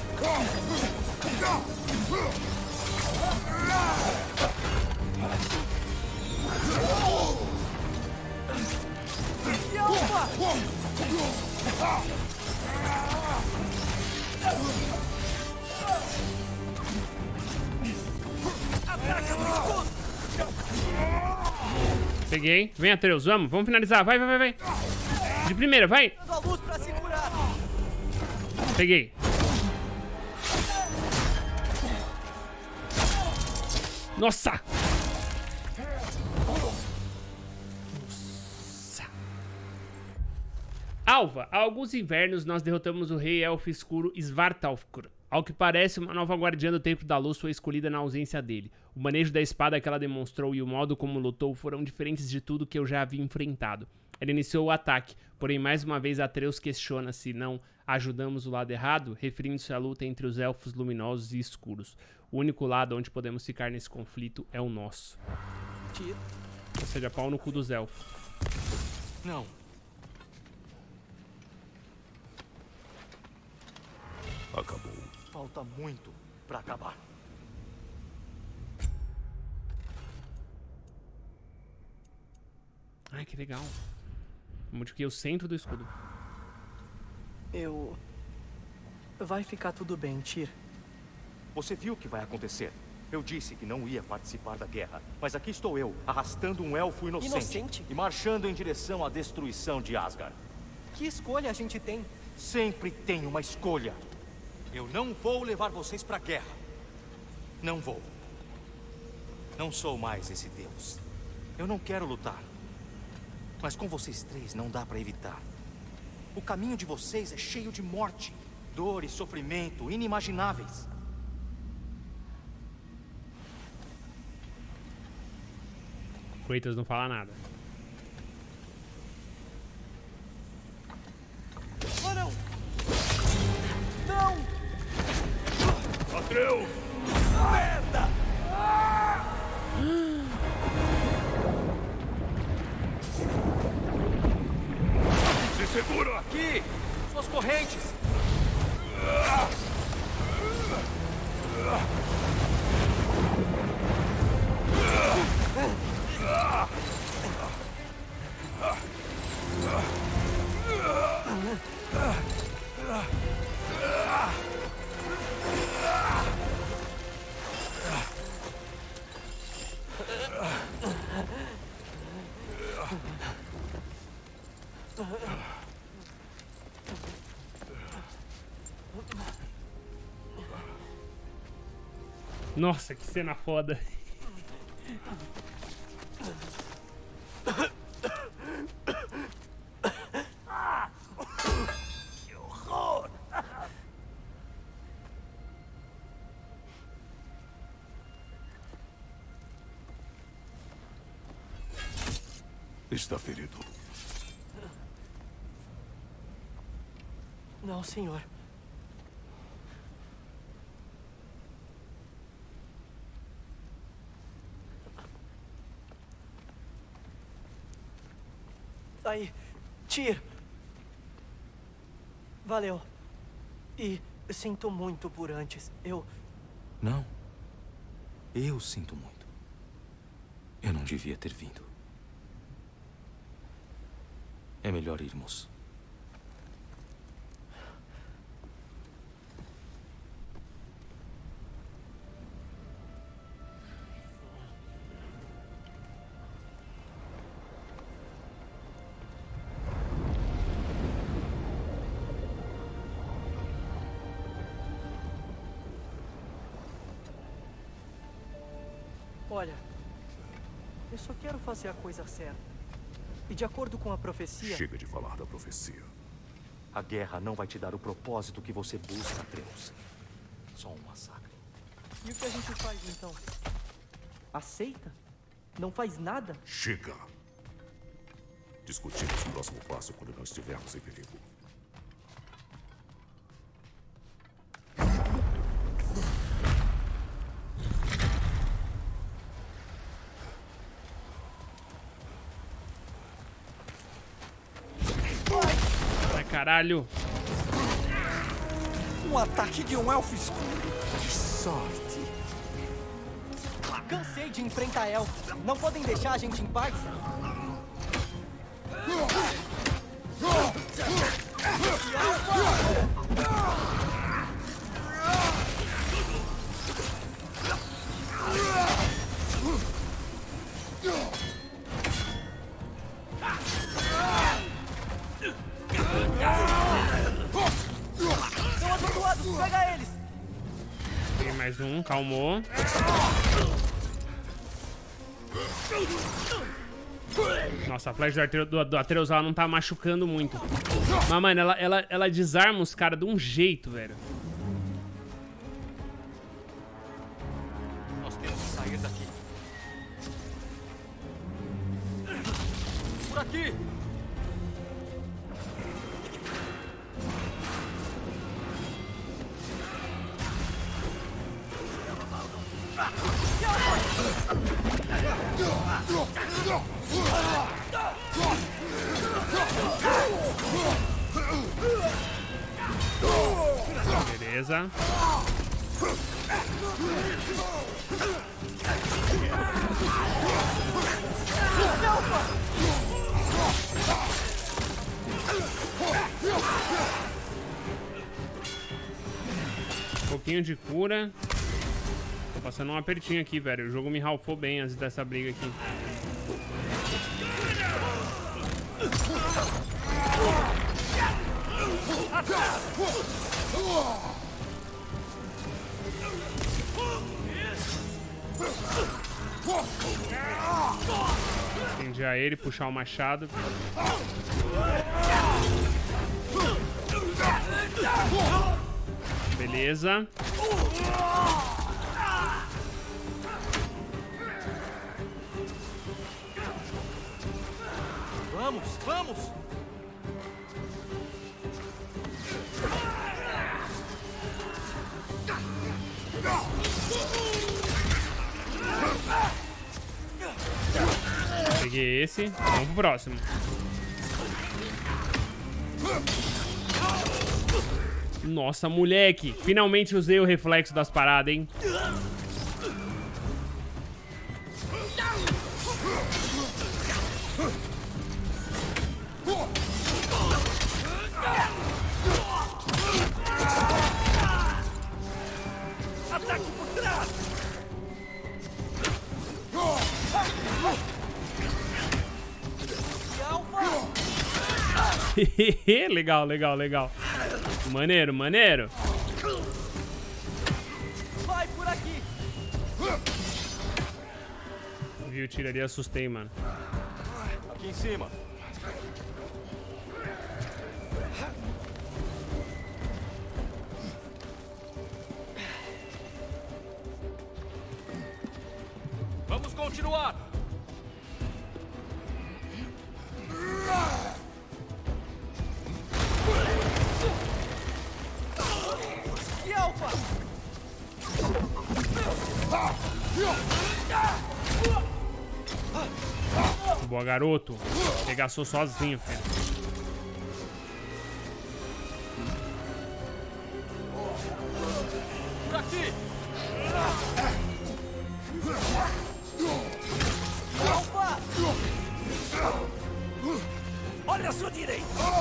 Peguei. Vem, Atreus, vamos finalizar. Vai, vai, vai, vai. De primeira, vai. Peguei. Nossa! Alva, há alguns invernos nós derrotamos o rei elfo escuro Svartalfur. Ao que parece, uma nova guardiã do Templo da Luz foi escolhida na ausência dele. O manejo da espada que ela demonstrou e o modo como lutou foram diferentes de tudo que eu já havia enfrentado. Ela iniciou o ataque, porém mais uma vez Atreus questiona se não ajudamos o lado errado, referindo-se à luta entre os elfos luminosos e escuros. O único lado onde podemos ficar nesse conflito é o nosso. Ou seja, pau no cu dos elfos. Não. Acabou. Falta muito pra acabar. Ai, que legal. Modifiquei o centro do escudo. Vai ficar tudo bem, Tyr. Você viu o que vai acontecer. Eu disse que não ia participar da guerra, mas aqui estou eu, arrastando um elfo inocente? E marchando em direção à destruição de Asgard. Que escolha a gente tem? Sempre tem uma escolha. Eu não vou levar vocês pra guerra. Não vou. Não sou mais esse deus. Eu não quero lutar. Mas com vocês três não dá pra evitar. O caminho de vocês é cheio de morte, dor e sofrimento inimagináveis. Kratos não fala nada. Oh, não! Não! Atreus! Merda! Se segura! Aqui! Suas correntes! Nossa, que cena foda. Que horror! Está ferido. Não, senhor. Aí, Tyr. Valeu. E sinto muito por antes. Não. Eu sinto muito. Eu não devia ter vindo. É melhor irmos. Olha, eu só quero fazer a coisa certa. E de acordo com a profecia... Chega de falar da profecia. A guerra não vai te dar o propósito que você busca, Atreus. Só um massacre. E o que a gente faz, então? Aceita? Não faz nada? Chega! Discutimos o próximo passo quando não estivermos em perigo. Caralho. Um ataque de um elfo escuro. Que sorte. Cansei de enfrentar elfos. Não podem deixar a gente em paz? Pega eles! Tem mais um, calmou. Nossa, a flecha do Atreus ela não tá machucando muito. Mas, mano, ela desarma os caras de um jeito, velho. Nós temos que sair daqui. Por aqui! Beleza. Um pouquinho de cura. Tô passando um apertinho aqui, velho. O jogo me ralfou bem antes dessa briga aqui. Incendiar ele, puxar o machado. Beleza. Vamos, vamos! Peguei esse. Vamos pro próximo. Nossa, moleque. Finalmente usei o reflexo das paradas, hein? Ataque por trás! Legal, legal, legal. Maneiro, maneiro. Vai por aqui. Vi o tiro ali, assustei, mano. Aqui em cima. Vamos continuar. E Alfa! Boa, garoto. Pegaçou sozinho, filho.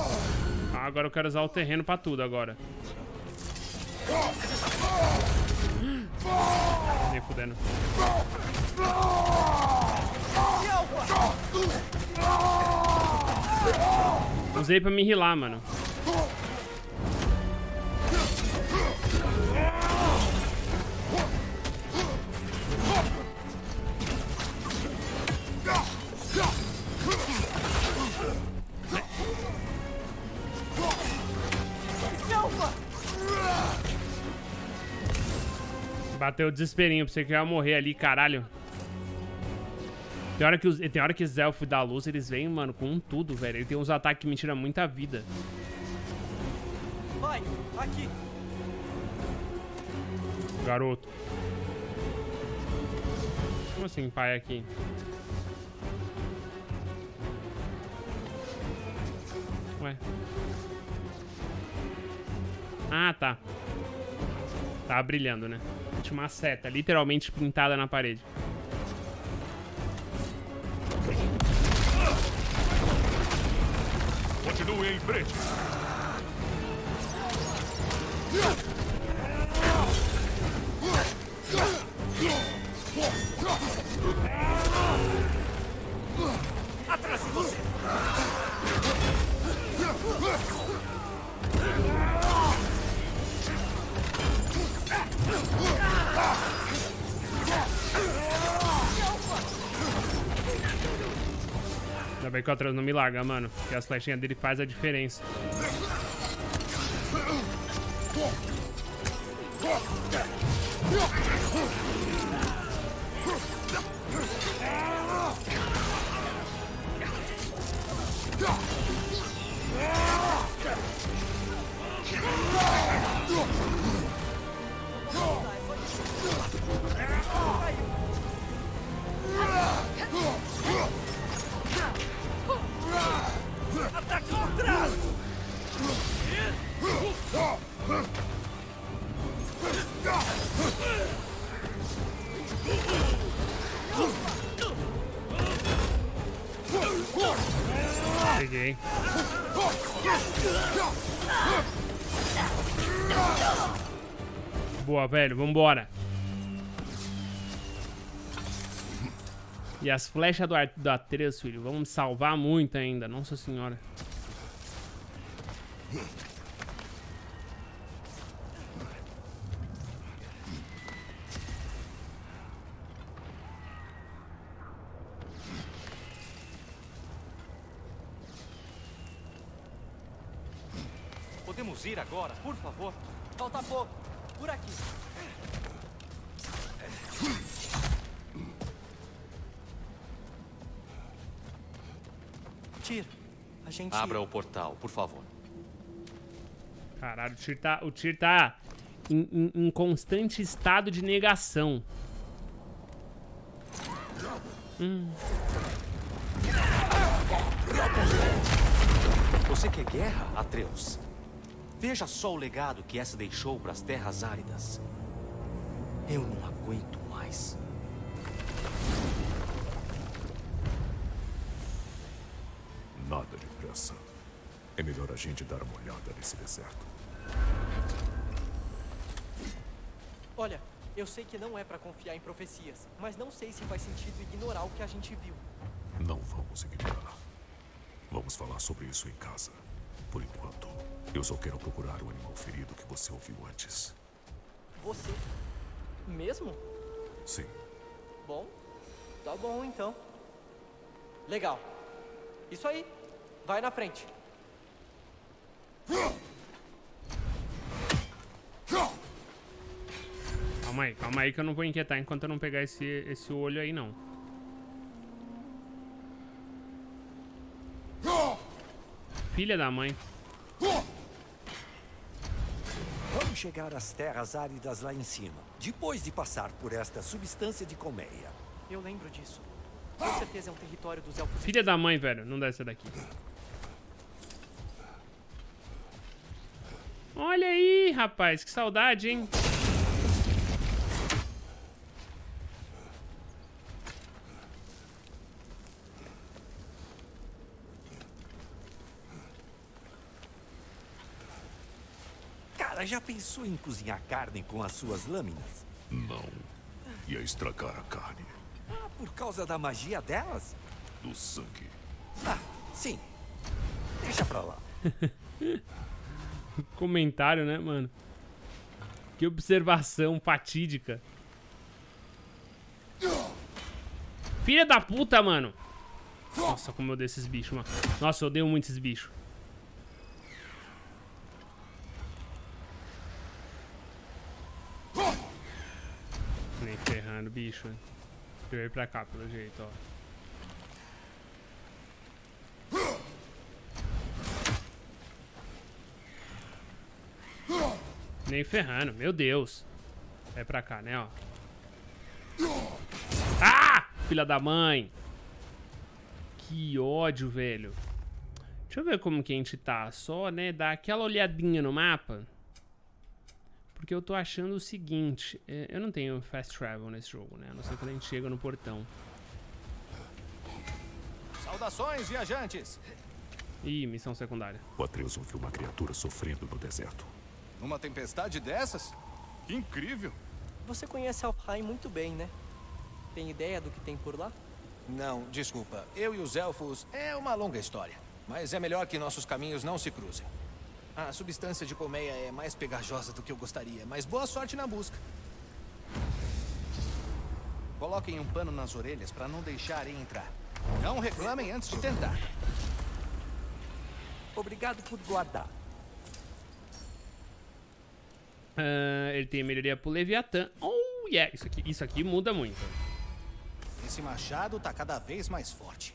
Ah, agora eu quero usar o terreno pra tudo agora. Nem fudendo. Usei pra me healar, mano. Bateu o desesperinho, pra você que ia morrer ali, caralho. Tem hora que os elfos da luz, eles vêm, mano, com tudo, velho. Ele tem uns ataques que me tiram muita vida. Vai, aqui. Garoto. Como assim, pai, aqui? Ué. Ah, tá. Tava brilhando, né? Tinha uma seta literalmente pintada na parede. Continue em frente. Atrás de você! Ainda bem que o Atreus não me larga, mano. Porque as flechinhas dele faz a diferença. Ataque por trás! Peguei. Boa, velho. Vambora. E as flechas do Atreus, filho, vão me salvar muito ainda. Nossa senhora. Podemos ir agora, por favor? Falta pouco. Por aqui. Tyr, a gente... Abra o portal, por favor. Caralho, o Tyr tá em constante estado de negação. Você quer guerra, Atreus? Veja só o legado que essa deixou para as terras áridas. Eu não aguento mais. Nada depressa. É melhor a gente dar uma olhada nesse deserto. Olha, eu sei que não é pra confiar em profecias, mas não sei se faz sentido ignorar o que a gente viu. Não vamos ignorar. Vamos falar sobre isso em casa. Por enquanto, eu só quero procurar o animal ferido que você ouviu antes. Você? Mesmo? Sim. Bom, tá bom então. Legal. Isso aí. Vai na frente. Calma aí que eu não vou inquietar enquanto eu não pegar esse olho aí, não. Filha da mãe. Vamos chegar às terras áridas lá em cima, depois de passar por esta substância de colmeia. Eu lembro disso. Com certeza é um território dos elfos. Filha da mãe, velho. Não deve ser daqui. Olha aí, rapaz. Que saudade, hein? Agora, já pensou em cozinhar carne com as suas lâminas? Não. Ia estragar a carne. Ah, por causa da magia delas? Do sangue. Ah, sim. Deixa pra lá. Comentário, né, mano? Que observação fatídica. Filha da puta, mano. Nossa, como eu odeio esses bichos, mano. Nossa, eu odeio muito esses bichos. Nem ferrando, bicho. Eu ia pra cá, pelo jeito, ó. Nem ferrando, meu Deus. Vai pra cá, né, ó. Ah! Filha da mãe. Que ódio, velho. Deixa eu ver como que a gente tá. Só, né, dar aquela olhadinha no mapa. Porque eu tô achando o seguinte. Eu não tenho fast travel nesse jogo, né? A não ser quando a gente chega no portão. Saudações, viajantes! Ih, missão secundária. O Atreus ouviu uma criatura sofrendo no deserto. Numa tempestade dessas? Que incrível! Você conhece Alfheim muito bem, né? Tem ideia do que tem por lá? Não, desculpa. Eu e os elfos é uma longa história. Mas é melhor que nossos caminhos não se cruzem. A substância de colmeia é mais pegajosa do que eu gostaria, mas boa sorte na busca. Coloquem um pano nas orelhas para não deixarem entrar. Não reclamem antes de tentar. Obrigado por guardar. Ele tem melhoria pro Leviatã. Oh, yeah. Isso aqui muda muito. Esse machado tá cada vez mais forte.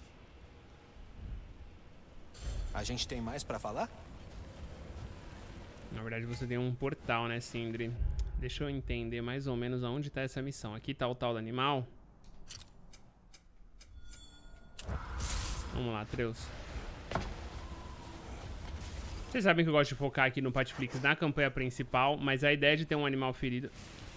A gente tem mais pra falar? Na verdade, você tem um portal, né, Sindri? Deixa eu entender mais ou menos aonde tá essa missão. Aqui tá o tal do animal. Vamos lá, Atreus. Vocês sabem que eu gosto de focar aqui no Patflix na campanha principal, mas a ideia de ter um animal ferido...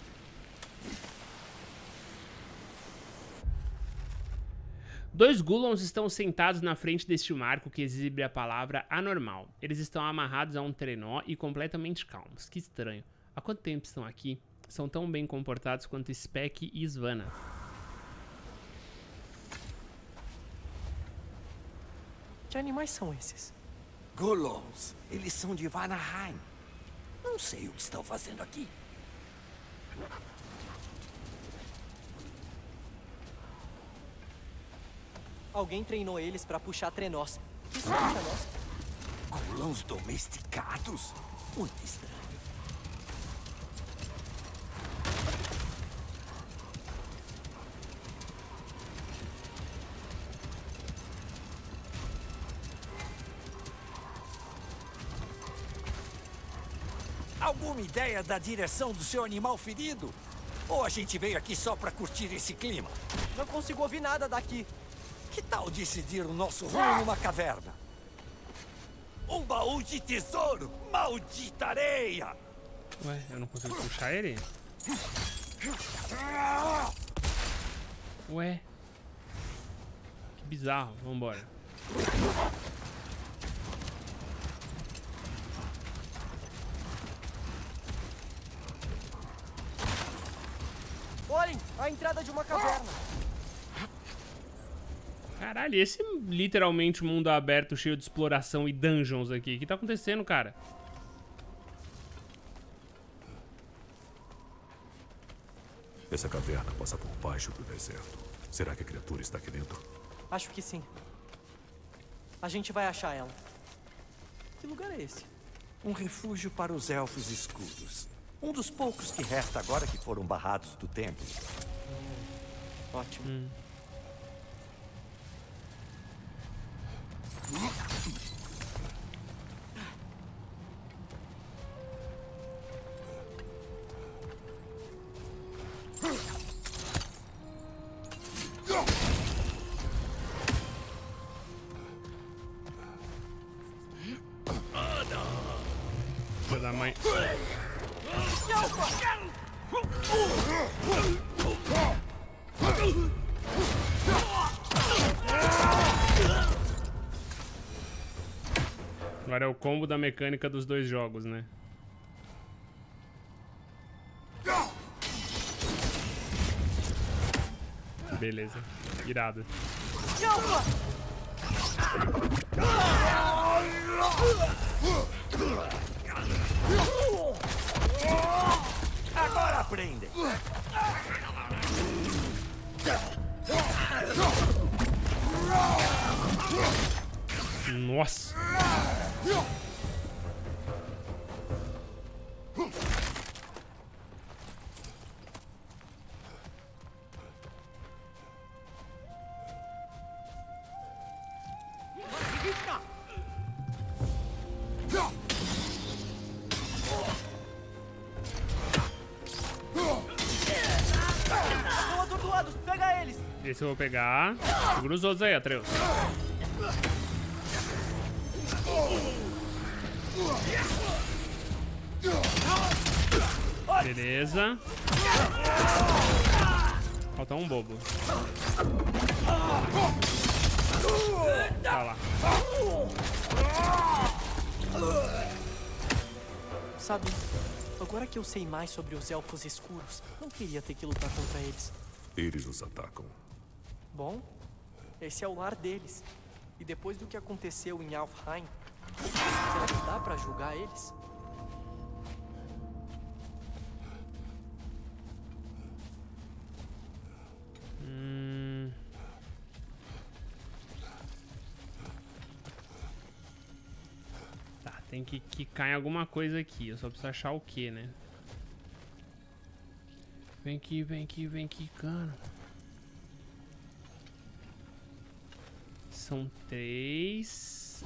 Dois Gulons estão sentados na frente deste marco que exibe a palavra anormal. Eles estão amarrados a um trenó e completamente calmos. Que estranho. Há quanto tempo estão aqui? São tão bem comportados quanto Speck e Svanna. Que animais são esses? Gulons. Eles são de Vanaheim. Não sei o que estão fazendo aqui. Alguém treinou eles pra puxar trenós. Que são trenós? Gulons domesticados? Muito estranho. Alguma ideia da direção do seu animal ferido? Ou a gente veio aqui só pra curtir esse clima? Não consigo ouvir nada daqui. Que tal decidir o nosso rumo numa caverna? Um baú de tesouro! Maldita areia! Ué, eu não consigo puxar ele? Ué. Que bizarro. Vambora. Olhem, a entrada de uma caverna. Caralho, esse literalmente mundo aberto cheio de exploração e dungeons aqui. O que tá acontecendo, cara? Essa caverna passa por baixo do deserto. Será que a criatura está aqui dentro? Acho que sim. A gente vai achar ela. Que lugar é esse? Um refúgio para os elfos escuros. Um dos poucos que resta agora que foram barrados do templo. Ótimo. Filho da mãe. Agora é o combo da mecânica dos dois jogos, né? Beleza. Irado. Agora aprende. Nossa. Estão atordoados, pega eles! Esse eu vou pegar. Segura os outros aí, Atreus. Beleza. Falta um bobo. Tá lá. Sabe, agora que eu sei mais sobre os elfos escuros, não queria ter que lutar contra eles. Eles nos atacam. Bom, esse é o lar deles. E depois do que aconteceu em Alfheim, será que dá pra julgar eles? Tá, tem que quicar em alguma coisa aqui. Eu só preciso achar o que, né? Vem aqui, vem aqui, vem quicando. São 3.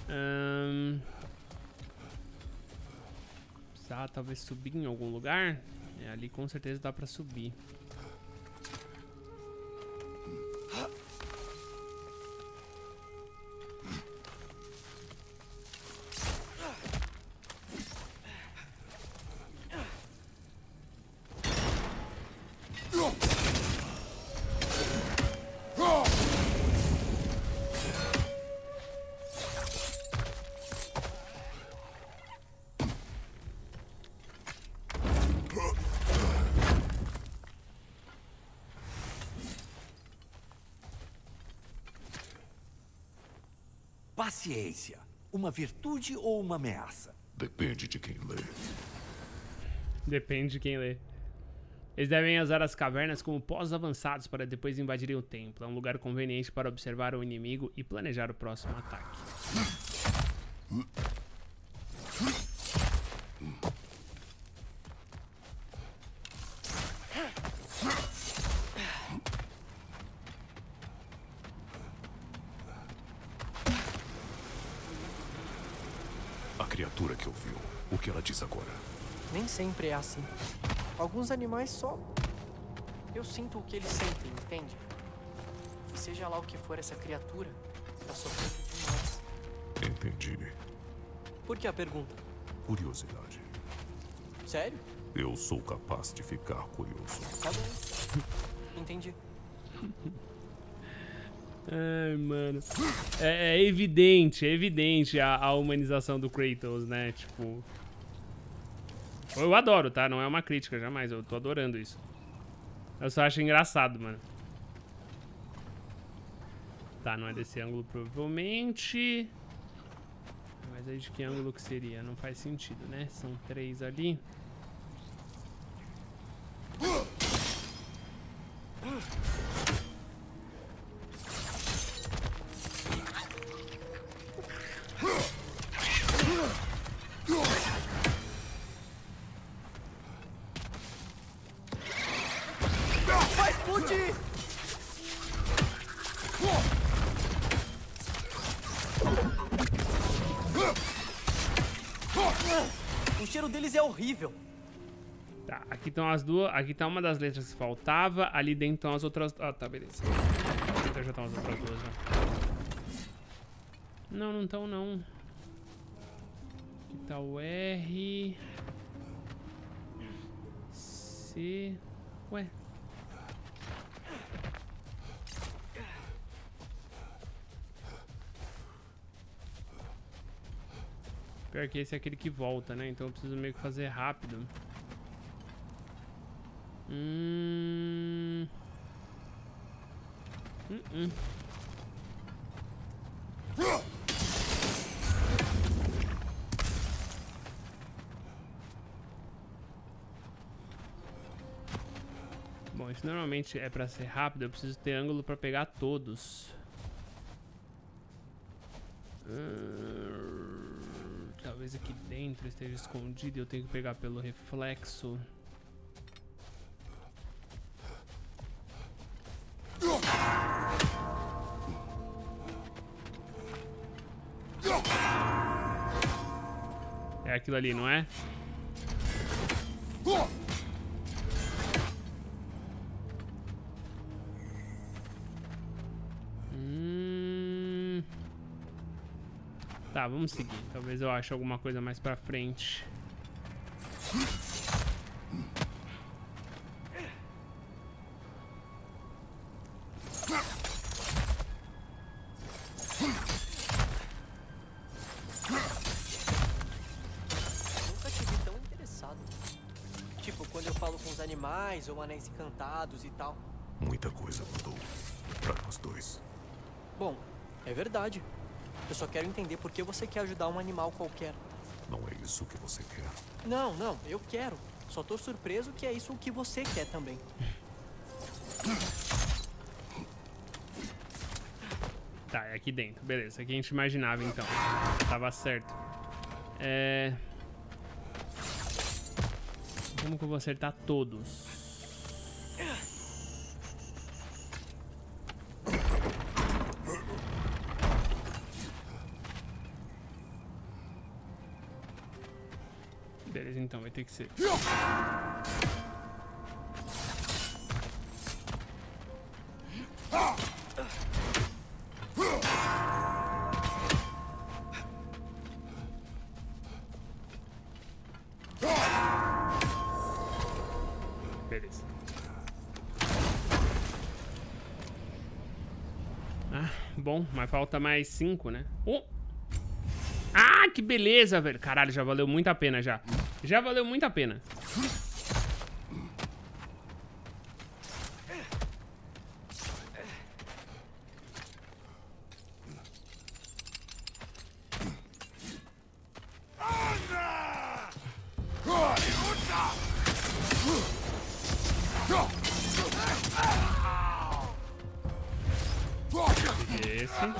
Precisar talvez subir em algum lugar. É, ali com certeza dá pra subir. Paciência. Uma virtude ou uma ameaça? Depende de quem lê. Depende de quem lê. Eles devem usar as cavernas como postos avançados para depois invadirem o templo. É um lugar conveniente para observar o inimigo e planejar o próximo ataque. A criatura que ouviu, o que ela diz agora? Nem sempre é assim. Alguns animais só... Eu sinto o que eles sentem, entende? E seja lá o que for essa criatura, tá sofrendo demais. Entendi. Por que a pergunta? Curiosidade. Sério? Eu sou capaz de ficar curioso. Tá bom. Entendi. Ai, mano. É evidente a humanização do Kratos, né? Tipo... Eu adoro, tá? Não é uma crítica, jamais. Eu tô adorando isso. Eu só acho engraçado, mano. Tá, não é desse ângulo, provavelmente. Mas aí de que ângulo que seria? Não faz sentido, né? São 3 ali. Vai explodir! O cheiro deles é horrível. Tá, aqui estão as duas. Aqui tá uma das letras que faltava. Ali dentro estão as outras. Ah, tá, beleza. Então já estão as outras duas, já. Não, não estão, não. Aqui tá o R. C. Ué. Pior que esse é aquele que volta, né? Então eu preciso meio que fazer rápido. Bom, isso normalmente é pra ser rápido. Eu preciso ter ângulo pra pegar todos. Talvez aqui dentro esteja escondido e eu tenho que pegar pelo reflexo. É aquilo ali, não é? Tá, vamos seguir. Talvez eu ache alguma coisa mais pra frente. Nunca te vi tão interessado. Tipo, quando eu falo com os animais ou anéis encantados e tal. Muita coisa mudou pra nós dois. Bom, é verdade. Eu só quero entender por que você quer ajudar um animal qualquer. Não é isso que você quer. Não, eu quero. Só tô surpreso que é isso o que você quer também. Tá, é aqui dentro. Beleza, aqui a gente imaginava então. Tava certo. Como que eu vou acertar todos? Beleza, então vai ter que ser. Beleza. Ah, bom, mas falta mais 5, né? Ah, que beleza, velho. Caralho, já valeu muito a pena já. Já valeu muito a pena. Esse.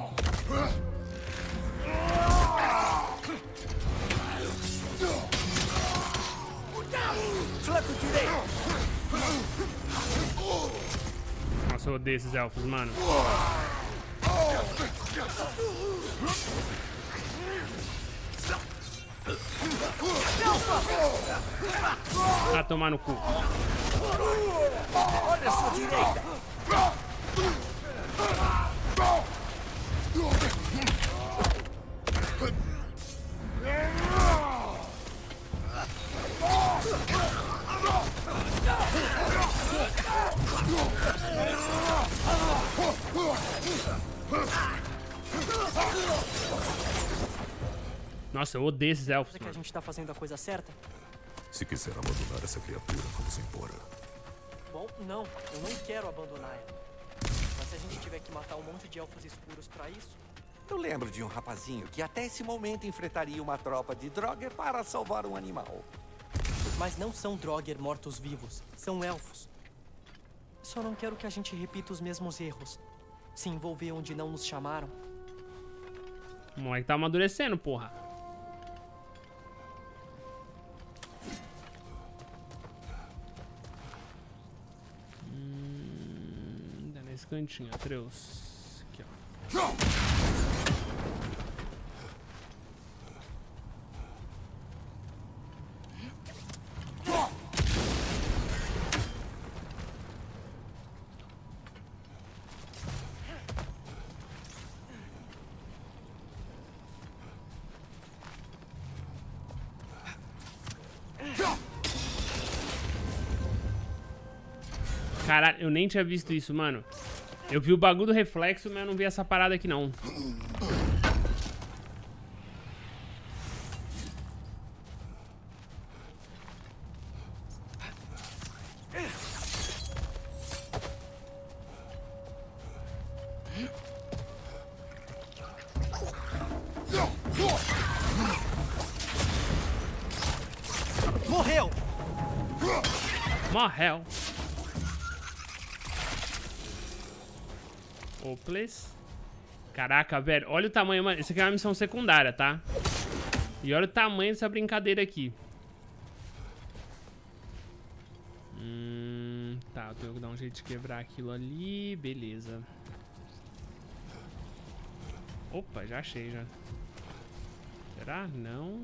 Nossa, eu odeio esses elfos, mano. Tá tomar no cu. Olha a sua direita! Nossa, eu odeio esses elfos. Será que a gente tá fazendo a coisa certa? Se quiser abandonar essa criatura, vamos embora. Bom, não. Eu não quero abandonar ela. Mas se a gente tiver que matar um monte de elfos escuros pra isso... Eu lembro de um rapazinho que até esse momento enfrentaria uma tropa de Draugr para salvar um animal. Mas não são Draugr mortos-vivos. São elfos. Só não quero que a gente repita os mesmos erros. Se envolver onde não nos chamaram. O moleque tá amadurecendo, porra. Dá nesse cantinho, Atreus. Aqui, ó. Caralho, eu nem tinha visto isso, mano. Eu vi o bagulho do reflexo, mas eu não vi essa parada aqui, não. Morreu! Morreu. Hopeless. Caraca, velho. Olha o tamanho, mano. Isso aqui é uma missão secundária, tá? E olha o tamanho dessa brincadeira aqui. Tá, eu tenho que dar um jeito de quebrar aquilo ali. Beleza. Opa, já achei, já. Será? Não.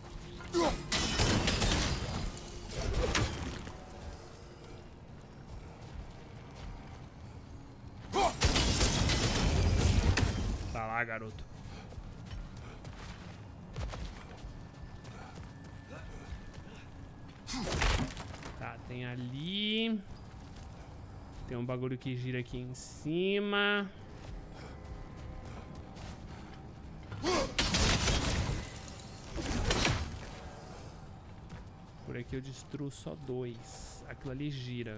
Tá lá, garoto. Tá, tem ali. Tem um bagulho que gira aqui em cima. Por aqui eu destruo só 2. Aquilo ali gira.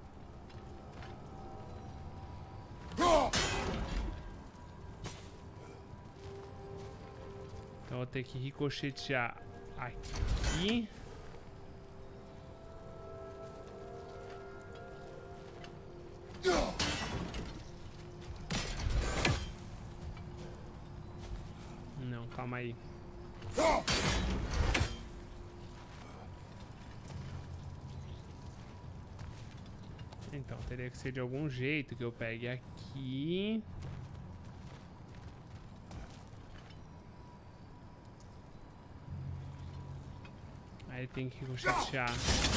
Então eu vou ter que ricochetear aqui. Não, calma aí. Então, teria que ser de algum jeito que eu pegue aqui. Aí tem que ricochetear.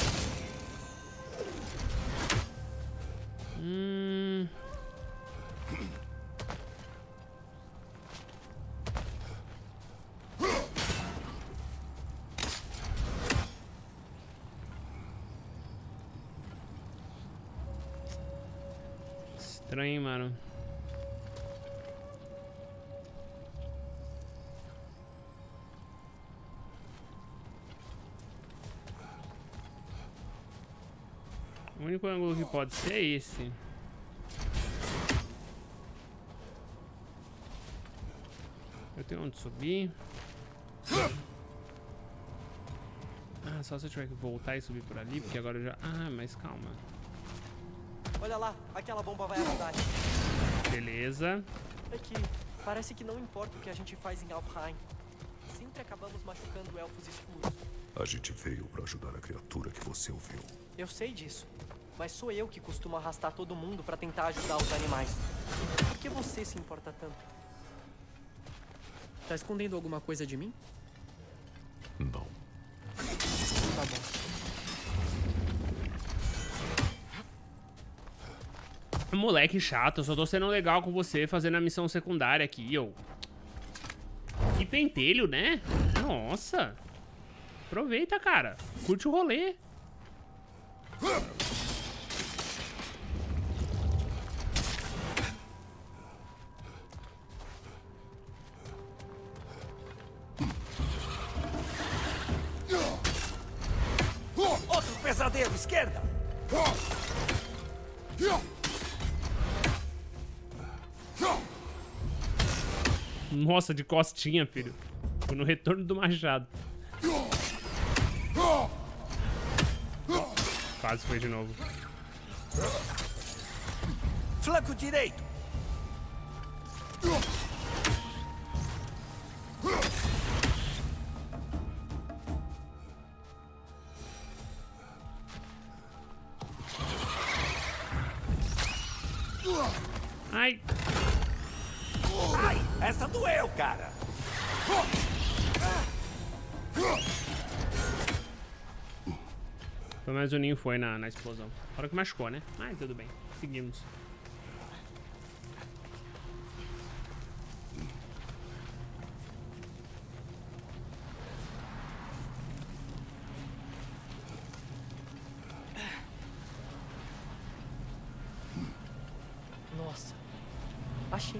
Estranho, hein, mano. O único ângulo que pode ser é esse. Eu tenho onde subir. Ah, só se eu tiver que voltar e subir por ali, porque agora eu já... Ah, mas calma. Olha lá, aquela bomba vai ajudar. Beleza. É que parece que não importa o que a gente faz em Alfheim. Sempre acabamos machucando elfos escuros. A gente veio pra ajudar a criatura que você ouviu. Eu sei disso. Mas sou eu que costumo arrastar todo mundo pra tentar ajudar os animais. Por que você se importa tanto? Tá escondendo alguma coisa de mim? Não. Tá bom. Moleque chato, eu só tô sendo legal com você fazendo a missão secundária aqui, eu. Que pentelho, né? Nossa. Aproveita, cara. Curte o rolê. Outro pesadelo, esquerda! Nossa, de costinha, filho. Foi no retorno do machado. Quase foi de novo. Flanco direito! Ai! Ai, essa doeu, cara! Pelo menos o ninho foi na explosão. Fora que machucou, né? Mas tudo bem. Seguimos. Nossa. Achei.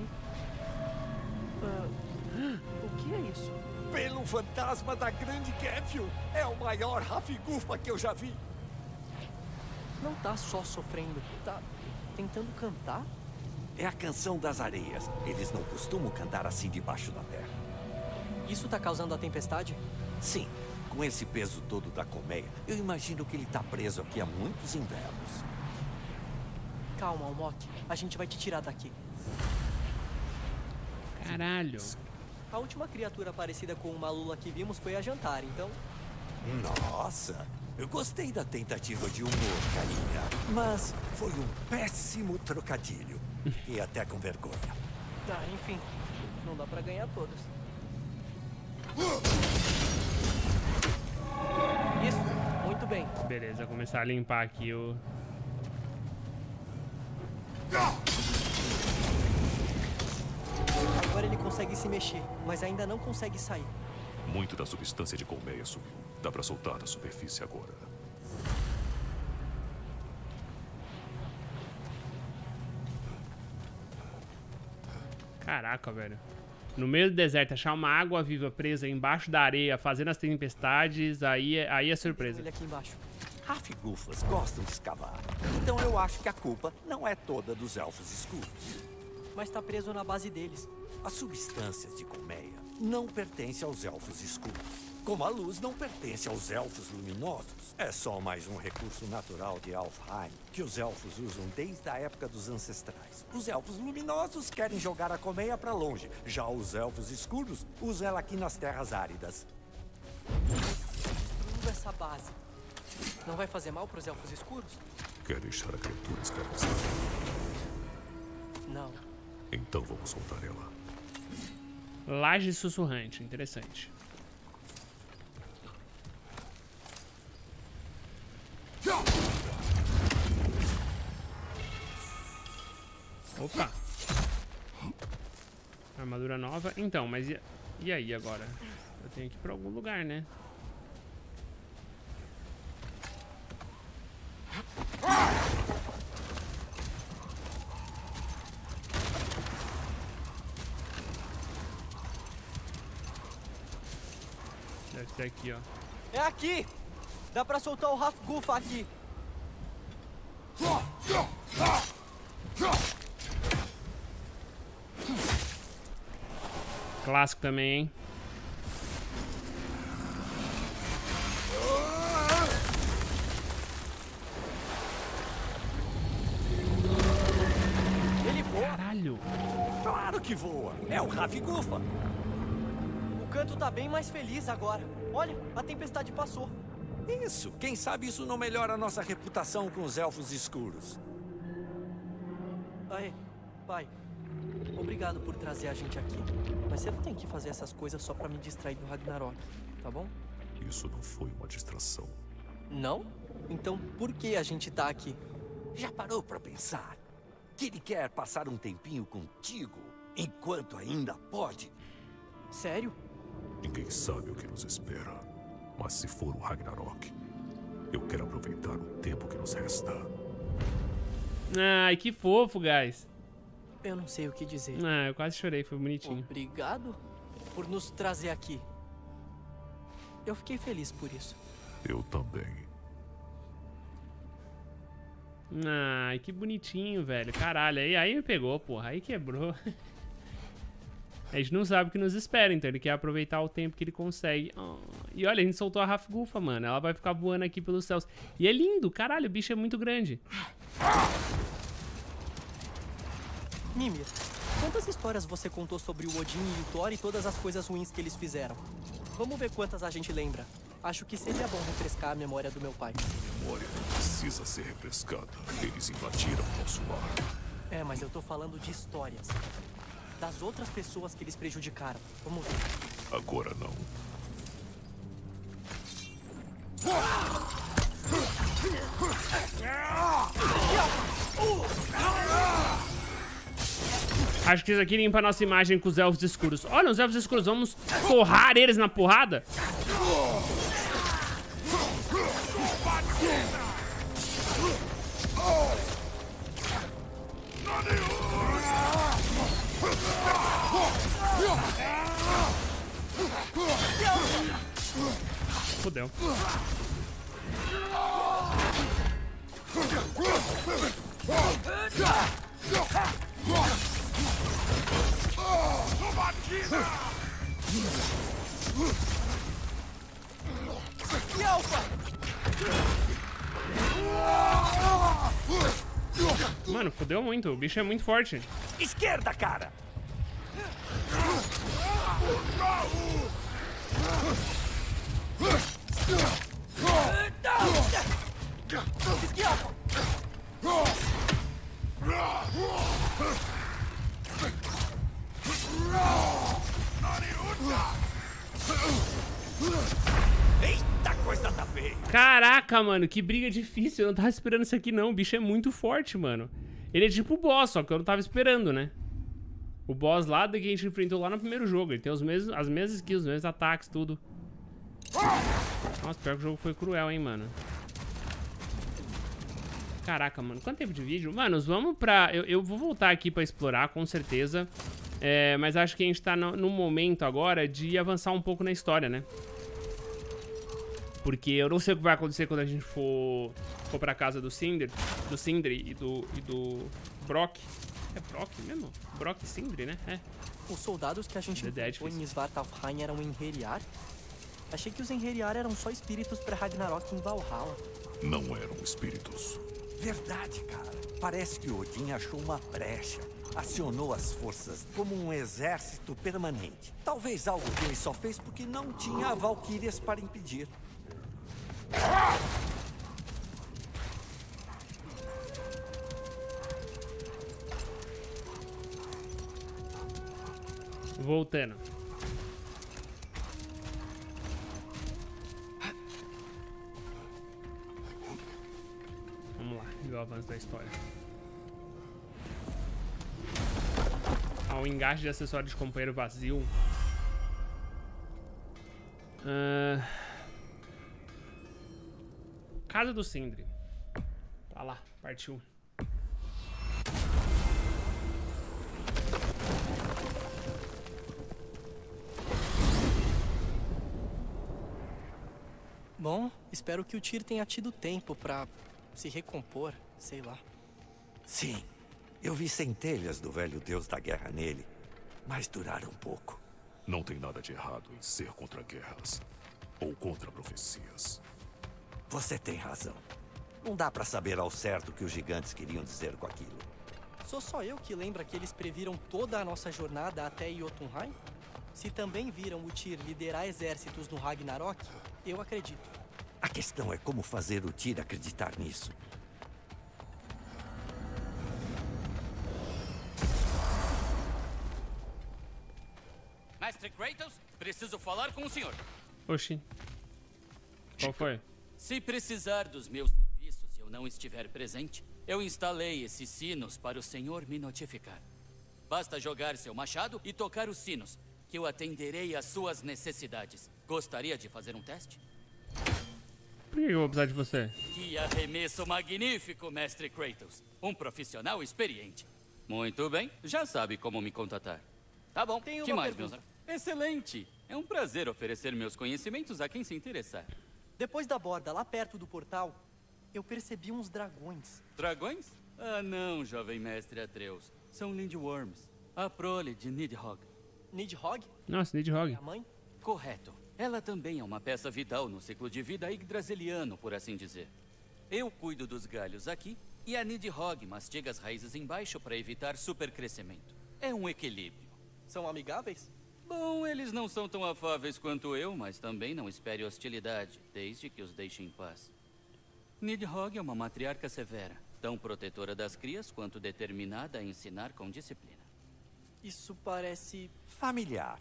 O que é isso? Pelo fantasma da grande Kefil. É o maior Rafi-Gufa que eu já vi. Não tá só sofrendo, tá tentando cantar? É a canção das areias. Eles não costumam cantar assim debaixo da terra. Isso tá causando a tempestade? Sim. com esse peso todo da colmeia, eu imagino que ele tá preso aqui há muitos invernos. Calma, Almok. A gente vai te tirar daqui. Caralho. A última criatura parecida com uma lula que vimos foi a jantar, então... Nossa, eu gostei da tentativa de humor, carinha. Mas foi um péssimo trocadilho. E até com vergonha. Ah, enfim. Não dá pra ganhar todas. Isso, muito bem. Beleza, vou começar a limpar aqui o... Agora ele consegue se mexer, mas ainda não consegue sair. Muito da substância de colmeia sumiu. Dá pra soltar da superfície agora. Caraca, velho. No meio do deserto, achar uma água viva presa embaixo da areia, fazendo as tempestades, aí é surpresa. Ele aqui embaixo. Rafgufas gostam de escavar. Então eu acho que a culpa não é toda dos elfos escuros. Mas tá preso na base deles. As substâncias de colmeia não pertencem aos elfos escuros. Como a luz não pertence aos elfos luminosos. É só mais um recurso natural de Alfheim, que os elfos usam desde a época dos ancestrais. Os elfos luminosos querem jogar a colmeia para longe. Já os elfos escuros usam ela aqui nas terras áridas. Destruindo essa base. Não vai fazer mal pros elfos escuros? Quer deixar a criatura escravizada? Não. Então vamos soltar ela. Laje sussurrante, interessante. Opa! Armadura nova. Então, mas e aí agora? Eu tenho que ir pra algum lugar, né? Deve ser aqui, ó. É aqui! Dá pra soltar o Rafgufa aqui. Clássico também, hein? Ele voa. Caralho! Claro que voa! É o Rafgufa! O canto tá bem mais feliz agora. Olha, a tempestade passou. Isso! Quem sabe isso não melhora a nossa reputação com os elfos escuros. Aê, pai. Obrigado por trazer a gente aqui. Mas você não tem que fazer essas coisas só pra me distrair do Ragnarok, tá bom? Isso não foi uma distração. Não? Então por que a gente tá aqui? Já parou pra pensar que ele quer passar um tempinho contigo enquanto ainda pode? Sério? Ninguém sabe o que nos espera. Mas se for o Ragnarok, eu quero aproveitar o tempo que nos resta. Ai, que fofo, guys. Eu não sei o que dizer. Ah, eu quase chorei, foi bonitinho. Obrigado por nos trazer aqui. Eu fiquei feliz por isso. Eu também. Ai, que bonitinho, velho. Caralho, aí me pegou, porra. Aí quebrou. A gente não sabe o que nos espera, então ele quer aproveitar o tempo que ele consegue. Oh. E olha, a gente soltou a Rafgufa, mano. Ela vai ficar voando aqui pelos céus. E é lindo, caralho, o bicho é muito grande. Mimir, quantas histórias você contou sobre o Odin e o Thor e todas as coisas ruins que eles fizeram? Vamos ver quantas a gente lembra. Acho que seria bom refrescar a memória do meu pai. A memória não precisa ser refrescada. Eles invadiram nosso lar. É, mas eu tô falando de histórias. Das outras pessoas que eles prejudicaram. Vamos ver. Agora não. Acho que isso aqui limpa a nossa imagem com os elfos escuros. Olha, os elfos escuros, vamos torrar eles na porrada? Fudeu. Alpha! Mano, fodeu muito. O bicho é muito forte. Esquerda, cara! Esqui Alpha! Eita, coisa tá feia! Caraca, mano, que briga difícil. Eu não tava esperando isso aqui, não. O bicho é muito forte, mano. Ele é tipo o boss, só que eu não tava esperando, né? O boss lá que a gente enfrentou lá no primeiro jogo. Ele tem as mesmas skills, os mesmos ataques, tudo. Nossa, pior que o jogo foi cruel, hein, mano. Caraca, mano, quanto tempo de vídeo? Manos, vamos pra... Eu vou voltar aqui pra explorar, com certeza. Mas acho que a gente tá no momento agora de avançar um pouco na história, né? Porque eu não sei o que vai acontecer quando a gente for pra casa do Sindri e do Brock. É Brock mesmo? Brock e Sindri, né? É. Os soldados que a gente viu em Svartalfheim eram Einherjar? Achei que os Einherjar eram só espíritos pra Ragnarok em Valhalla. Não eram espíritos. Verdade, cara. Parece que Odin achou uma brecha. Acionou as forças como um exército permanente. Talvez algo que ele só fez porque não tinha valquírias para impedir. Voltando. Vamos lá, ver o avanço da história. O engaste de acessório de companheiro vazio. Casa do Sindri. Tá lá, partiu. Bom, espero que o Tyr tenha tido tempo pra se recompor, sei lá. Sim, eu vi centelhas do velho deus da guerra nele, mas duraram pouco. Não tem nada de errado em ser contra guerras ou contra profecias. Você tem razão. Não dá pra saber ao certo o que os gigantes queriam dizer com aquilo. Sou só eu que lembra que eles previram toda a nossa jornada até Jotunheim? Se também viram o Tyr liderar exércitos no Ragnarok, eu acredito. A questão é como fazer o Tyr acreditar nisso. Mestre Kratos, preciso falar com o senhor. Oxi. Qual foi? Se precisar dos meus serviços e eu não estiver presente, eu instalei esses sinos para o senhor me notificar. Basta jogar seu machado e tocar os sinos, que eu atenderei às suas necessidades. Gostaria de fazer um teste? Por que eu vou precisar de você? Que arremesso magnífico, Mestre Kratos. Um profissional experiente. Muito bem, já sabe como me contatar. Tá bom, Tenho que uma mais, pergunta. meus... Excelente! É um prazer oferecer meus conhecimentos a quem se interessar. Depois da borda, lá perto do portal, eu percebi uns dragões. Dragões? Ah, não, jovem mestre Atreus. São Lindworms, a prole de Nidhogg. Nidhogg? Nossa, Nidhogg. A mãe? Correto. Ela também é uma peça vital no ciclo de vida yggdrasiliano, por assim dizer. Eu cuido dos galhos aqui e a Nidhogg mastiga as raízes embaixo para evitar supercrescimento. É um equilíbrio. São amigáveis? Bom, eles não são tão afáveis quanto eu, mas também não espere hostilidade, desde que os deixe em paz. Nidhogg é uma matriarca severa, tão protetora das crias quanto determinada a ensinar com disciplina. Isso parece... familiar.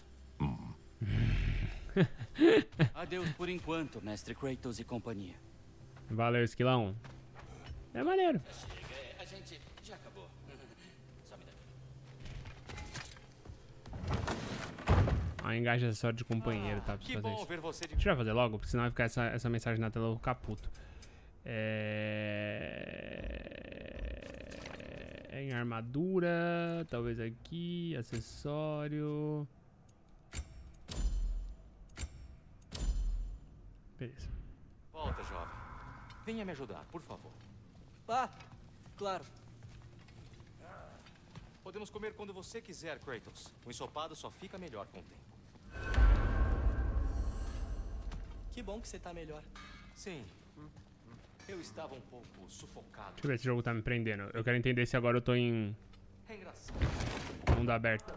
Adeus por enquanto, Mestre Kratos e companhia. Valeu, Esquilão. É maneiro. Chega, a gente já acabou. Só me dá. Ó, engaja acessório de companheiro, tá? Preciso Que fazer bom isso. ver você de... Deixa eu fazer logo, porque senão vai ficar essa mensagem na tela, eu vou ficar puto. Em armadura, talvez aqui, acessório. Beleza. Volta, jovem. Venha me ajudar, por favor. Ah, claro. Podemos comer quando você quiser, Kratos. O ensopado só fica melhor com o tempo. Que bom que você tá melhor. Sim. Eu estava um pouco sufocado. Deixa eu ver se o jogo tá me prendendo. Eu quero entender se agora eu tô em... É engraçado. mundo aberto.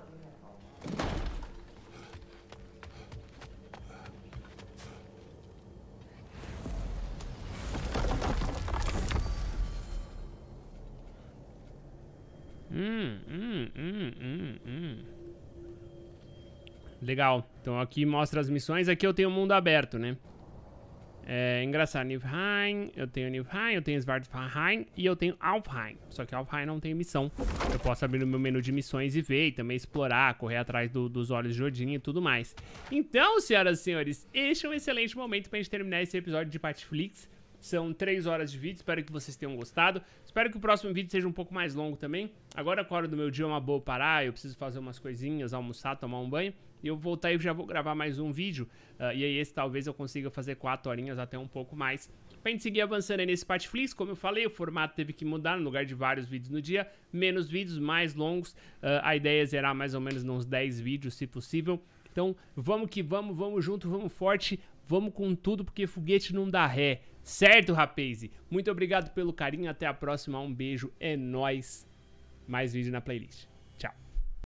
Legal. Então aqui mostra as missões. Aqui eu tenho o mundo aberto, né? É engraçado. Niflheim, eu tenho Svartalfheim e eu tenho Alfheim. Só que Alfheim não tem missão. Eu posso abrir o meu menu de missões e ver, e também explorar, correr atrás dos olhos de Odin e tudo mais. Então, senhoras e senhores, este é um excelente momento pra gente terminar esse episódio de Patflix. São 3 horas de vídeo, espero que vocês tenham gostado. Espero que o próximo vídeo seja um pouco mais longo também. Agora a hora do meu dia é uma boa parar, eu preciso fazer umas coisinhas, almoçar, tomar um banho. E eu vou voltar e já vou gravar mais um vídeo. E aí esse talvez eu consiga fazer 4 horinhas, até um pouco mais. Pra gente seguir avançando aí nesse Patflix, como eu falei, o formato teve que mudar. No lugar de vários vídeos no dia, menos vídeos, mais longos. A ideia é zerar mais ou menos uns 10 vídeos, se possível. Então vamos que vamos, vamos junto, vamos forte, vamos com tudo, porque foguete não dá ré. Certo, rapaz? Muito obrigado pelo carinho, até a próxima, um beijo, é nóis. Mais vídeo na playlist.